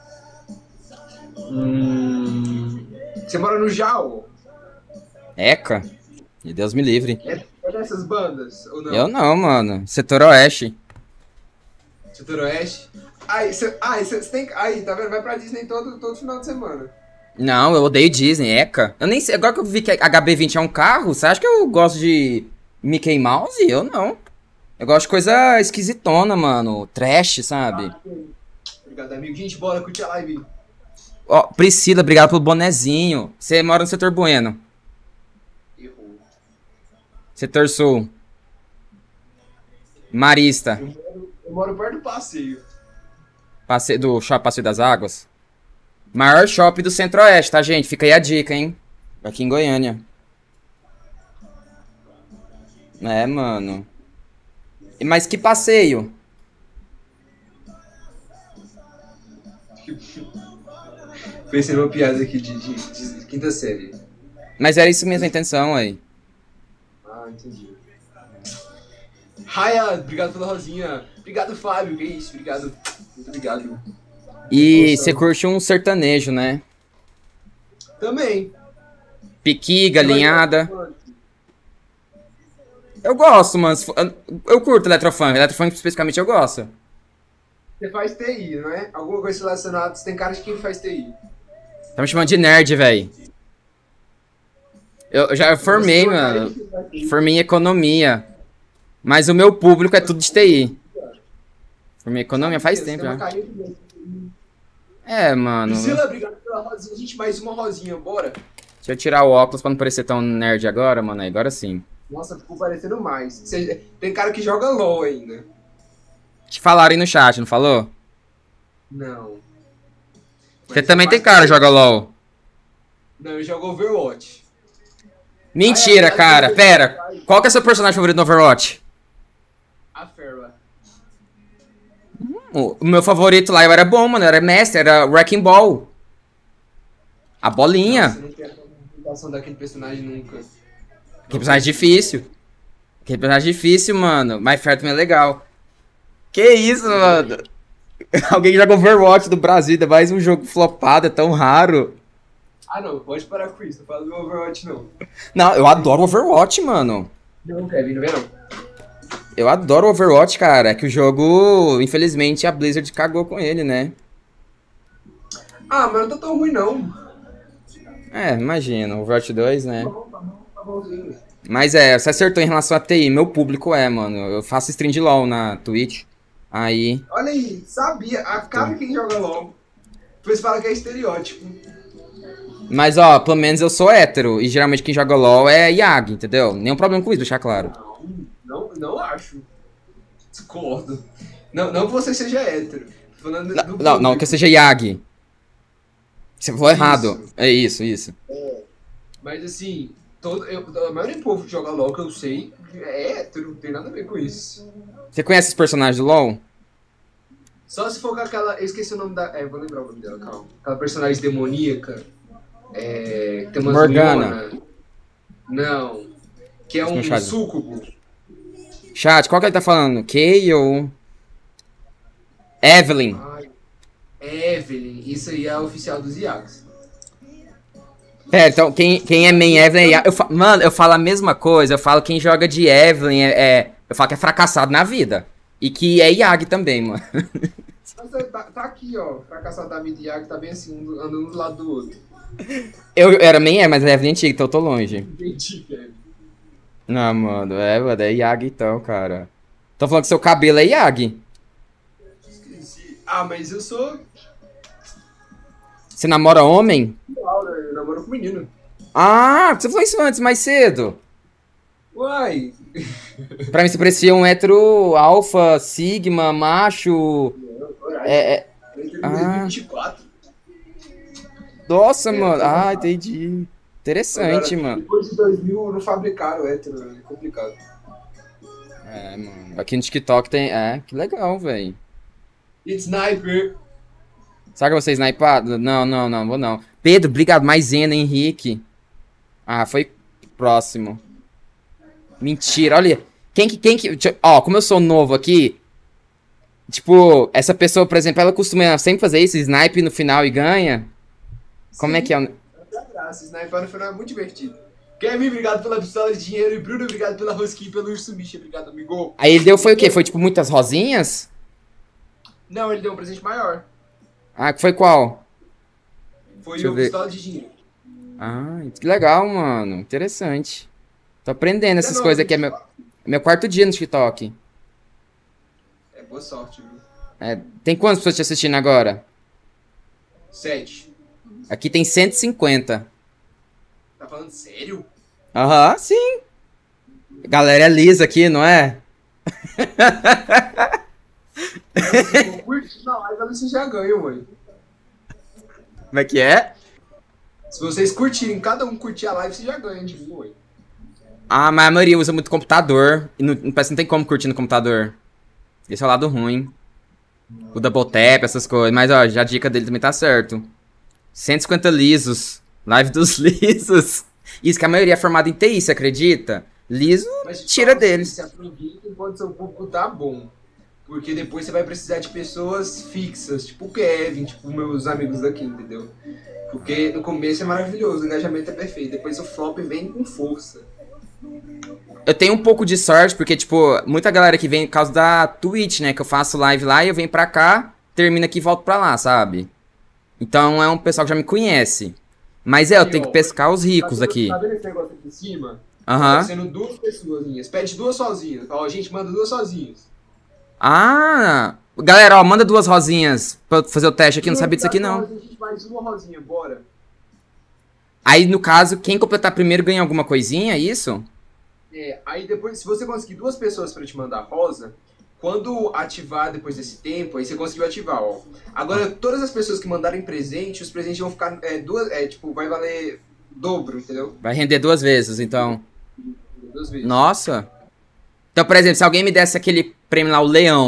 K: Hum... Você mora no Jal?
A: Eca. E Deus me livre.
K: É, é dessas bandas, ou não?
A: Eu não, mano. Setor Oeste.
K: Setor Oeste? Aí, você aí, cê, cê tem... Aí, tá vendo? Vai pra Disney todo, todo final de semana.
A: Não, eu odeio Disney, Eca. Eu nem sei. Agora que eu vi que H B vinte é um carro, você acha que eu gosto de Mickey Mouse? Eu não. Eu gosto de coisa esquisitona, mano. Trash, sabe?
K: Obrigado, amigo. Gente, bora curtir a live.
A: Ó, Priscila, obrigado pelo bonezinho. Você mora no setor Bueno.
K: Errou.
A: Setor Sul. Marista.
K: Eu moro, eu moro perto do passeio.
A: Passe... Do Shopping Passeio das Águas. Maior shopping do Centro-Oeste, tá, gente? Fica aí a dica, hein? Aqui em Goiânia. É, mano. E- Mas que passeio?
K: Pensei numa piada aqui de, de, de quinta série.
A: Mas era isso mesmo a intenção, aí.
K: Ah, entendi. Raya, obrigado pela rosinha. Obrigado, Fábio. Que isso, obrigado. Muito obrigado.
A: E você curte um sertanejo, né?
K: Também.
A: Piqui, galinhada. Eu gosto, mano. Se for- Eu eu curto eletrofunk. Eletrofunk especificamente eu gosto.
K: Você faz T I, não é? Alguma coisa relacionada. Você tem cara de quem faz T I.
A: Tá me chamando de nerd, velho. Eu eu já formei,
K: Você é uma cara
A: mano.
K: de quem faz T I.
A: Formei em economia. Mas o meu público é tudo de T I. Formei em economia faz
K: Você
A: tempo
K: tem uma
A: já.
K: carinha de quem faz T I.
A: É, mano.
K: Priscila, obrigado pela rosinha. Gente, mais uma rosinha, bora.
A: Deixa eu tirar o óculos pra não parecer tão nerd agora, mano. Agora sim.
K: Nossa, ficou parecendo mais. Você- tem cara que joga LOL ainda.
A: Te falaram aí no chat, não falou?
K: Não.
A: Você também tem cara, joga LOL.
K: Não, eu jogo Overwatch.
A: Mentira, cara. Pera. Qual que é seu personagem favorito no Overwatch?
K: A Ferra.
A: O meu favorito lá, eu era bom, mano. Eu era mestre, era Wrecking Ball. A bolinha.
K: Nossa, eu não quero a apresentação daquele personagem nunca.
A: Que personagem difícil. Que personagem difícil, mano. My Fair também é legal. Que isso, mano. Alguém que joga Overwatch do Brasil, ainda mais um jogo flopado, é tão raro.
K: Ah, não, pode parar com isso, não fala do Overwatch, não.
A: Não, eu adoro Overwatch, mano.
K: Não, Kevin, não vem não.
A: Eu adoro Overwatch, cara. É que o jogo, infelizmente, a Blizzard cagou com ele, né?
K: Ah, mas não tá tão ruim, não.
A: É, imagina, Overwatch dois, né?
K: Tá bom, tá bom, tá bonzinho.
A: Mas é, você acertou em relação a T I. Meu público é, mano. Eu faço stream de LoL na Twitch. Aí.
K: Olha aí, sabia, a cara de quem joga LOL. Depois fala que é estereótipo.
A: Mas, ó, pelo menos eu sou hétero. E geralmente quem joga LoL é Yagi, entendeu? Nenhum problema com isso, deixar claro.
K: Não, não, não acho. Discordo. Não, não que você seja hétero. Tô falando
A: Não,
K: do
A: não, não que eu seja Yagi. Você falou
K: Isso.
A: errado. É isso, isso.
K: É, mas assim, todo, eu, a maioria do povo que joga LOL que eu sei é hétero, não tem nada a ver com isso.
A: Você conhece os personagens do LoL?
K: Só se for com aquela. Eu esqueci o nome da. É, vou lembrar o nome dela, calma. Aquela personagem demoníaca. É. Que tem uma
A: Morgana.
K: zoiona. Não. Que é
A: Esse
K: um
A: meu chat.
K: súcubo.
A: Chat, qual que ele tá falando? Kay ou... Evelyn.
K: Ai, Evelyn, isso aí é a oficial dos Iags.
A: Pera, então quem, quem é main Evelyn é Yagi. Eu fa... Mano, eu falo a mesma coisa. Eu falo quem joga de Evelyn é, é... Eu falo que é fracassado na vida. E que é Yagi também, mano.
K: Mas tá, tá aqui, ó. Fracassado da vida e Iag tá bem assim, um, andando um do lado do outro.
A: Eu, eu era main Evelyn, mas é Evelyn antiga, então eu tô longe.
K: Entendi, velho.
A: Não, mano, é, mano, é Yagi então, cara. Tô falando que seu cabelo é Yagi.
K: Esqueci. Ah, mas eu sou.
A: Você namora homem?
K: Eu namoro com menino.
A: Ah, você falou isso antes, mais cedo.
K: Uai.
A: Pra mim você parecia um hétero alfa, sigma, macho. É, é... Ah,
K: vinte e quatro.
A: nossa,
K: É,
A: mano.
K: tá
A: Ah, entendi. Interessante,
K: Agora,
A: mano.
K: Depois de dois mil não fabricaram hétero, é complicado.
A: É, mano. Aqui no TikTok tem... É, que legal, velho.
K: It's sniper.
A: Sabe que você é snipado? Não, não, não, vou não. Pedro, obrigado. Maisena, Henrique. Ah, foi próximo. Mentira, olha. Quem que... Quem que deixa- ó, como eu sou novo aqui... Tipo, essa pessoa, por exemplo, ela costuma sempre fazer isso, snipe no final e ganha. Como é que é? o-
K: Graça, sniper no final é muito divertido. Kevin, obrigado pela pistola de dinheiro. E Bruno, obrigado pela rosquinha e pelo urso bicho. Obrigado, amigo.
A: Aí ele deu foi o quê? Foi tipo muitas rosinhas?
K: Não, ele deu um presente maior.
A: Ah, que foi qual?
K: Foi
A: Deixa eu
K: o
A: ver.
K: pistola de dinheiro.
A: Ah, que legal, mano. Interessante. Tô aprendendo essas
K: Não,
A: coisas aqui. É meu, é meu quarto dia no TikTok.
K: É boa sorte, viu?
A: É, tem quantas pessoas te assistindo agora?
K: Sete.
A: Aqui tem cento e cinquenta.
K: Tá falando sério?
A: Aham, sim. Galera é lisa aqui, não é?
K: Se for curtir na live, você já ganha, mãe.
A: Como é que é?
K: Se vocês curtirem, cada um curtir a live, você já ganha de boa. Ué.
A: Ah, mas a maioria usa muito computador. E não, parece que não tem como curtir no computador. Esse é o lado ruim. O double tap, essas coisas. Mas, ó, já a dica dele também tá certo. cento e cinquenta lisos. Live dos lisos. Isso que a maioria é formada em T I, você acredita? Liso,
K: Mas
A: tira
K: só
A: deles.
K: Se aproveita enquanto seu público tá bom. Porque depois você vai precisar de pessoas fixas, tipo o Kevin, tipo meus amigos daqui, entendeu? Porque no começo é maravilhoso, o engajamento é perfeito. Depois o flop vem com força.
A: Eu tenho um pouco de sorte, porque, tipo, muita galera que vem por causa da Twitch, né? Que eu faço live lá e eu venho pra cá, termino aqui e volto pra lá, sabe? Então é um pessoal que já me conhece. Mas é, eu
K: Aí,
A: tenho
K: ó,
A: que pescar os ricos
K: tá vendo-
A: aqui.
K: Tá vendo esse negócio aqui em cima?
A: Aham.
K: Tá sendo duas pessoas. Pede duas sozinhas. Ó, a gente manda duas sozinhas.
A: Ah! Galera, ó, manda duas rosinhas pra eu fazer o teste aqui. Eu não sabia disso aqui, não.
K: A gente mais uma rosinha, bora.
A: Aí, no caso, quem completar primeiro ganha alguma coisinha, é isso?
K: É, aí depois, se você conseguir duas pessoas pra te mandar rosa, quando ativar depois desse tempo, aí você conseguiu ativar, ó. Agora, todas as pessoas que mandarem presente, os presentes vão ficar, é, duas, é, tipo, vai valer dobro, entendeu?
A: Vai render duas vezes, então.
K: Duas vezes.
A: Nossa! Então, por exemplo, se alguém me desse aquele prêmio lá, o leão,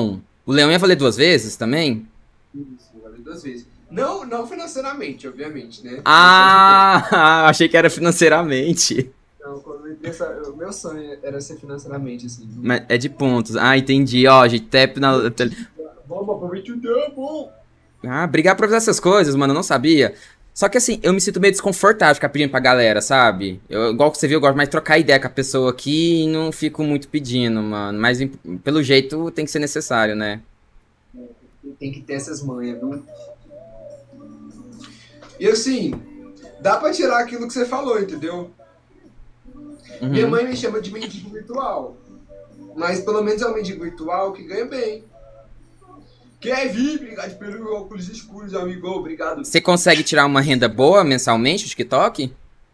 A: O leão ia valer duas vezes também?
K: Isso, valeu duas vezes. Não, não financeiramente, obviamente, né?
A: Ah, achei que era financeiramente.
K: Não, quando eu entrei, essa- o meu sonho era ser financeiramente, assim.
A: Mas é de pontos. Ah, entendi. Ó, gente, tap na...
K: Vamos aproveitar o tempo!
A: Ah, obrigado por avisar essas coisas, mano, eu não sabia. Só que assim, eu me sinto meio desconfortável ficar pedindo pra galera, sabe? Eu, igual que você viu, eu gosto mais de trocar ideia com a pessoa aqui e não fico muito pedindo, mano. Mas em- pelo jeito tem que ser necessário, né?
K: Tem que ter essas manhas, viu? E assim, dá pra tirar aquilo que você falou, entendeu?
A: Uhum.
K: Minha mãe me chama de mendigo virtual. Mas pelo menos é um mendigo virtual que ganha bem. Kevin, obrigado pelo óculos escuros, amigo. Obrigado.
A: Você consegue tirar uma renda boa mensalmente do TikTok?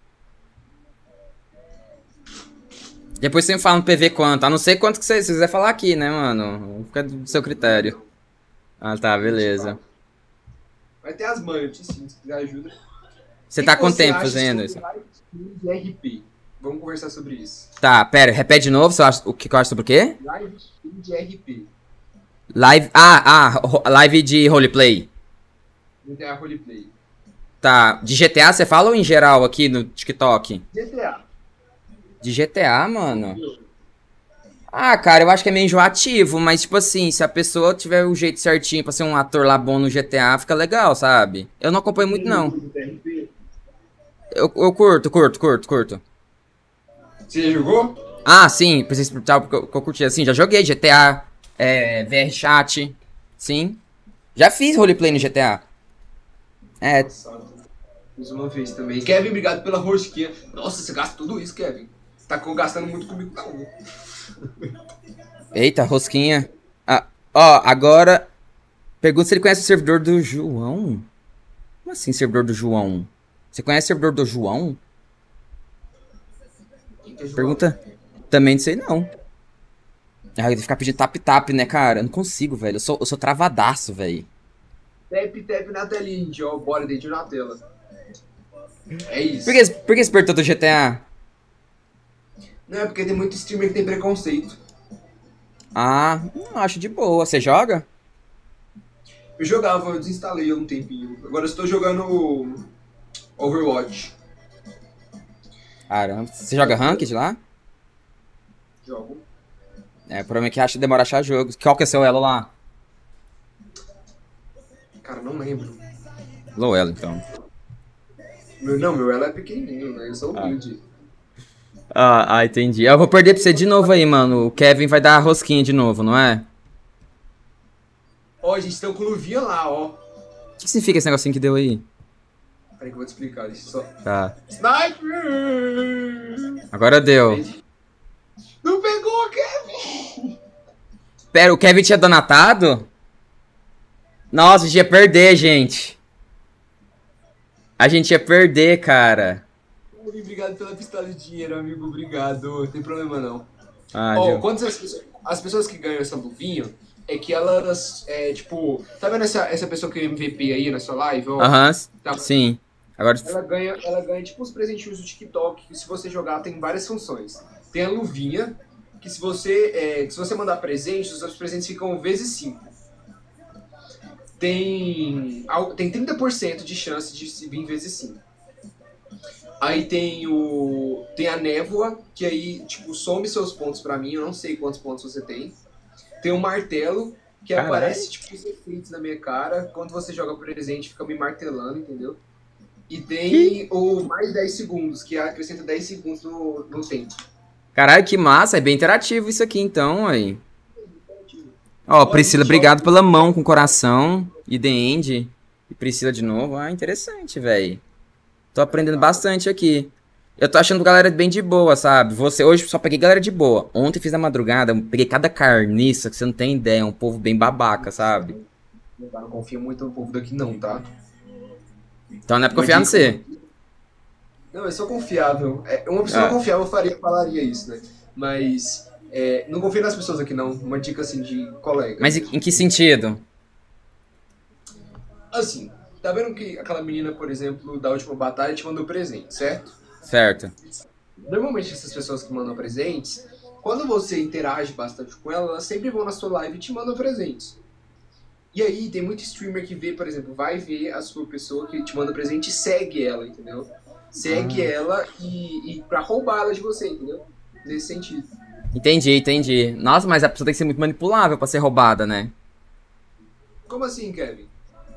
A: Depois você me fala no P V quanto. A não ser quanto que você, se você quiser falar aqui, né, mano? Fica do seu critério. Ah, tá, beleza.
K: Vai ter as manhas, eu te ensino, se quiser ajuda.
A: Você
K: O
A: tá
K: que
A: quanto
K: você
A: tempo
K: acha
A: fazendo
K: sobre
A: isso?
K: live stream de R P? Vamos conversar sobre isso.
A: Tá, pera, repete de novo, você acha, o que que eu acho sobre o quê?
K: Live stream de R P.
A: Live, ah, ah, ro- live de roleplay.
K: G T A Roleplay.
A: Tá, de G T A você fala ou em geral aqui no TikTok?
K: G T A.
A: De G T A, mano? Ah, cara, eu acho que é meio enjoativo, mas tipo assim, se a pessoa tiver o jeito certinho pra ser um ator lá bom no G T A, fica legal, sabe? Eu não acompanho muito, não. Eu, eu curto, curto, curto, curto.
K: Você já jogou?
A: Ah, sim, preciso explicar porque eu, que eu curti assim, já joguei G T A, é, V R Chat, sim. Já fiz roleplay no G T A. É,
K: Fiz uma vez também. Kevin, obrigado pela rosquinha. Nossa, você gasta tudo isso, Kevin. Tá com- gastando muito comigo, não.
A: eita, rosquinha. Ah, ó, agora, pergunta se ele conhece o servidor do João. Como assim, servidor do João? Você conhece o servidor do João?
K: Quem que é João?
A: Pergunta. Também não sei, não. Ah, eu tenho que ficar pedindo tap-tap, né, cara? Eu não consigo, velho. Eu sou, eu sou travadaço, velho.
K: Tap, tap na telinha, gente, ó. Bora dentro na tela. É isso.
A: Por que, por que você perguntou do G T A?
K: Não, é porque tem muito streamer que tem preconceito.
A: Ah, não, acho de boa. Você joga?
K: Eu jogava, eu desinstalei há um tempinho. Agora eu estou jogando Overwatch.
A: Caramba. Você joga Ranked lá?
K: Jogo.
A: É, o problema é que acha, demora a achar jogos. Qual que é seu elo lá?
K: Cara, não lembro.
A: Low elo, então.
K: Meu, não, meu elo é pequenininho, né? Eu sou
A: Ah.
K: humilde.
A: Ah, ah, entendi. Eu vou perder pra você de novo aí, mano. O Kevin vai dar a rosquinha de novo, não é?
K: Ó, a gente tem com luvinha lá, ó.
A: O que, que significa esse negocinho que deu aí?
K: Peraí que eu vou te explicar, deixa eu só...
A: Tá.
K: Sniper!
A: Agora deu.
K: Não pegou, Kevin!
A: Pera, o Kevin tinha donatado? Nossa, a gente ia perder, gente. A gente ia perder, cara.
K: Obrigado pela pistola de dinheiro, amigo. Obrigado. Não tem problema, não.
A: Ah,
K: Ó,
A: deu.
K: quantas as pessoas, as pessoas que ganham essa luvinha é que elas, é, tipo... Tá vendo essa, essa pessoa que é M V P aí na sua live? ó?
A: Aham,
K: Tá.
A: sim. Agora...
K: Ela ganha, ela ganha tipo uns presentinhos do TikTok, que se você jogar tem várias funções. Tem a luvinha, que se você, é, que se você mandar presentes, os seus presentes ficam vezes cinco. Tem, al- tem trinta por cento de chance de se vir vezes cinco. Aí tem o tem a névoa, que aí tipo some seus pontos pra mim, eu não sei quantos pontos você tem. Tem o martelo, que
A: Caralho.
K: aparece tipo os efeitos na minha cara, quando você joga presente fica me martelando, entendeu? E tem o mais dez segundos, que acrescenta dez segundos no, no tempo.
A: Caralho, que massa. É bem interativo isso aqui, então, aí. Ó, Priscila, obrigado pela mão com coração. E The End. E Priscila de novo. Ah, interessante, velho. Tô aprendendo bastante aqui. Eu tô achando galera bem de boa, sabe? Você hoje só peguei galera de boa. Ontem fiz na madrugada, eu peguei cada carniça que você não tem ideia. É um povo bem babaca, sabe?
K: Eu não confio muito no povo daqui não, tá?
A: Então não é pra confiar no você.
K: Não, eu sou confiável. É, uma pessoa
A: Ah.
K: confiável faria, falaria isso, né? Mas é, não confio nas pessoas aqui não. Uma dica assim de colega.
A: Mas em em que sentido?
K: Assim, tá vendo que aquela menina, por exemplo, da última batalha te mandou presente, certo?
A: Certo.
K: Normalmente essas pessoas que mandam presentes, quando você interage bastante com elas, elas sempre vão na sua live e te mandam presentes. E aí tem muito streamer que vê, por exemplo, vai ver a sua pessoa que te manda presente e segue ela, entendeu? Segue
A: Ah.
K: ela e, e pra roubar ela de você, entendeu? Nesse sentido.
A: Entendi, entendi. Nossa, mas a pessoa tem que ser muito manipulável pra ser roubada, né?
K: Como assim, Kevin?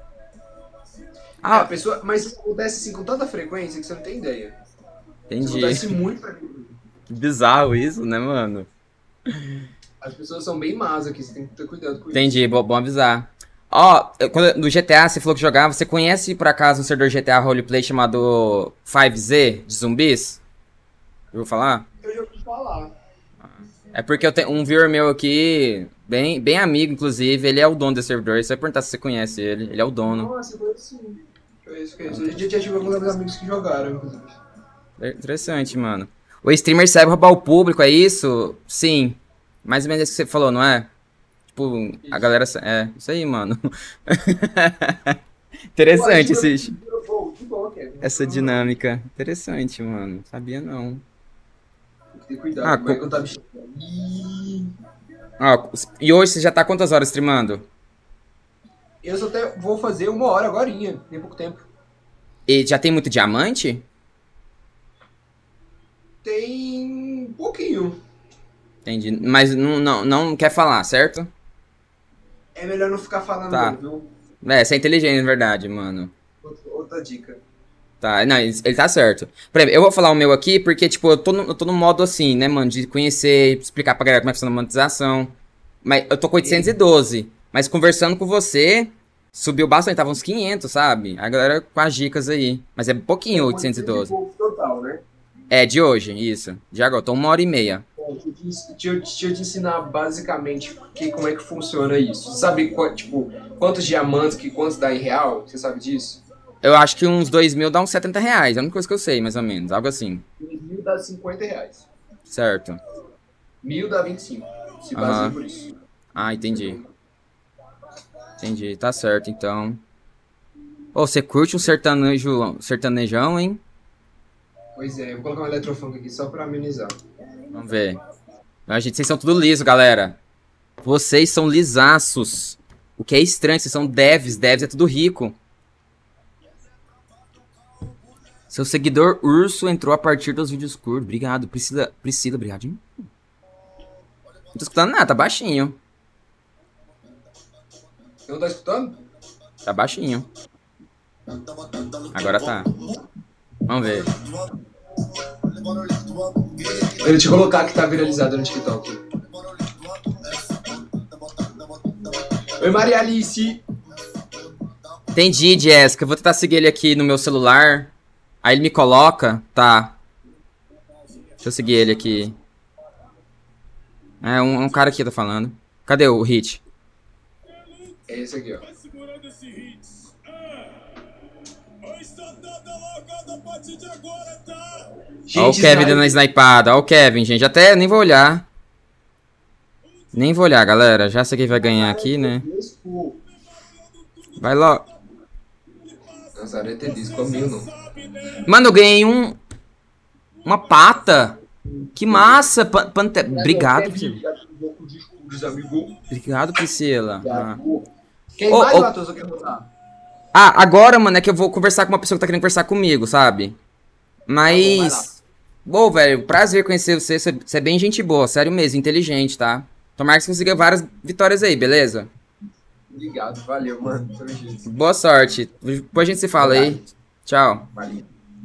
A: Ah.
K: É, a pessoa, mas isso acontece assim com tanta frequência que você não tem ideia. Isso
A: Entendi.
K: acontece muito pra mim.
A: Que bizarro isso, né, mano?
K: As pessoas são bem más aqui, você tem que ter cuidado com
A: Entendi,
K: isso.
A: bom, bom avisar. Ó, eu- quando- no G T A você falou que jogava, você conhece por acaso um servidor G T A roleplay chamado cinco Z de zumbis? Eu vou falar?
K: Eu já ouvi falar.
A: É porque eu tenho um viewer meu aqui, bem, bem amigo, inclusive, ele é o dono desse servidor. Você vai perguntar se você conhece ele, ele é o dono.
K: Nossa, eu conheço sim. Conheço, conheço. Eu já tive alguns amigos que jogaram, inclusive.
A: É interessante, mano. O streamer serve roubar o público, é isso? Sim. Mais ou menos isso que você falou, não é? Tipo, a galera. É, isso aí, mano. Interessante esse, essa dinâmica. Interessante, mano. Sabia não.
K: Tem que ter cuidado,
A: Ah,
K: como é
A: co-
K: que eu tava enxergando? Ih.
A: Ó, e hoje você já tá quantas horas streamando?
K: Eu só até vou fazer uma hora agorinha, tem pouco tempo.
A: E já tem muito diamante?
K: Tem um pouquinho.
A: Entendi. Mas não, não, não quer falar, certo?
K: É melhor não ficar falando,
A: Tá.
K: não, viu?
A: É, você é inteligente, na verdade, mano.
K: Outra, outra dica.
A: Tá, não, ele ele tá certo. Por exemplo, eu vou falar o meu aqui porque, tipo, eu tô no, eu tô no modo assim, né, mano, de conhecer, explicar pra galera como é que funciona a monetização. Mas eu tô com oitocentos e doze, mas conversando com você, subiu bastante, tava uns quinhentos, sabe? A galera com as dicas aí. Mas é pouquinho, oitocentos e doze.
K: Total, né?
A: É, de hoje, isso. De agora, tô uma hora e meia.
K: Bom, deixa eu te, deixa eu- deixa eu te ensinar basicamente que, como é que funciona isso. Você sabe, qua- tipo, quantos diamantes, que quantos dá em real? Você sabe disso?
A: Eu acho que uns dois mil dá uns setenta reais, é a única coisa que eu sei, mais ou menos, algo assim.
K: Mil dá cinquenta reais.
A: Certo.
K: Mil dá vinte e cinco. Se
A: Aham.
K: baseia por isso.
A: Ah, entendi. Entendi, tá certo, então. Ô, você curte um sertanejo, sertanejão, hein?
K: Pois é, eu vou colocar um eletrofunk aqui só pra amenizar.
A: Vamos ver. Ah, gente, vocês são tudo liso, galera. Vocês são lisaços. O que é estranho, vocês são devs, devs é tudo rico. Seu seguidor urso entrou a partir dos vídeos curtos. Obrigado, Priscila. Priscila, obrigado. Não tô escutando nada, tá baixinho.
K: Você não tá escutando?
A: Tá baixinho. Agora tá. Vamos ver.
K: Eu vou te colocar que tá viralizado no TikTok. Oi, Maria Alice.
A: Entendi, Jéssica. Eu vou tentar seguir ele aqui no meu celular. Aí ele me coloca. Tá. Deixa eu seguir ele aqui. É um, um cara aqui, tá falando. Cadê o hit?
K: É esse aqui, ó.
A: Ó o
K: Gente,
A: Kevin
K: sniper.
A: dando a snipada. Ó o Kevin, gente. Até nem vou olhar. Nem vou olhar, galera. Já sei quem vai ganhar aqui, né? Vai logo.
K: Nazaré Tedesco, mil não.
A: Mano, eu ganhei um... Uma pata. Que massa. Pan, pante... Obrigado, Priscila. Obrigado, Priscila. Ah.
K: Quem
A: Ô,
K: mais,
A: ô.
K: Matheus, eu quero botar?
A: Ah, agora, mano, é que eu vou conversar com uma pessoa que tá querendo conversar comigo, sabe? Mas... Bom, velho, prazer conhecer você. Você você é bem gente boa, sério mesmo, inteligente, tá? Tomara que você consiga várias vitórias aí, beleza?
K: Obrigado, valeu, mano. Tamo junto.
A: Boa sorte. Depois a gente se fala aí. Tchau.
K: Valeu.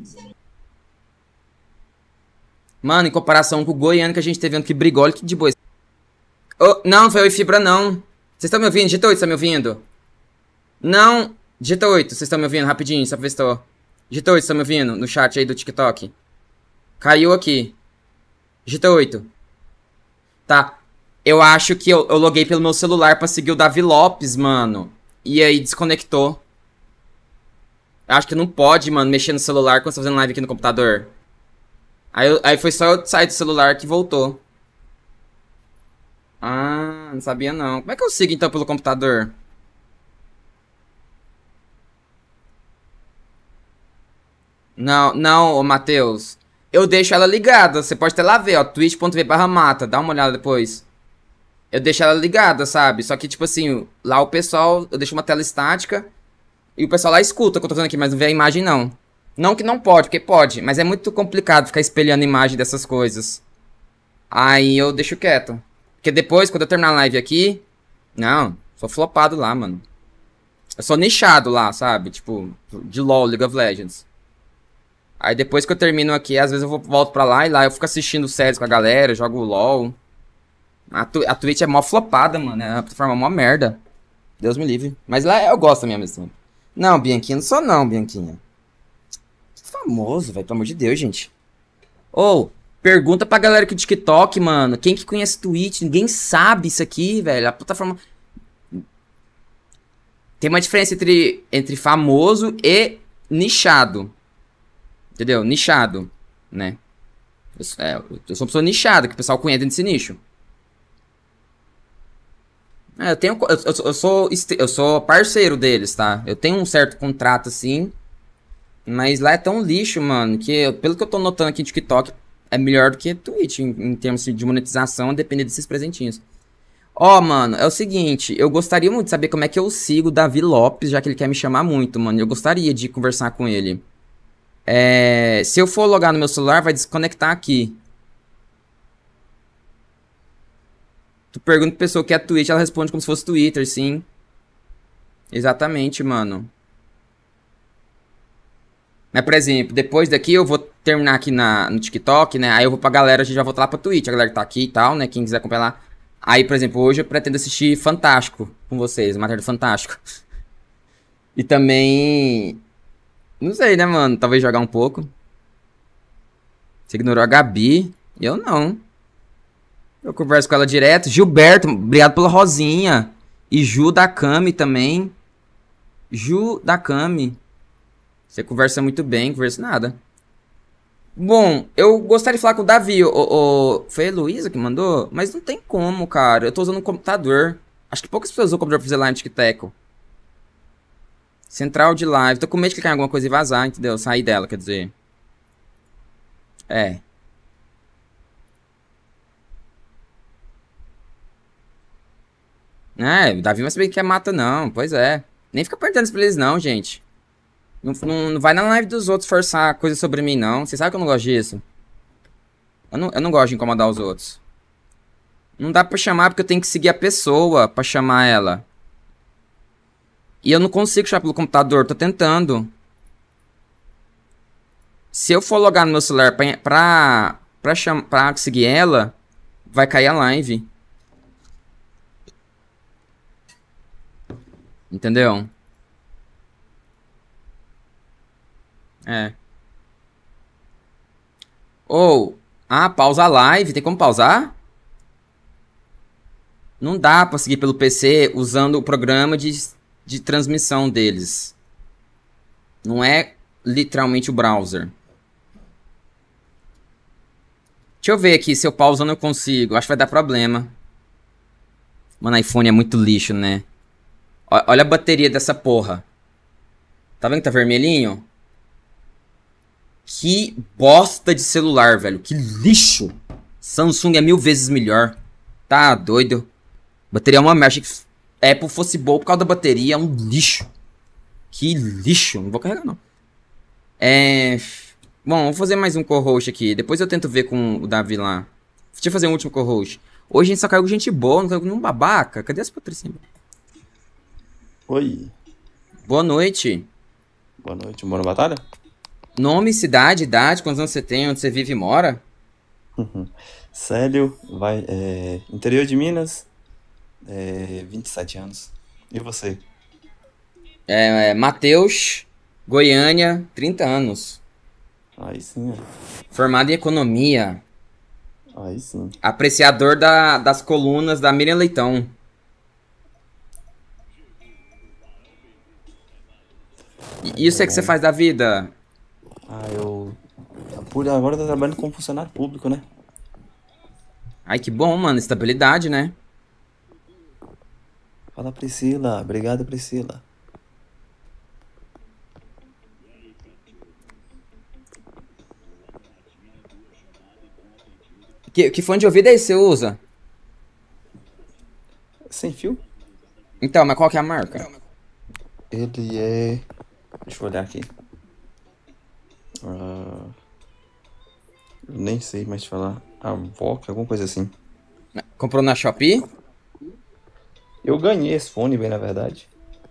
A: Mano, em comparação com o goiano que a gente teve vendo que brigou, olha que de boa. Ô, não, não foi eu e Fibra, não. Vocês estão me ouvindo? Digita oito, vocês estão me ouvindo? Não. Digita oito, vocês estão me ouvindo? Rapidinho, só pra ver se tô. Digita oito, vocês estão me ouvindo? No chat aí do TikTok. Caiu aqui. Digita oito. Tá. Eu acho que eu, eu loguei pelo meu celular pra seguir o Davi Lopes, mano. E aí desconectou. Acho que não pode, mano, mexer no celular quando você tá fazendo live aqui no computador. Aí, eu- aí foi só eu sair do celular que voltou. Ah, não sabia não. Como é que eu sigo então pelo computador? Não, não, ô Matheus. Eu deixo ela ligada. Você pode até lá ver, ó. twitch ponto tv barra mata. Dá uma olhada depois. eu deixo ela ligada, sabe? Só que, tipo assim, lá o pessoal, eu deixo uma tela estática e o pessoal lá escuta o que eu tô fazendo aqui, mas não vê a imagem, não. Não que não pode, porque pode, mas é muito complicado ficar espelhando a imagem dessas coisas. Aí eu deixo quieto. Porque depois, quando eu terminar a live aqui... Não, sou flopado lá, mano. Eu sou nichado lá, sabe? Tipo, de LoL, League of Legends. Aí depois que eu termino aqui, às vezes eu vou, volto pra lá e lá eu fico assistindo séries com a galera, jogo LoL. A, tu, a Twitch é mó flopada, mano. É uma plataforma mó merda. Deus me livre. Mas lá eu gosto mesmo assim. Não, Bianquinha, não sou não, Bianquinha. Famoso, velho, pelo amor de Deus, gente. Ou, pergunta pra galera aqui do TikTok, mano. Quem que conhece Twitch? Ninguém sabe isso aqui, velho. A plataforma... Tem uma diferença entre, entre famoso e nichado. Entendeu? Nichado, né? Eu, é, eu sou uma pessoa nichada, que o pessoal conhece desse nicho. É, eu tenho... Eu, eu, eu, sou, eu sou parceiro deles, tá? Eu tenho um certo contrato, assim... Mas lá é tão lixo, mano, que eu, pelo que eu tô notando aqui no TikTok, é melhor do que Twitch em, em termos de monetização, dependendo desses presentinhos. Ó, oh, mano, é o seguinte, eu gostaria muito de saber como é que eu sigo o Davi Lopes, já que ele quer me chamar muito, mano. Eu gostaria de conversar com ele. É, se eu for logar no meu celular, vai desconectar aqui. Tu pergunta pra pessoa que é Twitch, ela responde como se fosse Twitter, sim. Exatamente, mano. Mas, por exemplo, depois daqui eu vou terminar aqui na, no TikTok, né? Aí eu vou pra galera, a gente já volta lá pra Twitch, a galera que tá aqui e tal, né? Quem quiser acompanhar lá. Aí, por exemplo, hoje eu pretendo assistir Fantástico com vocês, matéria do Fantástico. E também... Não sei, né, mano? Talvez jogar um pouco. Você ignorou a Gabi? Eu não. Eu converso com ela direto. Gilberto, obrigado pela rosinha. E Ju da Cami também. Ju da Cami. Você conversa muito bem, conversa nada. Bom, eu gostaria de falar com o Davi. O, o, foi a Heloísa que mandou? Mas não tem como, cara. Eu tô usando um computador. Acho que poucas pessoas usam o computador pra fazer live de TikTok. Central de live. Tô com medo de clicar em alguma coisa e vazar, entendeu? Sair dela, quer dizer. É. É, o Davi vai saber que é mata, não. Pois é. Nem fica perguntando isso pra eles, não, gente. Não, não, não vai na live dos outros forçar coisa sobre mim, não. Você sabe que eu não gosto disso. Eu não, eu não gosto de incomodar os outros. Não dá pra chamar porque eu tenho que seguir a pessoa pra chamar ela. E eu não consigo chamar pelo computador, tô tentando. Se eu for logar no meu celular pra, pra, pra, cham, pra seguir ela, vai cair a live. Entendeu? É. Ou, ah, pausa a live. Tem como pausar? Não dá pra seguir pelo P C usando o programa de, de transmissão deles. Não é literalmente o browser. Deixa eu ver aqui se eu pausando eu consigo. Acho que vai dar problema. Mano, iPhone é muito lixo, né? O- Olha a bateria dessa porra. Tá vendo que tá vermelhinho? Que bosta de celular, velho. Que lixo. Samsung é mil vezes melhor. Tá doido. Bateria é uma merda. Achei que Apple fosse boa por causa da bateria. É um lixo. Que lixo. Não vou carregar, não. É... Bom, vou fazer mais um co-host aqui. Depois eu tento ver com o Davi lá. Deixa eu fazer um último co-host. Hoje a gente só caiu com gente boa, não caiu com nenhum babaca. Cadê as patrocínios?
L: Oi.
A: Boa noite.
L: Boa noite. Mora na Batalha?
A: Nome, cidade, idade, quantos anos você tem, onde você vive e mora?
L: Célio, vai, é, interior de Minas, é, vinte e sete anos. E você?
A: É, é Matheus, Goiânia, trinta anos.
L: Aí sim.
A: Formado em economia.
L: Aí sim.
A: Apreciador da, das colunas da Miriam Leitão. E isso é que você faz da vida?
L: Ah, eu... Por agora eu tô trabalhando como funcionário público, né?
A: Ai, que bom, mano. Estabilidade, né?
L: Fala, Priscila. Obrigado, Priscila.
A: Que, que fone de ouvido é esse que você usa?
L: Sem fio?
A: Então, mas qual que é a marca?
L: Ele é... Deixa eu olhar aqui. Ah, eu nem sei mais te falar. A Voca, alguma coisa assim.
A: Comprou na Shopee?
L: Eu ganhei esse fone, bem na verdade.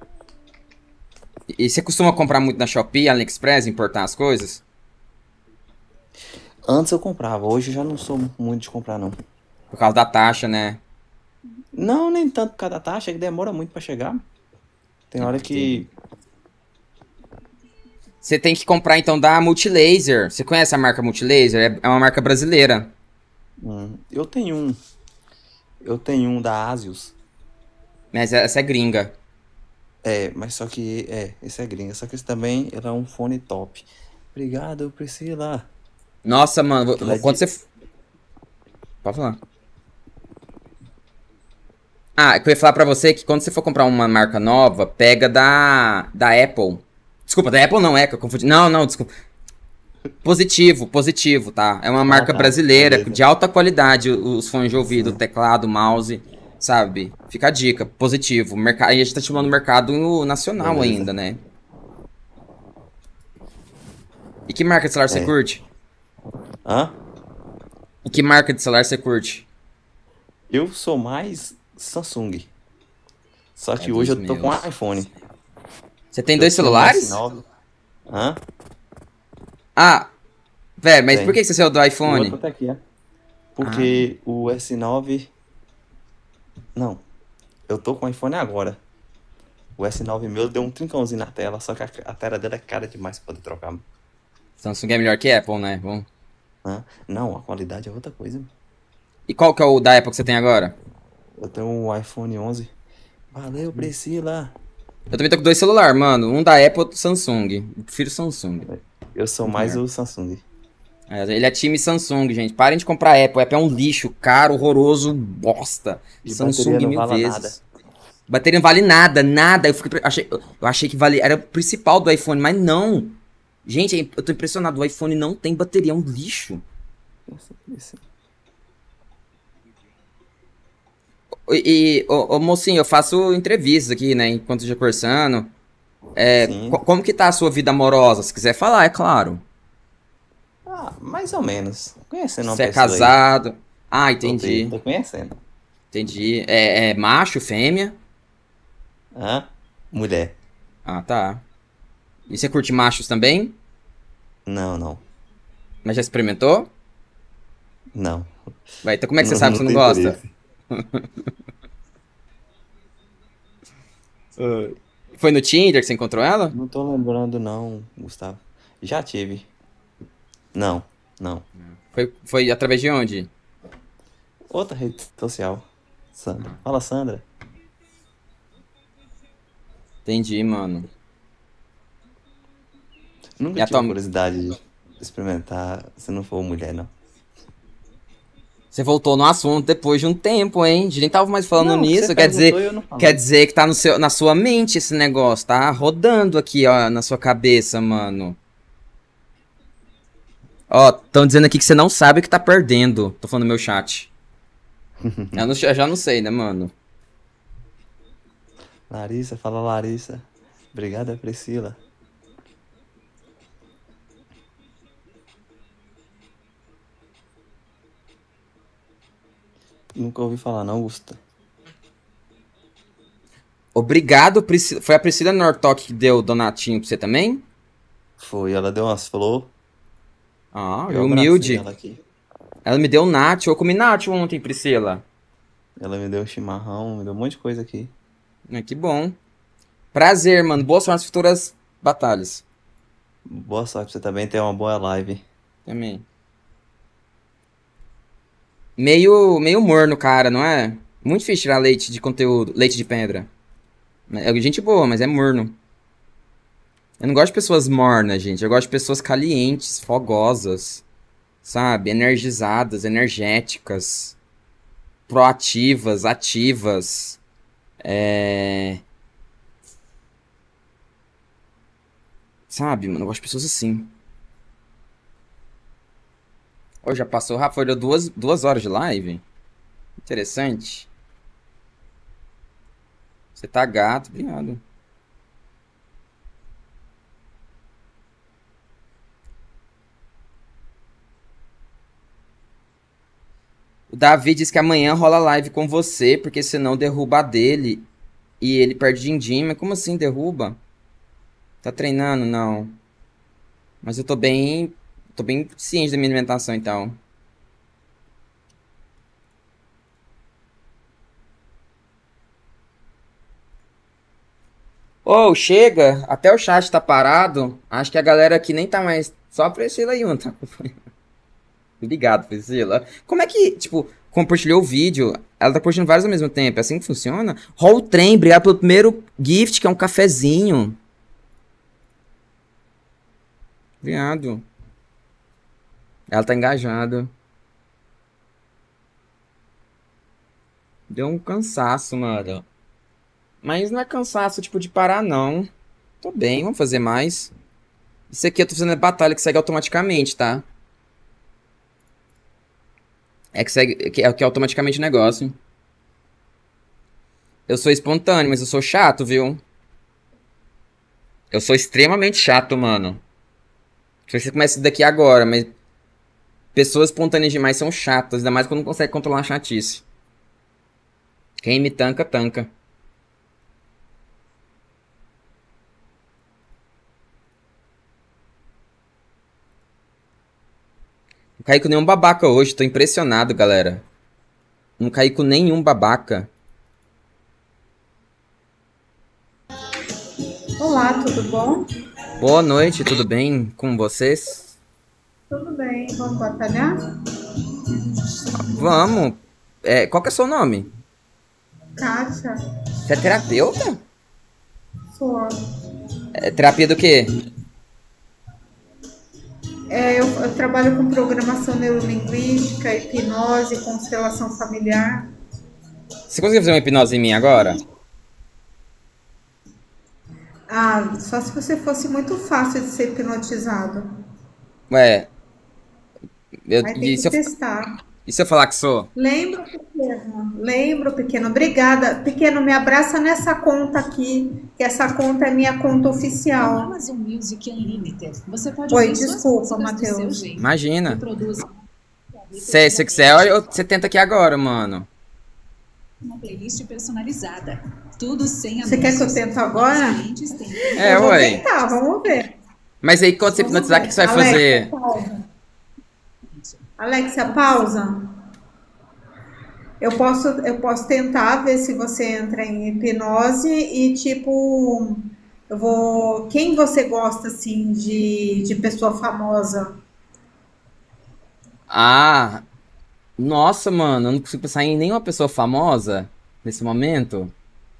A: E você costuma comprar muito na Shopee, AliExpress, importar as coisas?
L: Antes eu comprava, hoje eu já não sou muito de comprar, não.
A: Por causa da taxa, né?
L: Não, nem tanto por causa da taxa, que demora muito pra chegar. Tem hora que...
A: Você tem que comprar, então, da Multilaser. Você conhece a marca Multilaser? É uma marca brasileira.
L: Hum, eu tenho um. Eu tenho um da Asios.
A: Mas essa é gringa.
L: É, mas só que... É, esse é gringa. Só que esse também era um fone top. Obrigado, Priscila.
A: Nossa, mano,
L: Aquilo é
A: quando
L: de-
A: você... Pode falar. Ah, eu ia falar pra você que quando você for comprar uma marca nova, pega da, da Apple. Desculpa, da Apple não é, que eu confundi. Não, não, desculpa. Positivo, positivo, tá? É uma marca
L: tá,
A: brasileira,
L: beleza.
A: de alta qualidade, os fones de ouvido, teclado, mouse, sabe? Fica a dica, positivo. Merca... A gente tá chamando o mercado nacional
L: Beleza.
A: ainda, né? E que marca de celular você
L: É.
A: curte?
L: Hã?
A: E que marca de celular você curte?
L: Eu sou mais Samsung. Só que
A: É
L: hoje
A: dos
L: eu tô com
A: meus.
L: iPhone.
A: Você tem
L: Eu
A: dois
L: tenho um
A: celulares?
L: S nove. Hã?
A: Ah, velho, mas
L: Tem.
A: por que você saiu do
L: O
A: iPhone?
L: outro tá aqui, ó. Porque o S nove... Não. Eu tô com o iPhone agora. O S nove meu deu um trincãozinho na tela, só que a, a tela dele é cara demais pra poder trocar.
A: Samsung é melhor que Apple, né? Bom.
L: Hã? Não, a qualidade é outra coisa.
A: E qual que é o da Apple que você tem agora?
L: Eu tenho um iPhone onze. Valeu, Priscila.
A: Eu também tô com dois celulares, mano. Um da Apple e outro Samsung. Eu prefiro Samsung.
L: Eu sou
A: Muito
L: mais
A: melhor.
L: o Samsung.
A: É, ele é time Samsung, gente. Parem de comprar Apple. Apple é um lixo, caro, horroroso, bosta.
L: E
A: Samsung
L: bateria não
A: mil
L: vale
A: vezes. Bateria não vale nada, nada. Eu, fiquei, achei, eu achei que vale, era o principal do iPhone, mas não. Gente, eu tô impressionado. O iPhone não tem bateria, é um lixo. E, e ô, ô, mocinho, eu faço entrevistas aqui, né? Enquanto já conversando. É, co- como que tá a sua vida amorosa? Se quiser falar, é claro.
L: Ah, mais ou menos. Conhecendo uma
A: Você é
L: pessoa aí.
A: casado. Ah,
L: Solteiro,
A: entendi.
L: Tô conhecendo.
A: Entendi. É, é macho, fêmea?
L: Hã? Mulher.
A: Ah, tá. E você curte machos também?
L: Não, não.
A: Mas já experimentou?
L: Não.
A: Vai, então como é que você
L: Não-
A: sabe que
L: não
A: você não
L: tem
A: gosta? Foi no Tinder que você encontrou ela?
L: Não tô lembrando não, Gustavo. Já tive. Não, não.
A: Foi, foi através de onde?
L: Outra rede social. Sandra. Fala, Sandra.
A: Entendi, mano.
L: Nunca
A: E
L: tive
A: atualmente-
L: curiosidade de experimentar se não for mulher, não.
A: Você voltou no assunto depois de um tempo, hein? A gente nem tava mais falando
L: Não,
A: nisso.
L: você
A: Quer dizer,
L: perguntou e eu não falei.
A: quer dizer que tá no seu, na sua mente esse negócio, tá rodando aqui, ó, na sua cabeça, mano. Ó, estão dizendo aqui que você não sabe o que tá perdendo. Tô falando no meu chat. eu, não- eu já não sei, né, mano?
L: Larissa, fala Larissa. Obrigada, Priscila. Nunca ouvi falar não, Gusta.
A: Obrigado, Priscila. Foi a Priscila Nortok que deu o donatinho pra você também?
L: Foi, ela deu umas flores.
A: Ah,
L: Eu
A: humilde.
L: abracei ela aqui.
A: Ela me deu nacho. Eu comi nacho ontem, Priscila.
L: Ela me deu um chimarrão, me deu um monte de coisa aqui.
A: Ah, que bom. Prazer, mano. Boa sorte nas futuras batalhas.
L: Boa sorte pra você também ter uma boa live.
A: Também. Meio, meio morno, cara, não é? Muito difícil tirar leite de conteúdo, leite de pedra. É gente boa, mas é morno. Eu não gosto de pessoas mornas, gente. Eu gosto de pessoas calientes, fogosas, sabe? Energizadas, energéticas, proativas, ativas. É... Sabe, mano? Eu gosto de pessoas assim. Ô, já passou, Rafa, deu duas, duas horas de live. Interessante. Você tá gato, obrigado. O Davi diz que amanhã rola live com você, porque senão derruba a dele e ele perde din-din. Mas como assim derruba? Tá treinando? Não. Mas eu tô bem... Tô bem ciente da minha alimentação, então. Ô, chega! Até o chat tá parado. Acho que a galera aqui nem tá mais... Só a Priscila Yun tá acompanhando. Obrigado, Priscila. Como é que, tipo, compartilhou o vídeo? Ela tá curtindo vários ao mesmo tempo. É assim que funciona? Roll o trem, obrigado pelo primeiro gift, que é um cafezinho. Obrigado. Ela tá engajada. Deu um cansaço, mano. Mas não é cansaço, tipo, de parar, não. Tô bem, vamos fazer mais. Isso aqui eu tô fazendo a batalha que segue automaticamente, tá? É que segue, que é que é automaticamente o negócio. Eu sou espontâneo, mas eu sou chato, viu? Eu sou extremamente chato, mano. Não sei se você começa isso daqui agora, mas... Pessoas espontâneas demais são chatas, ainda mais quando não consegue controlar a chatice. Quem me tanca, tanca. Não caí com nenhum babaca hoje, tô impressionado, galera. Não caí com nenhum babaca.
M: Olá, tudo bom?
A: Boa noite, tudo bem com vocês?
M: Tudo bem, vamos batalhar?
A: Vamos. É, qual que é o seu nome?
M: Kátia,
A: Você é terapeuta?
M: sou.
A: É, terapia do quê?
M: É, eu, eu trabalho com programação neurolinguística, hipnose, constelação familiar.
A: Você conseguiu fazer uma hipnose em mim agora?
M: Ah, só se você fosse muito fácil de ser hipnotizado.
A: Ué, eu,
M: Aí tem
A: e,
M: que
A: se eu,
M: testar.
A: e se eu falar que sou?
M: Lembro, pequeno. Lembro, pequeno. Obrigada. Pequeno, me abraça nessa conta aqui, que essa conta é minha conta oficial.
N: Amazon Music Unlimited. Você pode
M: Oi,
N: ouvir suas
M: desculpa,
N: músicas do seu
M: Matheus.
N: jeito.
A: Imagina.
N: Reproduz
A: Se você quiser, eu- você tenta aqui agora, mano.
N: uma playlist personalizada. Tudo sem
M: Você quer que eu
N: anúncios.
M: tente agora?
N: Nossos clientes têm-
A: É,
M: eu vou
A: ué.
M: tentar, vamos ver.
A: Mas aí quando você hipnotizar, o que que você vai
M: Alexa,
A: fazer?
M: pausa. Alexa, pausa. Eu posso, eu posso tentar ver se você entra em hipnose e, tipo, eu vou. Quem você gosta, assim, de, de pessoa famosa?
A: Ah, nossa, mano, eu não consigo pensar em nenhuma pessoa famosa nesse momento.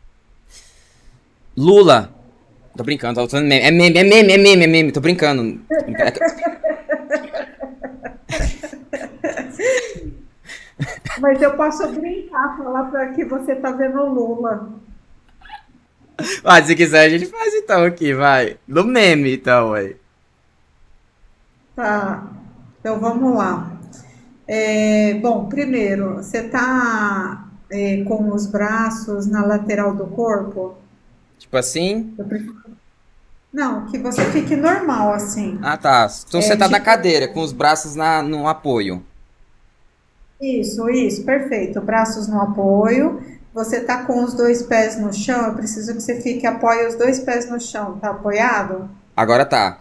A: Lula. Tô brincando, tô usando meme. É meme, é meme, é meme, é meme, tô brincando. É que-
M: Mas eu posso brincar, falar pra que você tá vendo o Lula.
A: Ah, se quiser a gente faz então aqui, vai. No meme, então, ué.
M: Tá, então vamos lá. É, bom, primeiro, você tá é, com os braços na lateral do corpo?
A: Tipo assim?
M: Eu prefiro- Não, que você fique normal, assim.
A: Ah, tá. Então
M: É,
A: você tá na
M: tipo-
A: cadeira, com os braços na, no apoio.
M: Isso, isso, perfeito. Braços no apoio. Você tá com os dois pés no chão. Eu preciso que você fique, apoie os dois pés no chão. Tá apoiado?
A: Agora tá.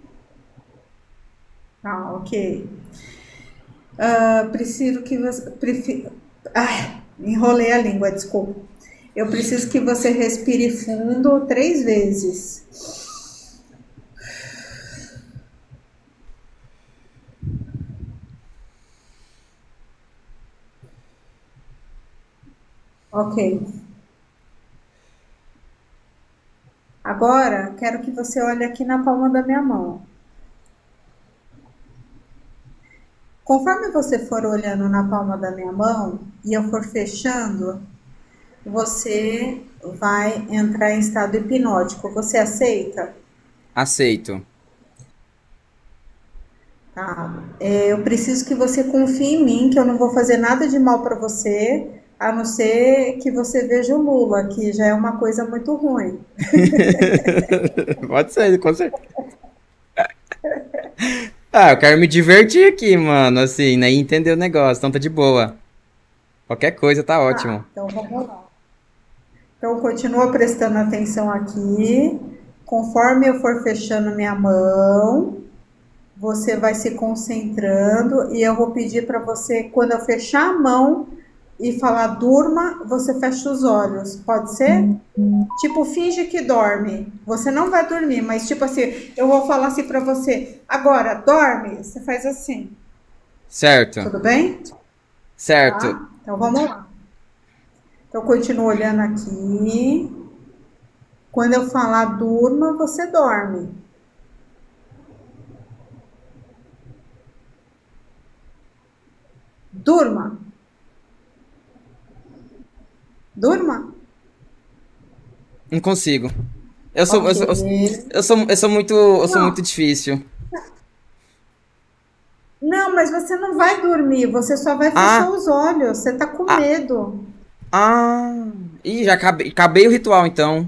M: Tá, ok. Ah, preciso que você. Prefi... Ai, enrolei a língua, desculpa. Eu preciso que você respire fundo três vezes. Ok. Agora, quero que você olhe aqui na palma da minha mão. Conforme você for olhando na palma da minha mão e eu for fechando, você vai entrar em estado hipnótico. Você aceita?
A: Aceito.
M: Tá. É, eu preciso que você confie em mim, que eu não vou fazer nada de mal para você, A não ser que você veja o Lula, que já é uma coisa muito ruim.
A: Pode ser, com certeza. Ah, eu quero me divertir aqui, mano, assim, né? E entender o negócio, então tá de boa. Qualquer coisa tá ótimo.
M: Então vamos lá. Então continua prestando atenção aqui. Conforme eu for fechando minha mão, você vai se concentrando e eu vou pedir para você, quando eu fechar a mão e falar durma, você fecha os olhos. Pode ser? Tipo, finge que dorme. Você não vai dormir, mas tipo assim, eu vou falar assim para você, agora, dorme. Você faz assim.
A: Certo.
M: Tudo bem?
A: Certo.
M: Tá? Então vamos lá. Então continua olhando aqui. Quando eu falar durma, você dorme. Durma. Durma.
A: Não consigo. Eu sou, eu sou, eu sou,
M: Ok.
A: eu sou, eu sou muito, eu sou
M: Não.
A: muito difícil.
M: Não, mas você não vai dormir, você só vai
A: Ah.
M: fechar os olhos. Você tá com medo.
A: Ah, ih, já acabei, acabei o ritual, então.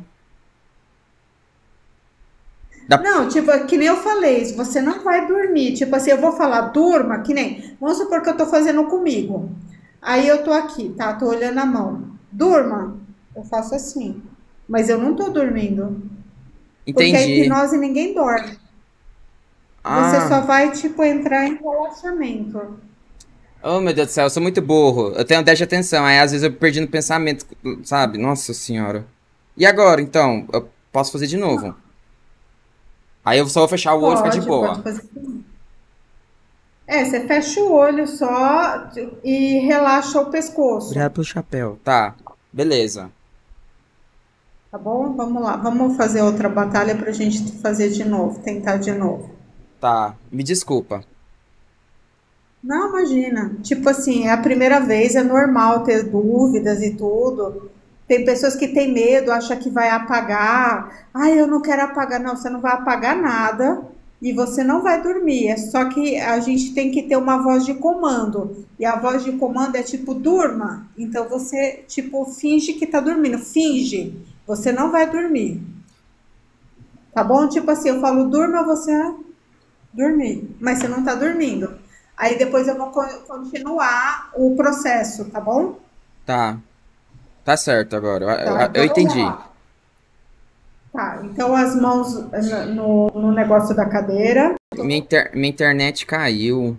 A: Da-
M: Não, tipo, que nem eu falei, você não vai dormir. Tipo assim, eu vou falar durma, que nem. Vamos supor que eu tô fazendo comigo. Aí eu tô aqui, tá? Tô olhando a mão. Durma. Eu faço assim. Mas eu não tô dormindo. Porque a
A: Entendi.
M: hipnose ninguém dorme. Você
A: Ah,
M: só vai, tipo, entrar em relaxamento.
A: oh meu Deus do céu, eu sou muito burro. Eu tenho déficit de atenção, aí às vezes eu perdi no pensamento, sabe? Nossa senhora. E agora, então? Eu posso fazer de novo? Aí eu só vou fechar o olho e ficar de
M: Pode,
A: boa.
M: pode fazer. É, você fecha o olho só e relaxa o pescoço.
A: Obrigado pelo chapéu. Tá, beleza.
M: Tá bom? Vamos lá. Vamos fazer outra batalha pra gente fazer de novo, tentar de novo.
A: Tá, me desculpa.
M: Não, imagina. Tipo assim, é a primeira vez, é normal ter dúvidas e tudo. Tem pessoas que têm medo, acham que vai apagar. Ai, eu não quero apagar. Não, você não vai apagar nada e você não vai dormir. É só que a gente tem que ter uma voz de comando. E a voz de comando é tipo, durma. Então você, tipo, finge que tá dormindo. Finge. Você não vai dormir. Tá bom? Tipo assim, eu falo durma, você dormir. Mas você não tá dormindo. Aí depois eu vou co- continuar o processo, tá bom?
A: Tá, tá certo agora. Eu,
M: Tá,
A: eu-
M: então
A: eu
M: vamos
A: entendi.
M: lá. Tá, então as mãos eh, no, no negócio da cadeira.
A: Minha, inter- minha internet caiu.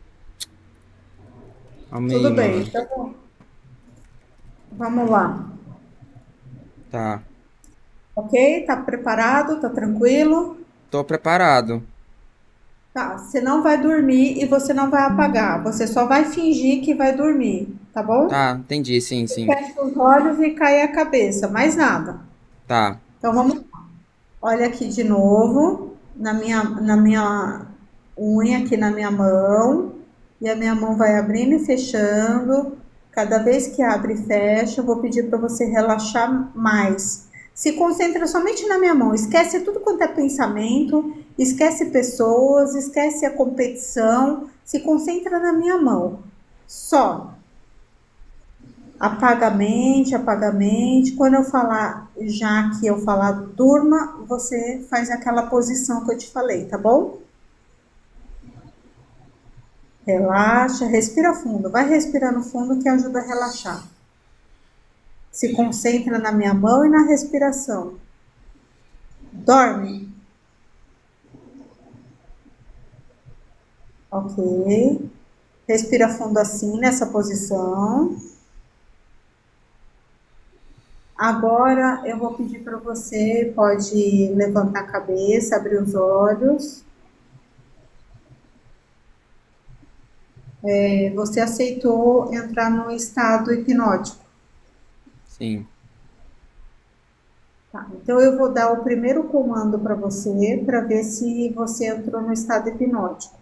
A: Amei,
M: Tudo bem,
A: mano.
M: então vamos lá.
A: Tá,
M: Ok? Tá preparado? Tá tranquilo?
A: tô preparado.
M: Tá, você não vai dormir e você não vai apagar. Você só vai fingir que vai dormir, tá bom?
A: Tá, entendi, sim, sim.
M: Fecha os olhos e cai a cabeça, mais nada.
A: Tá,
M: Então vamos lá. Olha aqui de novo, na minha, na minha unha, aqui na minha mão. E a minha mão vai abrindo e fechando. Cada vez que abre e fecha, eu vou pedir para você relaxar mais. Se concentra somente na minha mão. Esquece tudo quanto é pensamento, esquece pessoas, esquece a competição. Se concentra na minha mão. Só. Apaga a mente, apaga a mente. Quando eu falar, já que eu falar durma, você faz aquela posição que eu te falei, tá bom? Relaxa, respira fundo. Vai respirando fundo que ajuda a relaxar. Se concentra na minha mão e na respiração. Dorme. Ok. Respira fundo assim, nessa posição. Agora eu vou pedir para você, pode levantar a cabeça, abrir os olhos. É, você aceitou entrar no estado hipnótico.
A: sim.
M: Tá, então eu vou dar o primeiro comando para você, para ver se você entrou no estado hipnótico.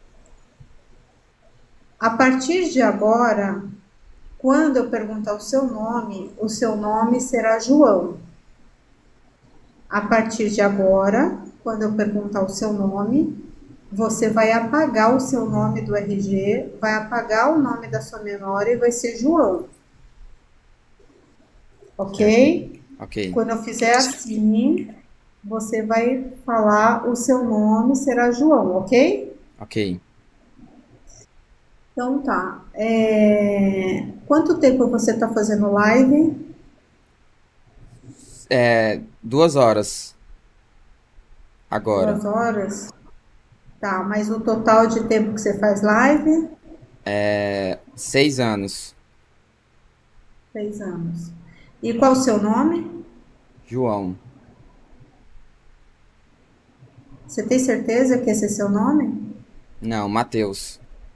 M: A partir de agora, quando eu perguntar o seu nome, o seu nome será João. A partir de agora, quando eu perguntar o seu nome, você vai apagar o seu nome do R G, vai apagar o nome da sua memória e vai ser João. ok?
A: Ok.
M: Quando eu fizer assim, você vai falar o seu nome, será João, ok?
A: Ok.
M: Então tá. É, Quanto tempo você tá fazendo live?
A: É, duas horas. Agora.
M: Duas horas? Tá, mas o total de tempo que você faz live?
A: É, seis anos.
M: Seis anos. E qual o seu nome?
A: João.
M: Você tem certeza que esse é seu nome?
A: Não, Matheus.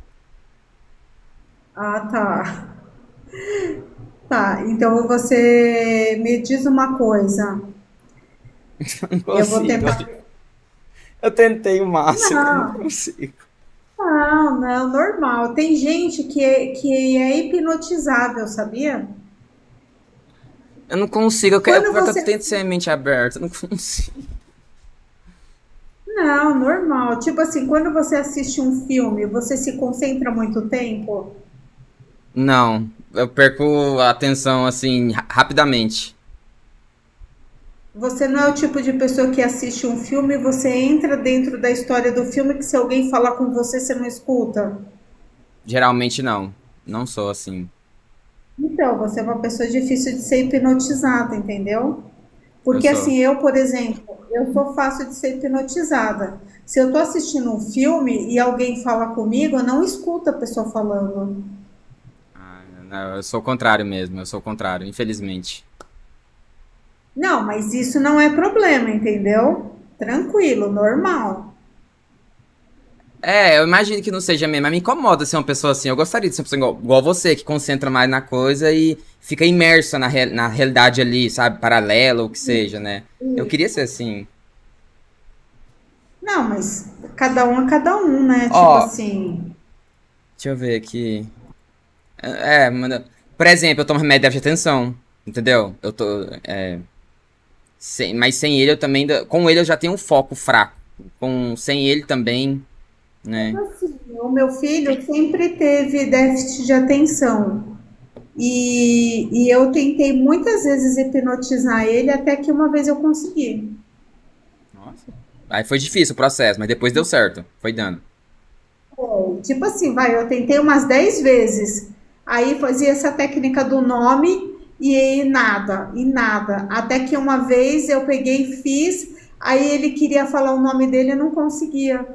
M: Ah, tá. Tá, então você me diz uma coisa.
A: Não
M: Eu vou
A: consigo.
M: tentar.
A: Eu tentei o máximo,
M: Não.
A: não consigo.
M: Não, não, normal. Tem gente que é, que é hipnotizável, sabia?
A: Eu não consigo, eu quero
M: Quando
A: eu
M: você-
A: tento ser a mente aberta, eu não consigo.
M: Não, normal. Tipo assim, quando você assiste um filme, você se concentra muito tempo?
A: Não, eu perco a atenção assim ra- rapidamente.
M: Você não é o tipo de pessoa que assiste um filme e você entra dentro da história do filme que se alguém falar com você, você não escuta?
A: Geralmente não, não sou assim.
M: Então, você é uma pessoa difícil de ser hipnotizada, entendeu? Porque
A: Eu sou.
M: assim, eu, por exemplo, eu sou fácil de ser hipnotizada. Se eu tô assistindo um filme e alguém fala comigo, eu não escuto a pessoa falando.
A: Não, eu sou o contrário mesmo, eu sou o contrário, infelizmente.
M: Não, mas isso não é problema, entendeu? Tranquilo, normal.
A: É, eu imagino que não seja mesmo, mas me incomoda ser uma pessoa assim. Eu gostaria de ser uma pessoa igual, igual você, que concentra mais na coisa e fica imersa na, real- na realidade ali, sabe? Paralela, ou o que seja, né? Eu queria ser assim.
M: Não, mas cada um é cada um, né? Tipo
A: Ó.
M: assim.
A: Deixa eu ver aqui. É, mano. Por exemplo, eu tomo remédio de atenção, entendeu? Eu tô. É, sem- mas sem ele eu também. ainda- Com ele eu já tenho um foco fraco. Com, sem ele também, né?
M: Assim, o meu filho sempre teve déficit de atenção. E, e eu tentei muitas vezes hipnotizar ele até que uma vez eu consegui.
A: Aí foi difícil o processo, mas depois deu certo. Foi dando.
M: Pô, tipo assim, vai, eu tentei umas dez vezes. Aí fazia essa técnica do nome e nada, e nada. Até que uma vez eu peguei e fiz, aí ele queria falar o nome dele e não conseguia.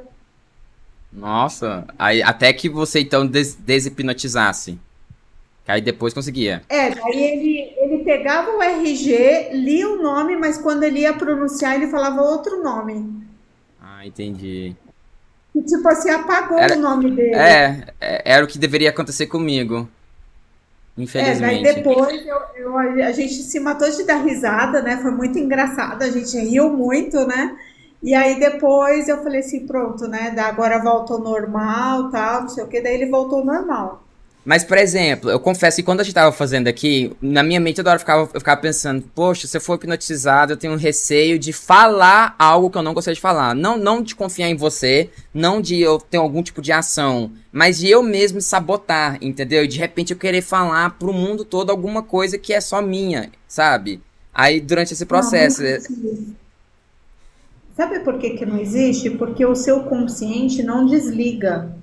A: Nossa. Aí, até que você então des deshipnotizasse. Que aí depois conseguia.
M: É, daí ele, ele pegava o R G, lia o nome, mas quando ele ia pronunciar, ele falava outro nome.
A: Ah, entendi.
M: E, tipo assim, apagou
A: Era-
M: o nome dele.
A: É, é, era o que deveria acontecer comigo.
M: É, daí
A: Infelizmente.
M: depois eu, eu- a gente se matou de dar risada, né? Foi muito engraçado, a gente riu muito, né? E aí depois eu falei assim, pronto, né? da- Agora volta ao normal, tal, não sei o quê. Daí ele voltou ao normal.
A: Mas, por exemplo, eu confesso que quando a gente tava fazendo aqui, na minha mente toda hora eu ficava, eu ficava pensando, poxa, se eu for hipnotizado, eu tenho um receio de falar algo que eu não gostaria de falar. Não, não de confiar em você, não de eu ter algum tipo de ação, mas de eu mesmo me sabotar, entendeu? E de repente eu querer falar pro mundo todo alguma coisa que é só minha, sabe? Aí durante esse processo.
M: Não, não existe. Sabe por que que não existe? Porque o seu consciente não desliga.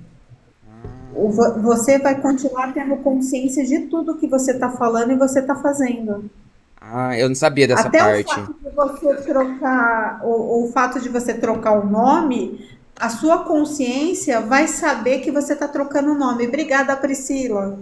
M: O vo- Você vai continuar tendo consciência de tudo que você está falando e você está fazendo.
A: Ah, eu não sabia dessa
M: Até o
A: parte.
M: fato de você trocar, o, o fato de você trocar o nome, a sua consciência vai saber que você está trocando o nome. Obrigada, Priscila.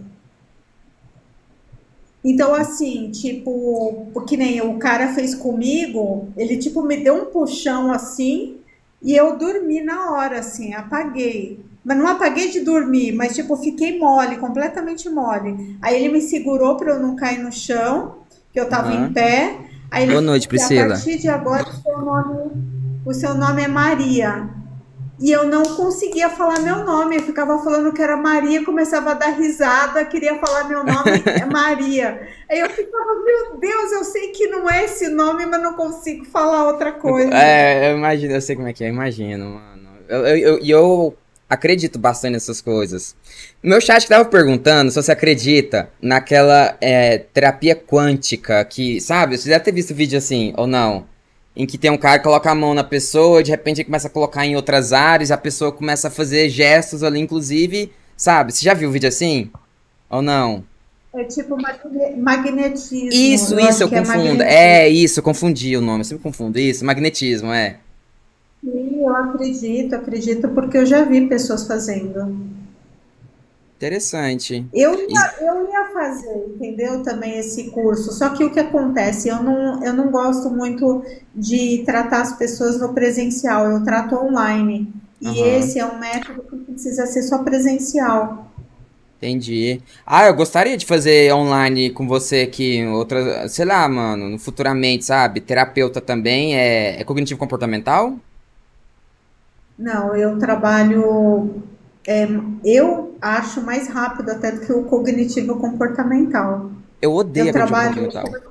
M: Então, assim, tipo, que nem o cara fez comigo, ele, tipo, me deu um puxão assim e eu dormi na hora, assim, apaguei. Mas não apaguei de dormir, mas, tipo, fiquei mole, completamente mole. Aí ele me segurou para eu não cair no chão, que eu tava
A: Aham.
M: em pé. Aí ele
A: Boa
M: falou
A: noite,
M: que a
A: Priscila.
M: partir de agora o seu nome, o seu nome é Maria. E eu não conseguia falar meu nome, eu ficava falando que era Maria, começava a dar risada, queria falar meu nome, é Maria. Aí eu ficava, meu Deus, eu sei que não é esse nome, mas não consigo falar outra coisa.
A: É, eu imagino, eu sei como é que é, eu imagino, mano. Eu, eu, eu, e eu acredito bastante nessas coisas. Meu chat tava perguntando se você acredita naquela é, terapia quântica que, sabe? Você deve ter visto vídeo assim, ou não? Em que tem um cara que coloca a mão na pessoa, de repente ele começa a colocar em outras áreas, a pessoa começa a fazer gestos ali, inclusive, sabe? Você já viu vídeo assim? Ou não?
M: É tipo magne- magnetismo.
A: Isso,
M: eu
A: isso,
M: acho
A: eu
M: que é
A: confundo.
M: magnetismo.
A: É, isso, eu confundi o nome, eu sempre confundo. Isso, magnetismo, é.
M: Sim, eu acredito, acredito, porque eu já vi pessoas fazendo.
A: Interessante.
M: Eu
A: E-
M: ia, eu ia fazer, entendeu? Também esse curso. Só que o que acontece? Eu não, eu não gosto muito de tratar as pessoas no presencial, eu trato online. E
A: Aham.
M: esse é um método que precisa ser só presencial.
A: Entendi. Ah, eu gostaria de fazer online com você aqui, outra, sei lá, mano, futuramente, sabe? Terapeuta também é, é cognitivo comportamental?
M: Não, eu trabalho, é, eu acho mais rápido até do que o cognitivo comportamental.
A: Eu odeio
M: Eu
A: a cognitivo
M: trabalho.
A: comportamental.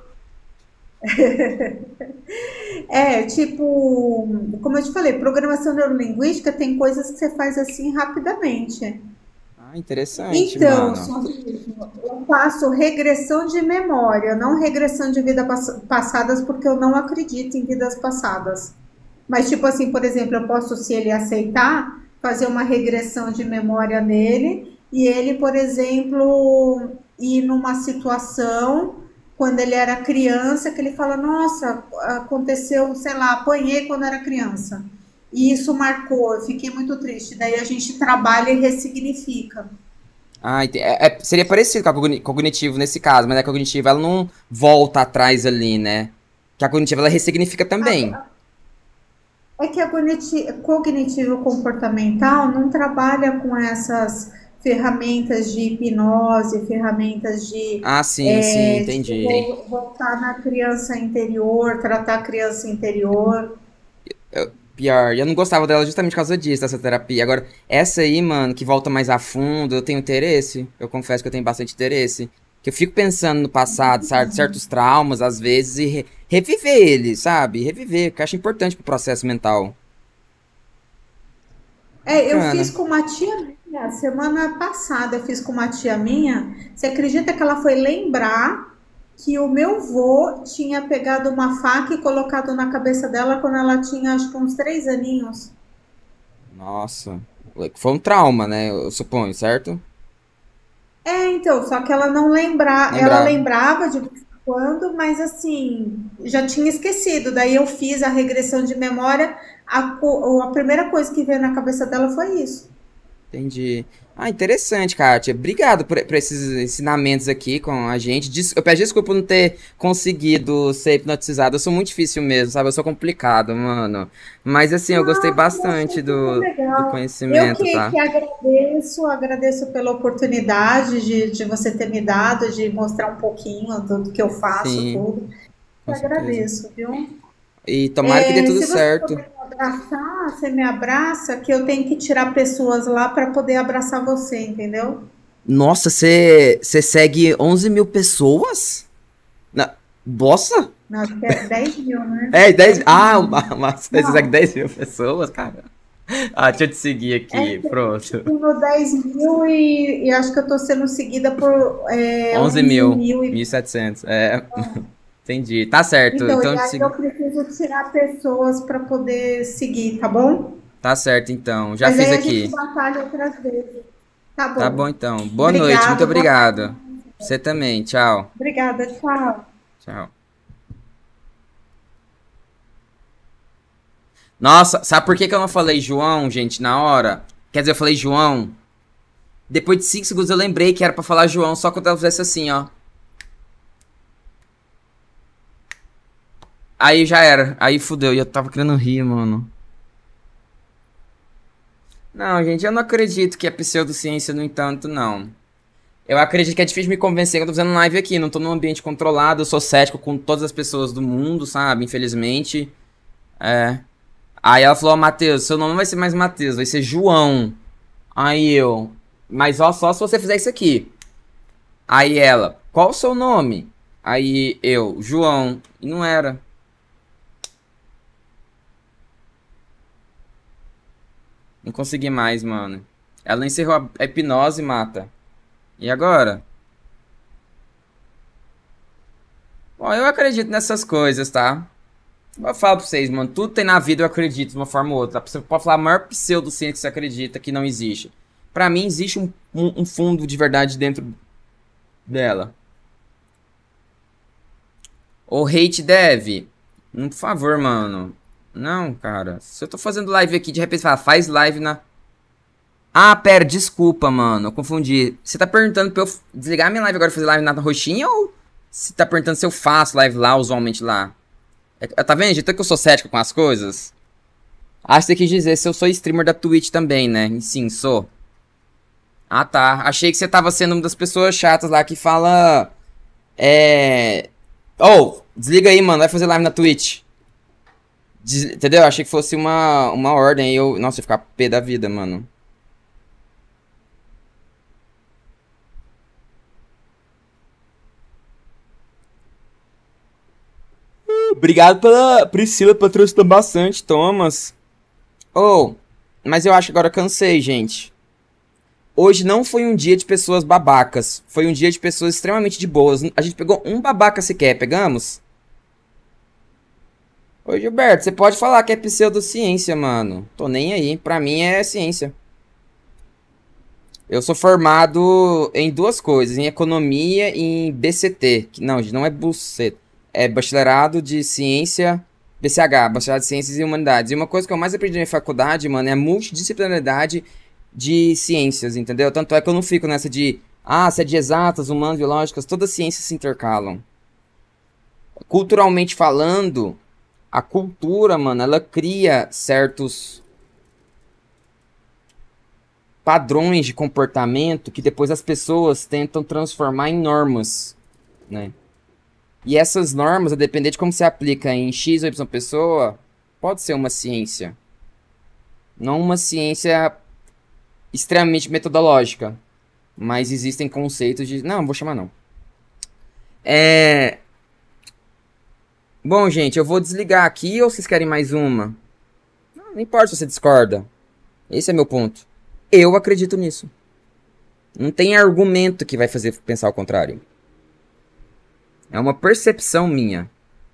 M: É, tipo, como eu te falei, programação neurolinguística tem coisas que você faz assim rapidamente.
A: Ah, interessante,
M: Então,
A: mano.
M: só mesmo, eu faço regressão de memória, não regressão de vidas pass- passadas, porque eu não acredito em vidas passadas. Mas, tipo assim, por exemplo, eu posso, se ele aceitar, fazer uma regressão de memória nele e ele, por exemplo, ir numa situação quando ele era criança, que ele fala, nossa, aconteceu, sei lá, apanhei quando era criança. E isso marcou, eu fiquei muito triste. Daí a gente trabalha e ressignifica.
A: Ah, ente- é- é- seria parecido com a cogni- cognitivo nesse caso, mas a cognitiva ela não volta atrás ali, né? Que a cognitiva ela ressignifica também.
M: É que a cogniti- cognitivo comportamental não trabalha com essas ferramentas de hipnose, ferramentas de,
A: Ah, sim, sim,
M: é, de
A: entendi.
M: vo- voltar na criança interior, tratar a criança interior.
A: Eu- pior, eu não gostava dela justamente por causa disso, dessa terapia. Agora, essa aí, mano, que volta mais a fundo, eu tenho interesse. Eu confesso que eu tenho bastante interesse. Que eu fico pensando no passado, sabe? Certos traumas, às vezes, e re- reviver eles, sabe? Reviver, que eu acho importante pro processo mental.
M: É, eu
A: Bacana.
M: fiz com uma tia minha, semana passada eu fiz com uma tia minha. Você acredita que ela foi lembrar que o meu vô tinha pegado uma faca e colocado na cabeça dela quando ela tinha, acho que uns três aninhos?
A: Nossa. Foi um trauma, né? Eu suponho, certo?
M: É, então, só que ela não lembra, ela
A: Lembrava.
M: lembrava de vez em quando, mas assim, já tinha esquecido. Daí eu fiz a regressão de memória, a, co- a primeira coisa que veio na cabeça dela foi isso.
A: Entendi. Ah, interessante, Kátia. Obrigado por, por esses ensinamentos aqui com a gente. Des- eu peço desculpa por não ter conseguido ser hipnotizado. Eu sou muito difícil mesmo, sabe? Eu sou complicado, mano. Mas assim, eu gostei bastante do, do
M: Legal. Eu
A: conhecimento,
M: que,
A: tá?
M: que agradeço, agradeço pela oportunidade de, de você ter me dado, de mostrar um pouquinho do, do que eu faço,
A: Sim,
M: tudo.
A: com
M: Eu
A: certeza.
M: agradeço, viu?
A: E tomara que dê
M: É,
A: tudo
M: se você
A: certo.
M: puder me abraçar, você me abraça, que eu tenho que tirar pessoas lá para poder abraçar você, entendeu?
A: Nossa, você você segue onze mil pessoas? Na... Nossa!
M: Não, acho que é dez mil, né?
A: É, dez.
M: dez
A: Ah,
M: mil.
A: mas você segue
M: Não,
A: dez mil pessoas, cara. Ah, deixa eu te seguir
M: é
A: aqui.
M: que eu
A: Pronto.
M: tenho dez mil e, e acho que eu tô sendo seguida por é,
A: onze
M: onze
A: mil.
M: mil e
A: mil e setecentos. É. Entendi. Tá certo.
M: então,
A: Então
M: e
A: eu te
M: aí
A: segui.
M: eu preciso tirar pessoas para poder seguir, tá bom?
A: Tá certo, então. Já
M: Mas
A: fiz
M: aí a gente
A: aqui.
M: batalha outras vezes. Tá
A: Tá
M: bom.
A: bom, então. Boa noite. Muito
M: Obrigado, boa tarde.
A: obrigado. Você também. Tchau.
M: Obrigada, tchau.
A: Tchau. Nossa, sabe por que que eu não falei João, gente, na hora? Quer dizer, eu falei João. Depois de cinco segundos eu lembrei que era pra falar João, só quando eu fizesse assim, ó. Aí já era. Aí fudeu. E eu tava querendo rir, mano. Não, gente, eu não acredito que é pseudociência, no entanto, não. Eu acredito que é difícil me convencer que eu tô fazendo live aqui. Não tô num ambiente controlado, eu sou cético com todas as pessoas do mundo, sabe? Infelizmente. É. Aí ela falou, ó, Matheus, seu nome não vai ser mais Matheus, vai ser João. Aí eu. Mas ó, só se você fizer isso aqui. Aí ela, qual o seu nome? Aí eu, João. E não era. Não consegui mais, mano. Ela encerrou a a hipnose, mata. E agora? Bom, eu acredito nessas coisas, tá? Eu falo pra vocês, mano. Tudo tem na vida, eu acredito de uma forma ou outra. Você pode falar a maior pseudociência que você acredita que não existe. Pra mim, existe um, um, um fundo de verdade dentro dela. Ou hate dev. Hum, Por favor, mano. Não, cara. Se eu tô fazendo live aqui, de repente fala, faz live na... Ah, pera, desculpa, mano. Eu confundi. Você tá perguntando pra eu f- desligar minha live agora e fazer live na roxinha ou você tá perguntando se eu faço live lá, usualmente lá? É- tá vendo, gente? Tanto que eu sou cético com as coisas. Ah, você quis dizer se eu sou streamer da Twitch também, né? E sim, sou. Ah, tá. Achei que você tava sendo uma das pessoas chatas lá que fala... É... Oh, desliga aí, mano. Vai fazer live na Twitch. Des- Entendeu? Achei que fosse uma, uma ordem. Aí eu... Nossa, eu ia ficar pé da vida, mano. Obrigado pela Priscila patrocinando bastante, Thomas. Oh, mas eu acho que agora eu cansei, gente. Hoje não foi um dia de pessoas babacas. Foi um dia de pessoas extremamente de boas. A gente pegou um babaca sequer, pegamos? Ô, Gilberto, você pode falar que é pseudociência, mano. Tô nem aí. Pra mim é ciência. Eu sou formado em duas coisas, em economia e em B C T. que- Não, gente, não é buceta. É bacharelado de ciência, B C H, bacharelado de ciências e humanidades. E uma coisa que eu mais aprendi na faculdade, mano, é a multidisciplinaridade de ciências, entendeu? Tanto é que eu não fico nessa de, ah, se é de exatas, humanas, biológicas, todas as ciências se intercalam. Culturalmente falando, a cultura, mano, ela cria certos padrões de comportamento que depois as pessoas tentam transformar em normas, né? E essas normas, a depender de como se aplica em X ou Y pessoa, pode ser uma ciência. Não uma ciência extremamente metodológica. Mas existem conceitos de... Não, não vou chamar não. É... Bom, gente, eu vou desligar aqui ou vocês querem mais uma? Não, não importa se você discorda. Esse é meu ponto. Eu acredito nisso. Não tem argumento que vai fazer pensar o contrário. É uma percepção minha.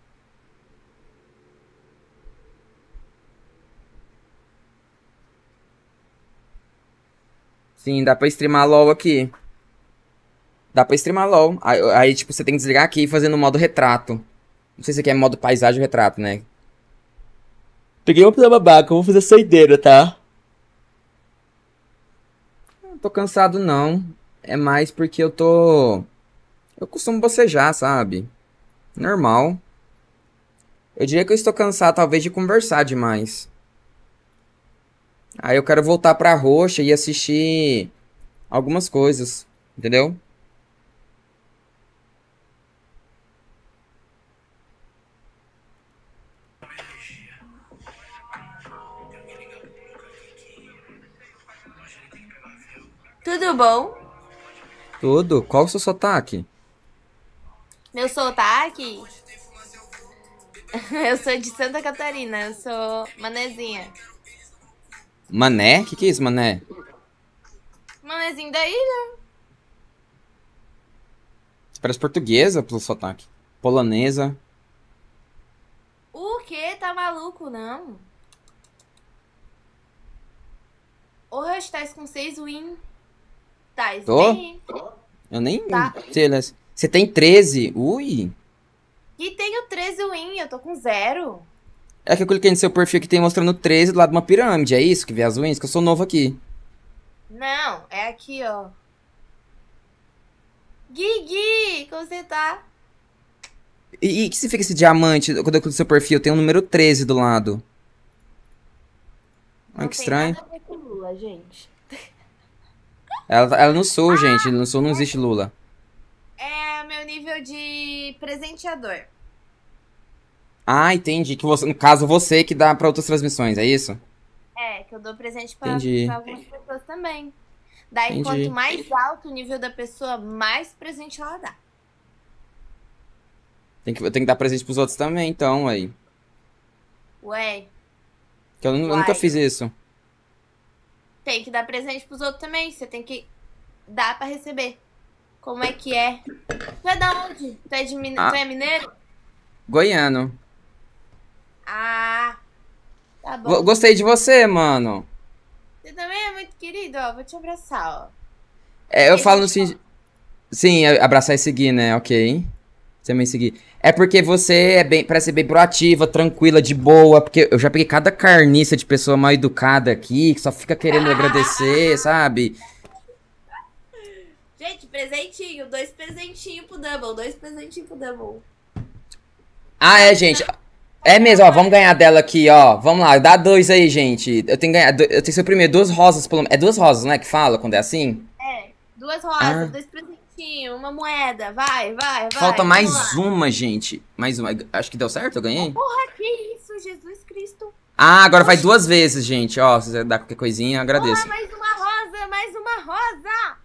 A: Sim, dá pra streamar LOL aqui. Dá pra streamar LOL. Aí, aí, tipo, você tem que desligar aqui e fazer no modo retrato. Não sei se você quer modo paisagem ou retrato, né? Peguei uma pela babaca, eu vou fazer saideira, tá? Não tô cansado, não. É mais porque eu tô... Eu costumo bocejar, sabe? Normal. Eu diria que eu estou cansado, talvez, de conversar demais. Aí eu quero voltar pra roxa e assistir algumas coisas, entendeu?
J: Tudo bom?
A: Tudo? Qual o seu sotaque?
J: Meu sotaque? Eu sou de Santa Catarina, eu sou manezinha.
A: Mané? Que que é isso, mané?
J: Manezinho da ilha?
A: Você parece portuguesa pelo sotaque. Polonesa.
J: O quê? Tá maluco, não? O Rush tá com seis win. Tá,
A: Tô?
J: bem.
A: Eu nem
J: Tá.
A: sei, né? Você tem treze? Ui.
J: E tenho treze win, eu tô com zero.
A: É que eu cliquei no seu perfil que tem mostrando treze do lado de uma pirâmide. É isso que vê as wins? Que eu sou novo aqui.
J: Não, é aqui, ó. Gui, como você tá?
A: E, e que significa esse diamante? Quando eu clico no seu perfil, tem um número treze do lado. Ah,
J: Não
A: que
J: tem
A: estranho.
J: nada a ver com Lula, gente.
A: Ela, ela no Sul, gente. No Sul não existe Lula.
J: É meu nível de presenteador.
A: Ah, entendi. Que você, no caso, você que dá pra outras transmissões, é isso?
J: É, que eu dou presente pra,
A: Entendi.
J: pra algumas pessoas também. Daí,
A: Entendi.
J: quanto mais alto o nível da pessoa, mais presente ela dá.
A: Tem que, eu tenho que dar presente pros outros também, então, aí.
J: Ué,
A: Que eu, nu- eu nunca
J: Uai.
A: fiz isso.
J: tem que dar presente pros outros também. Você tem que dar pra receber. Como é que é? Tu é da onde? Tu é, de mine...
A: Ah.
J: tu é mineiro?
A: Goiano.
J: Ah, tá bom.
A: Go- Gostei de você, mano.
J: Você também é muito querido, ó. Vou te abraçar, ó.
A: É, eu falo no sim. Sim, é, abraçar e seguir, né? Ok. Também seguir. É porque você é bem, parece ser bem proativa, tranquila, de boa. Porque eu já peguei cada carniça de pessoa mal educada aqui, que só fica querendo agradecer, sabe?
J: Gente, presentinho. Dois presentinhos pro Double. Dois presentinhos pro Double.
A: Ah, é, gente. É mesmo, ó. Vamos ganhar dela aqui, ó. Vamos lá, dá dois aí, gente. Eu tenho que ganhar. do- Eu tenho que ser o primeiro. Duas rosas, pelo menos. É duas rosas, né? Que fala quando é assim?
J: É, duas rosas,
A: Ah.
J: dois presentinhos, uma moeda. Vai, vai, vai.
A: Falta
J: vamos
A: mais
J: lá.
A: uma, gente. Mais uma. Acho que deu certo, eu ganhei.
J: Porra, que isso, Jesus Cristo.
A: Ah, agora vai duas vezes, gente. Ó, se você dá qualquer coisinha, eu agradeço.
J: Porra, mais uma rosa, mais uma rosa.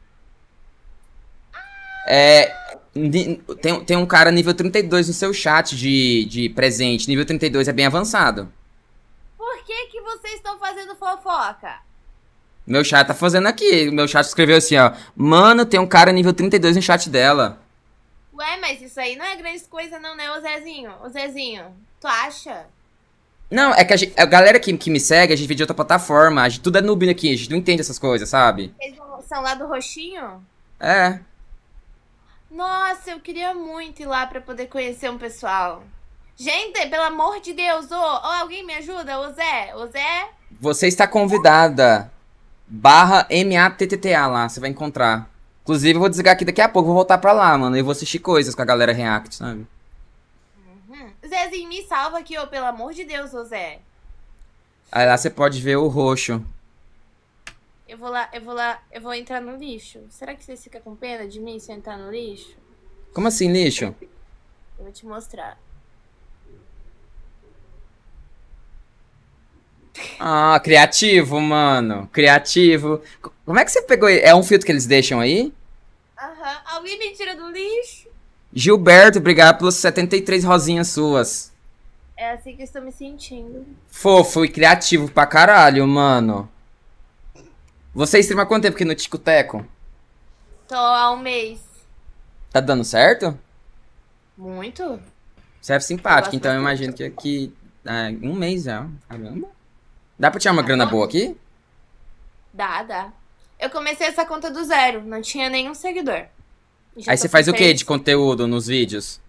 A: É. ni- Tem, tem um cara nível trinta e dois no seu chat de, de presente. Nível trinta e dois é bem avançado.
J: Por que que vocês estão fazendo fofoca?
A: Meu chat tá fazendo aqui. Meu chat escreveu assim, ó. Mano, tem um cara nível trinta e dois no chat dela.
J: Ué, mas isso aí não é grande coisa não, né, ô Zezinho? Ô Zezinho, tu acha?
A: Não, é que a, gente- a galera que, que me segue, a gente vê de outra plataforma. A gente, tudo é noob aqui, a gente não entende essas coisas, sabe?
J: Eles não- são lá do roxinho?
A: É.
J: Nossa, eu queria muito ir lá pra poder conhecer um pessoal. Gente, pelo amor de Deus, ô, ô, alguém me ajuda? Ô Zé, ô Zé?
A: Você está convidada. Barra M A T T T A lá, você vai encontrar. Inclusive, eu vou desligar aqui daqui a pouco, vou voltar pra lá, mano. E vou assistir coisas com a galera React, sabe?
J: Hum. Zezinho, me salva aqui, ô, pelo amor de Deus, ô Zé.
A: Aí lá você pode ver o roxo.
J: Eu vou lá, eu vou lá, eu vou entrar no lixo. Será que vocês ficam com pena de mim se eu entrar no lixo?
A: Como assim, lixo?
J: Eu vou te mostrar.
A: Ah, criativo, mano. Criativo. C- Como é que você pegou ele? É um filtro que eles deixam aí?
J: Aham. Alguém me tira do lixo?
A: Gilberto, obrigado pelos setenta e três rosinhas suas.
J: É assim que eu estou me sentindo.
A: Fofo e criativo pra caralho, mano. Você streama há quanto tempo aqui no Tico Teco?
J: Tô há um mês.
A: Tá dando certo?
J: Muito?
A: Você é simpático,
J: gosto
A: então eu
J: bastante.
A: imagino que aqui. É, um mês já. Caramba. Dá pra tirar uma grana boa aqui?
J: Dá, dá. Eu comecei essa conta do zero, não tinha nenhum seguidor. Já
A: Aí
J: tô
A: você
J: com
A: faz o que
J: seis.
A: de conteúdo nos vídeos?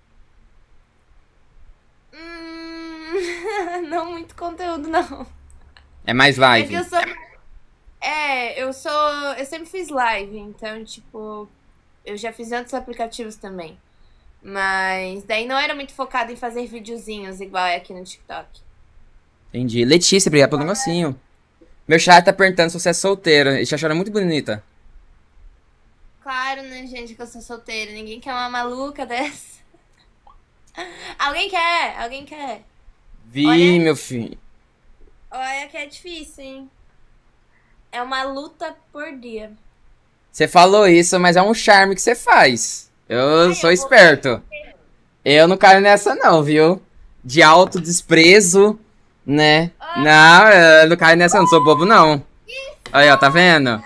J: Hum, não muito conteúdo, não.
A: É mais
J: É
A: live?
J: que eu sou. É, eu sou. Eu sempre fiz live, então, tipo. Eu já fiz outros aplicativos também. Mas daí não era muito focado em fazer videozinhos igual é aqui no TikTok.
A: Entendi. Letícia, obrigado pelo negocinho. Meu chat tá perguntando se você é solteira. Eles te acharam muito bonita.
J: Claro, né, gente, que eu sou solteira. Ninguém quer uma maluca dessa. Alguém quer? Alguém quer?
A: Vi,
J: Olha.
A: meu filho.
J: Olha que é difícil, hein? É uma luta por dia.
A: Você falou isso, mas é um charme que você faz. Eu sou esperto. Eu não caio nessa não, viu? De alto desprezo, né? Não, eu não caio nessa, eu não sou bobo, não. Aí, ó, tá vendo?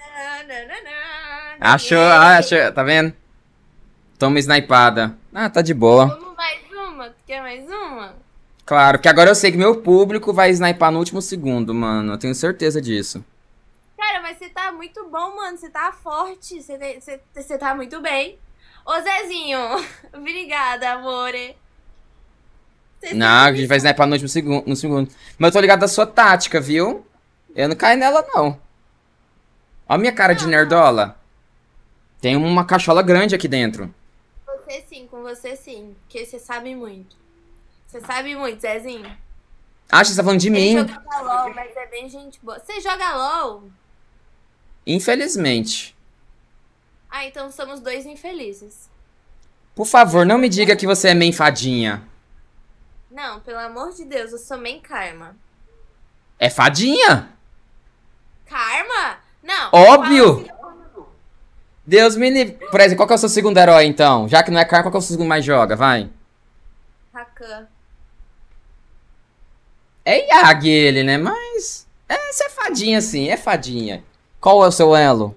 A: Achou, ah, achou, tá vendo? Toma snipada. Ah, tá de boa.
J: Vamos mais uma? Tu quer mais uma?
A: Claro, que agora eu sei que meu público vai snipar no último segundo, mano. Eu tenho certeza disso.
J: Cara, mas você tá muito bom, mano. Você tá forte. Você, te- você, você tá muito bem. Ô, Zezinho. Obrigada, amore. Você
A: Não, a gente vai snipar no último segundo, no segundo. Mas eu tô ligado da sua tática, viu? Eu não caio nela, não. Ó a minha cara de nerdola. Tem uma cachola grande aqui dentro.
J: Você sim, com você sim. Porque você sabe muito. Você sabe muito, Zezinho.
A: Ah, você tá falando de
J: Ele
A: mim?
J: joga LOL, mas é bem gente boa. Você joga LOL?
A: Infelizmente.
J: Ah, então somos dois infelizes.
A: Por favor, não me diga que você é main fadinha.
J: Não, pelo amor de Deus, eu sou main Karma.
A: É fadinha?
J: Karma? Não.
A: Óbvio!
J: fala assim,
A: Deus me livre. Por exemplo, qual que é o seu segundo herói, então? Já que não é Karma, qual que é o seu segundo mais joga? Vai.
J: Rakan.
A: É Yag ele, né? Mas... É, você é fadinha sim, é fadinha. Qual é o seu elo?